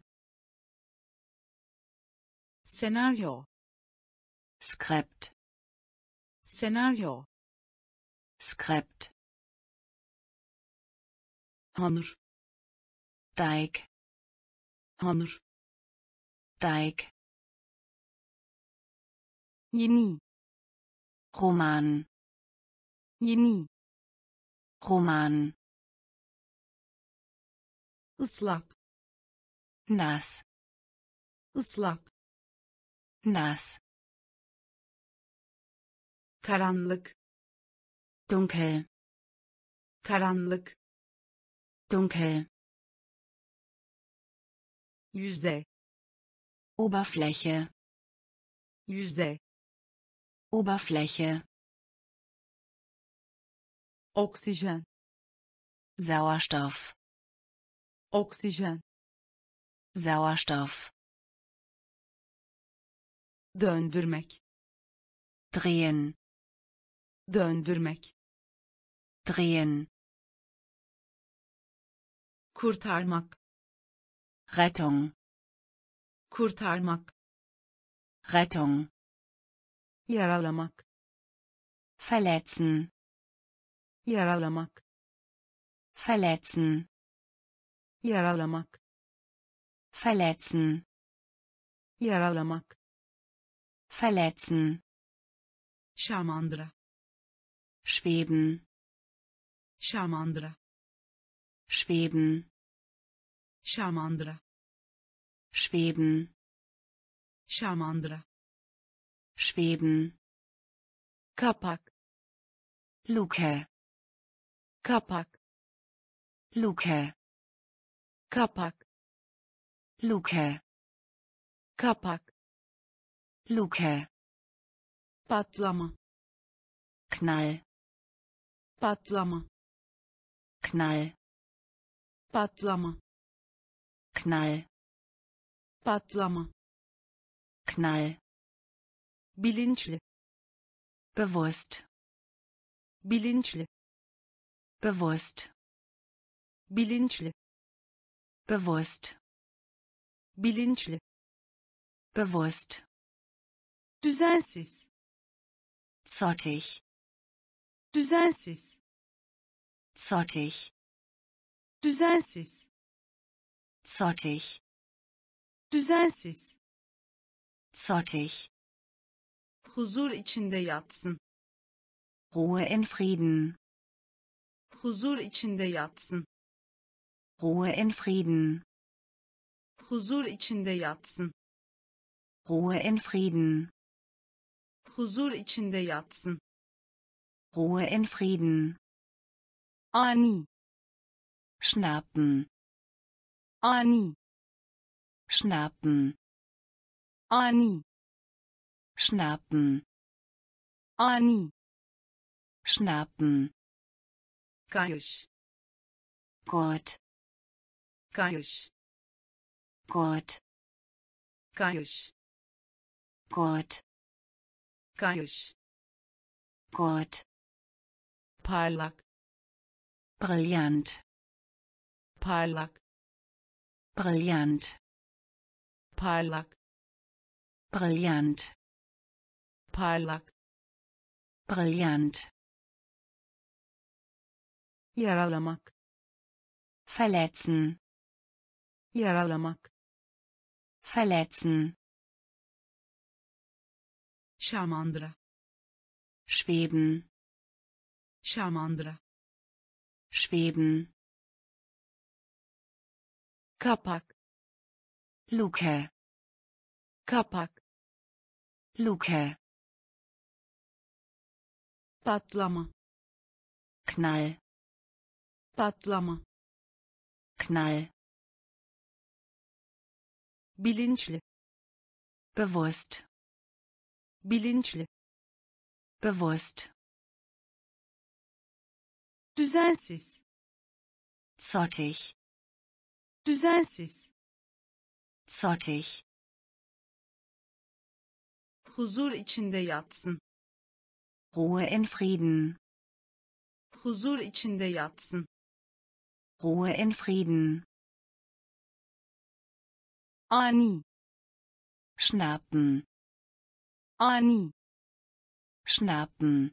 Senaryo. Skript. Senaryo. Skript. Hamur. Teig. Hamur. Teig. Yeni. Roman. Yeni. Roman. Islak. Nass. Islak. Nass. Karanlık. Dunkel. Karanlık. Dunkel. Yüzey. Oberfläche. Yüzey. Oberfläche. Oksijen. Sauerstoff. Oksijen. Sauerstoff. Döndürmek. Drehen. Döndürmek. Drehen. Kurtarmak. Rettung. kurtarmak, Rettung, yaralamak, verletzen, yaralamak, verletzen, yaralamak, verletzen, yaralamak, verletzen, şamandıra, schweben, şamandıra, schweben, şamandıra, schweben, şamandıra, schweben, kapak, Luke, kapak, Luke, kapak, Luke, kapak, Luke, patlama, Knall, patlama, Knall, patlama, Knall, patlama, Knall, bilinçli, bewusst, bilinçli, bewusst, bilinçli, bewusst, bilinçli, bewusst, düzensiz, zottig, düzensiz, zottig, düzensiz, zottig, düzensiz, zottig, huzur içinde yatsın, Ruhe in Frieden, huzur içinde yatsın, Ruhe in Frieden, huzur içinde yatsın, Ruhe in Frieden, huzur içinde yatsın, Ruhe in Frieden, ani, schnappen, ani, schnappen, ani, schnappen, ani, schnappen, kayış, Gurt, kayış, Gurt, kayış, Gurt, kayış, Gurt, parlak, brillant, parlak, brillant, parlak, brillant, parlak, brillant, yaralamak, verletzen, yaralamak, verletzen, şamandıra, schweben, şamandıra, schweben, kapak, Luke, kapak, Luke, patlama, Knall, patlama, Knall, bilinçli, bewusst, bilinçli, bewusst, düzensiz, zottig, düzensiz, zottig, huzur içinde yatsın, Ruhe in Frieden, huzur içinde yatsın, Ruhe in Frieden, ani, schnappen, ani, schnappen,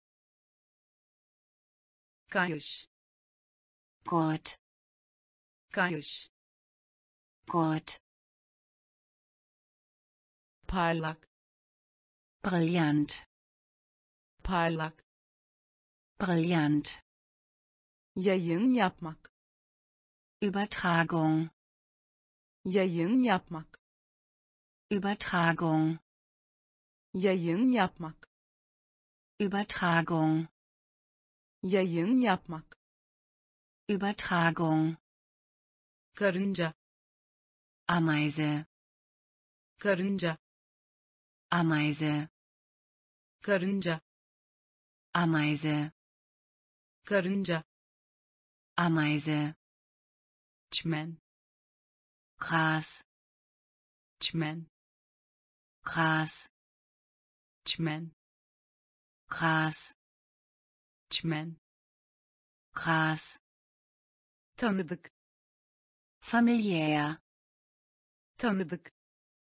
kayış, Gurt, kayış, Gurt, parlak, brillant, parlak, brillant, yayın yapmak, Übertragung, yayın yapmak, Übertragung, yayın yapmak, Übertragung, yayın yapmak, Übertragung, karınca, Ameise, karınca, Ameise, karınca, Ameise, karınca, Ameise, çmen, Gras, çmen, Gras, çmen, Gras, çmen, Gras, tanıdık, familiär, tanıdık,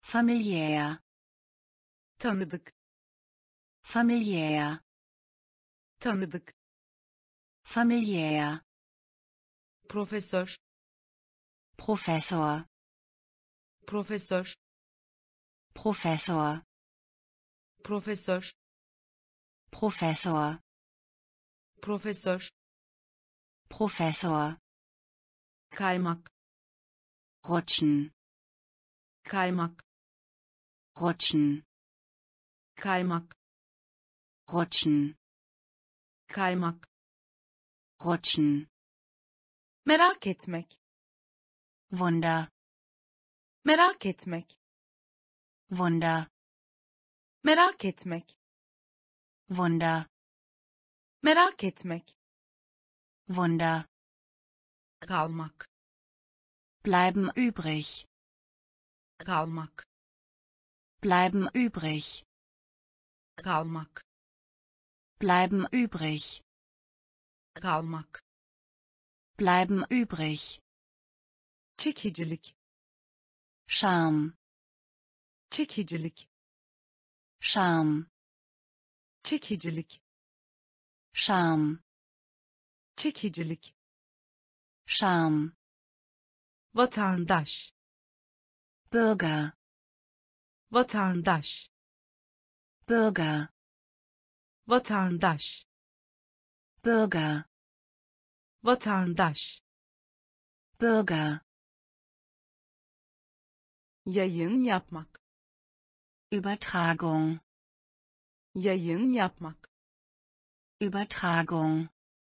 Familiär. tanıdık, Familiär. tanıdık, Familiär. profesör, Professor. profesör, Professor. profesör, Professor. profesör, Professor. kaymak, Rutschen. kaymak, Rutschen. kaymak, Rutschen. kaymak, Rutschen. merak etmek, Wunder. merak etmek, Wunder. merak etmek, Wunder. merak etmek, Wunder. kalmak, Bleiben übrig. kalmak, Bleiben übrig. kalmak, Bleiben übrig. kalmak, Bleiben übrig. çekicilik, Charme. çekicilik, Charme. çekicilik, Charme. çekicilik, Charme. vatandaş, Bürger. vatandaş, Bürger. vatandaş, Bürger. vatandaş, Bürger. yayın yapmak, Übertragung. yayın yapmak, Übertragung.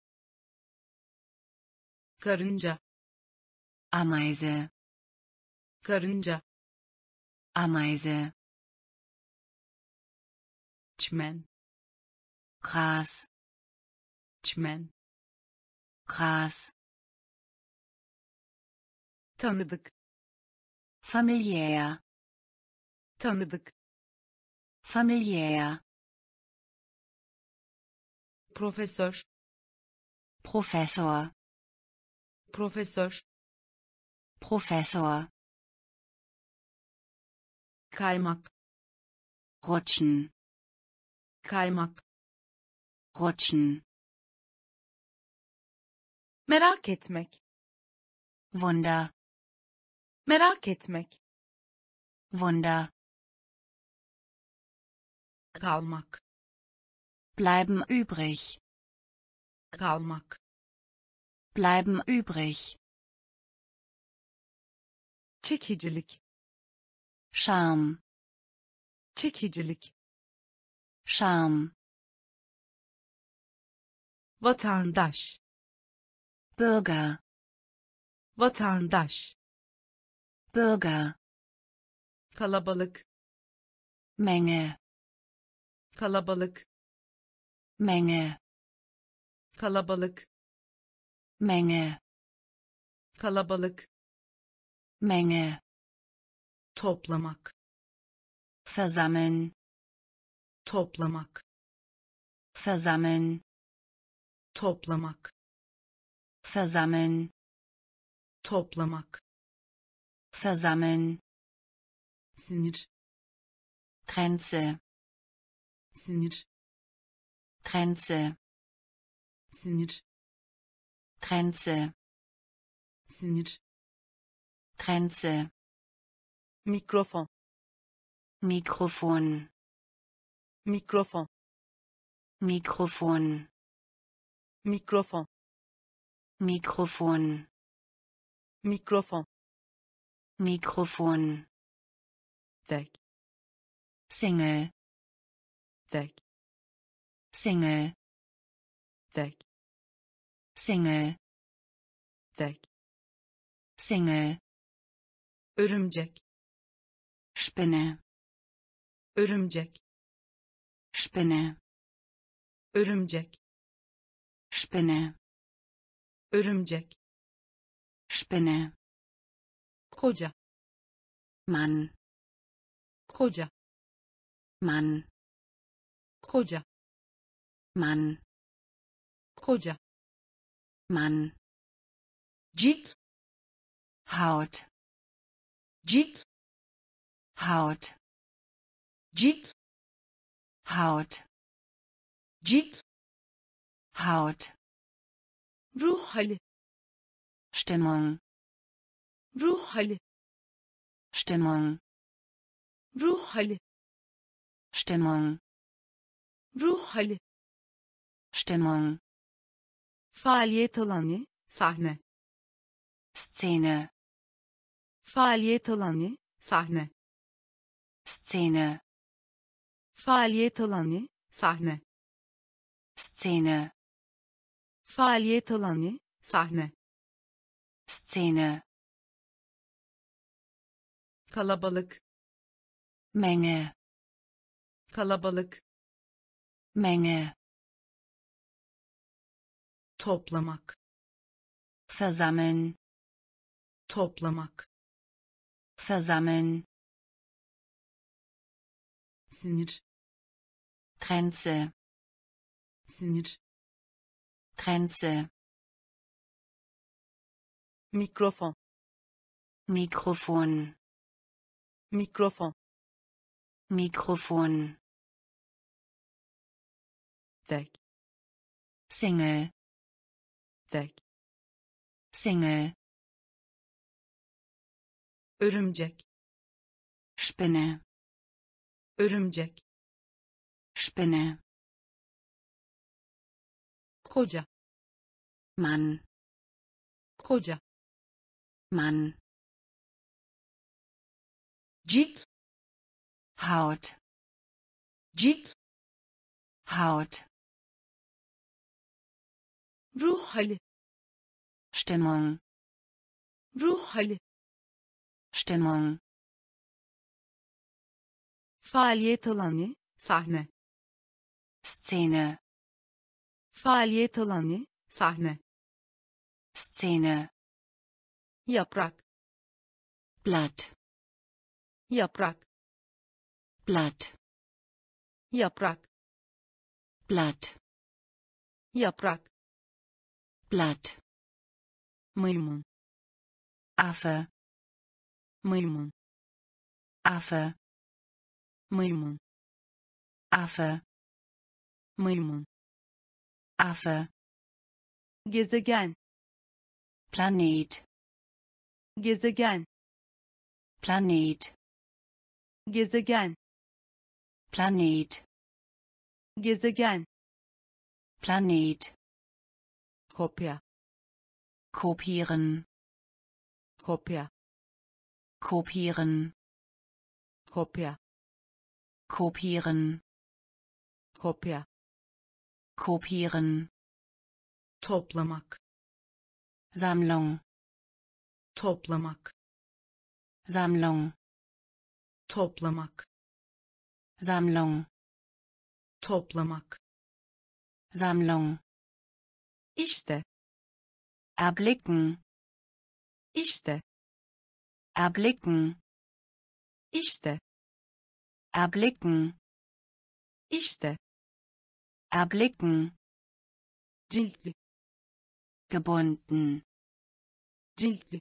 karınca, Ameise. karınca, Ameise. çmen, Gras. çmen, Gras. tanıdık, Familiär. tanıdık, Familiär. profesör, Professor. profesör, Professor. kaymak, Rutschen. kaymak, Rutschen. merak etmek, Wunder. merak etmek, Wunder. kalmak, Bleiben übrig. kalmak, Bleiben übrig. çekicilik, Charme. çekicilik, Charme. vatandaş, Bürger. vatandaş, Bürger. kalabalık, Menge. kalabalık, Menge. kalabalık, Menge. kalabalık, Menge. toplamak, Versammeln. toplamak, Versammeln. toplamak, Versammeln. toplamak, Versammeln. sinir, Grenze. sinir, Grenze. sinir, Grenze. sinir, Grenze. mikrofon, Mikrofon. mikrofon, Mikrofon. mikrofon, Mikrofon. mikrofon, Mikrofon. tek, Single. tek, Single. tek, Single. tek, Single. örümcek, Spinne. örümcek, Spinne. örümcek, Spinne. örümcek, Spinne. koca, Mann. koca, Mann. koca, Mann. koca, Mann. cilt, Haut. cilt, Haut, cilt, Haut, cilt, Haut, ruh hali, Stimmung, ruh hali, Stimmung, ruh hali, Stimmung, ruh hali, Stimmung, faaliyet alanı, sahne, Szene, faaliyet alanı, sahne, Szene, faaliyet alanı, sahne, Szene, faaliyet alanı, sahne, Szene, kalabalık, Menge, kalabalık, Menge, toplamak, versammeln, toplamak, versammeln, sinir, Grenze, sinir, Grenze, mikrofon, Mikrofon, mikrofon, Mikrofon, tek, Single, tek, Single, örümcek, Spinne, örümcek, Spinne, koca, Mann, koca, Mann, cilt, Haut, cilt, Haut, ruh hali, Stimmung, ruh hali, Stimmung, faaliyet alanı, sahne, Szene, faaliyet alanı, sahne, Szene, yaprak, Blatt, yaprak, Blatt, yaprak, Blatt, yaprak, Blatt, maymun, Affe, maymun, Affe, maymun, Affe, maymun, Affe, gezegen, Planet, gezegen, Planet, gezegen, Planet, gezegen, Planet, kopya, kopieren, kopya, kopieren, kopya, kopieren, kopya, kopieren, toplamak, Sammlung, toplamak, Sammlung, toplamak, Sammlung, toplamak, Sammlung, işte, erblicken, işte, erblicken, işte, erblicken, işte, erblicken, ciltli, gebunden, ciltli,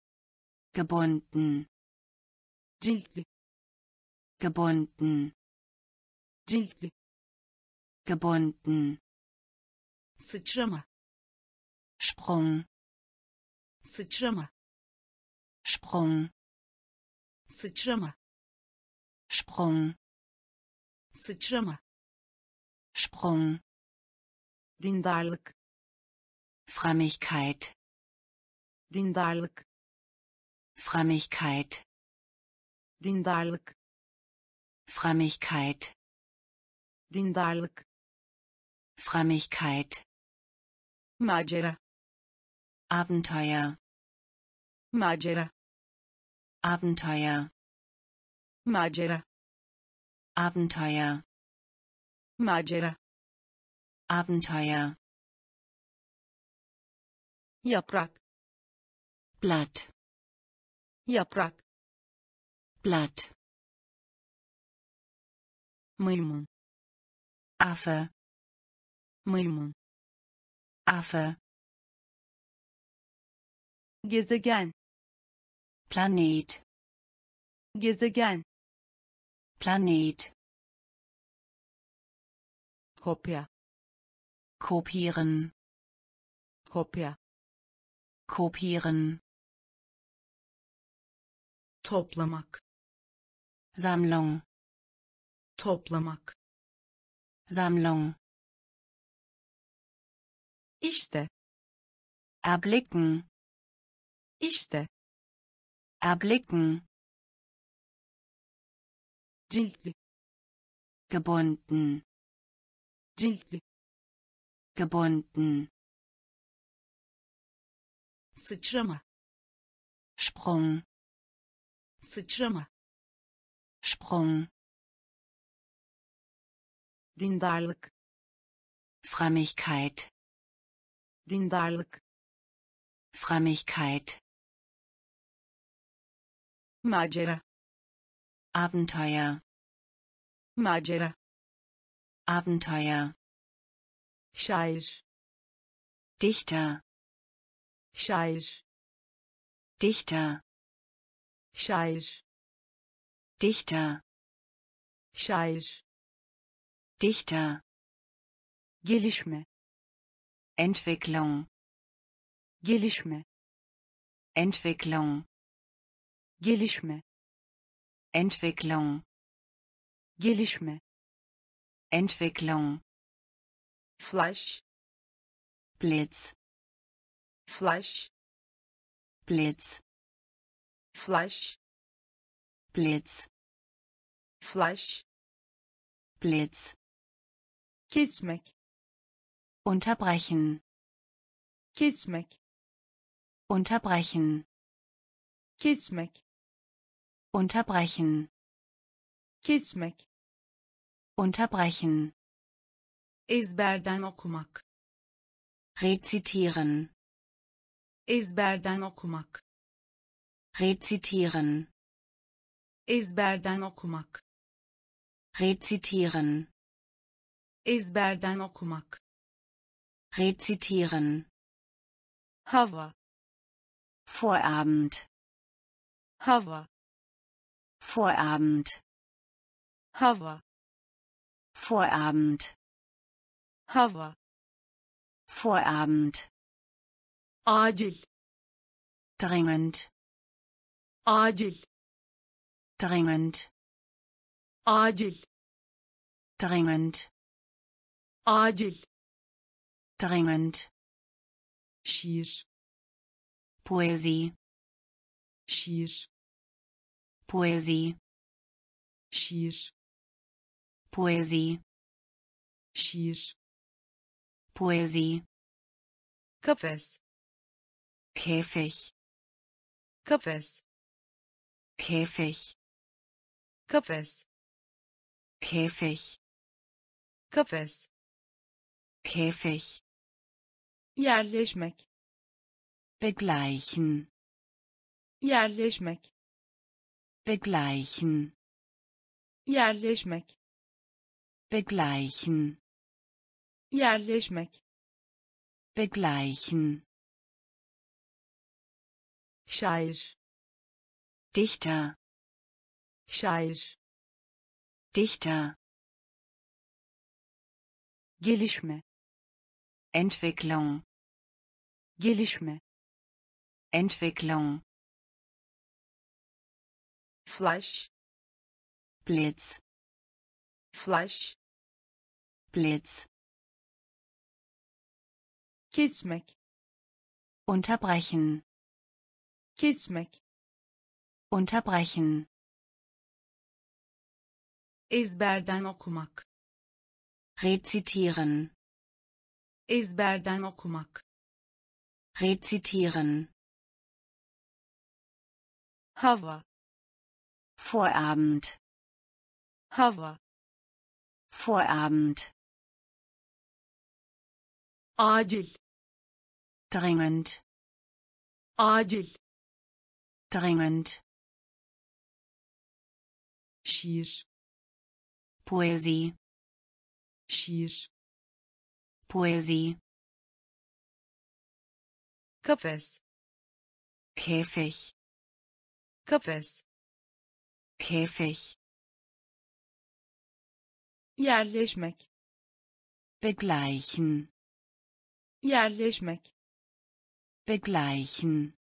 gebunden, ciltli, gebunden, ciltli, gebunden, sıçrama, Sprung, sıçrama, Sprung, sıçrama, Sprung, sıçrama, Sprung, dindarlık, Frömmigkeit, dindarlık, Frömmigkeit, dindarlık, Frömmigkeit, dindarlık, Frömmigkeit, macera, Abenteuer, macera, Abenteuer, macera, Abenteuer, macera, Abenteuer, yaprak, Blatt, yaprak, Blatt, maymun, Affe, maymun, Affe, gezegen, Planet, gezegen, Planet. kopya, Kopieren. kopya, Kopieren. toplamak, Sammlung. toplamak, Sammlung. işte, Erblicken. işte, Erblicken. ciltli, Gebunden. ciltli, Gebunden. sıçrama, Sprung. sıçrama, Sprung. dindarlık, Frömmigkeit. dindarlık, Frömmigkeit. macera, Abenteuer. macera, Abenteuer. şair, Dichter. şair, Dichter. şair, Dichter. şair, Dichter. gelişme, Entwicklung. gelişme, Entwicklung. gelişme, Entwicklung. gelişme, Entwicklung. flash, Blitz. flash, Blitz. flash, Blitz. flash, Blitz. kesmek, Unterbrechen. kesmek, Unterbrechen. kesmek, Unterbrechen. kesmek, Unterbrechen. ezberden okumak, Rezitieren. ezberden okumak, Rezitieren. ezberden okumak, Rezitieren. ezberden okumak, Rezitieren. hava, Vorabend. hava, Vorabend. hava, Vorabend. hava, Vorabend. acil, Dringend. acil, Dringend. acil, Dringend. acil, Dringend. şiir, Poesie. şiir, Poesie. şiir, Poesie. şiir, Poesie. kafes, Käfig. kafes, Käfig. kafes, Käfig. kafes, Käfig. yerleşmek, Begleichen. yerleşmek, Begleichen. yerleşmek, Begleichen. yerleşmek, Begleichen. şair, Dichter. şair, Dichter. gelişme, Entwicklung. gelişme, Entwicklung. flash, Blitz. flash, Blitz. kesmek, Unterbrechen. kesmek, Unterbrechen. ezberden okumak, Rezitieren. ezberden okumak, Rezitieren. hava, Vorabend. hava, Vorabend. acil, Dringend. acil, Dringend. şiir, Poesie. şiir, Poesie. kafes, Käfig. kafes, Käfig. yerleşmek, begleichen, yerleşmek, begleichen,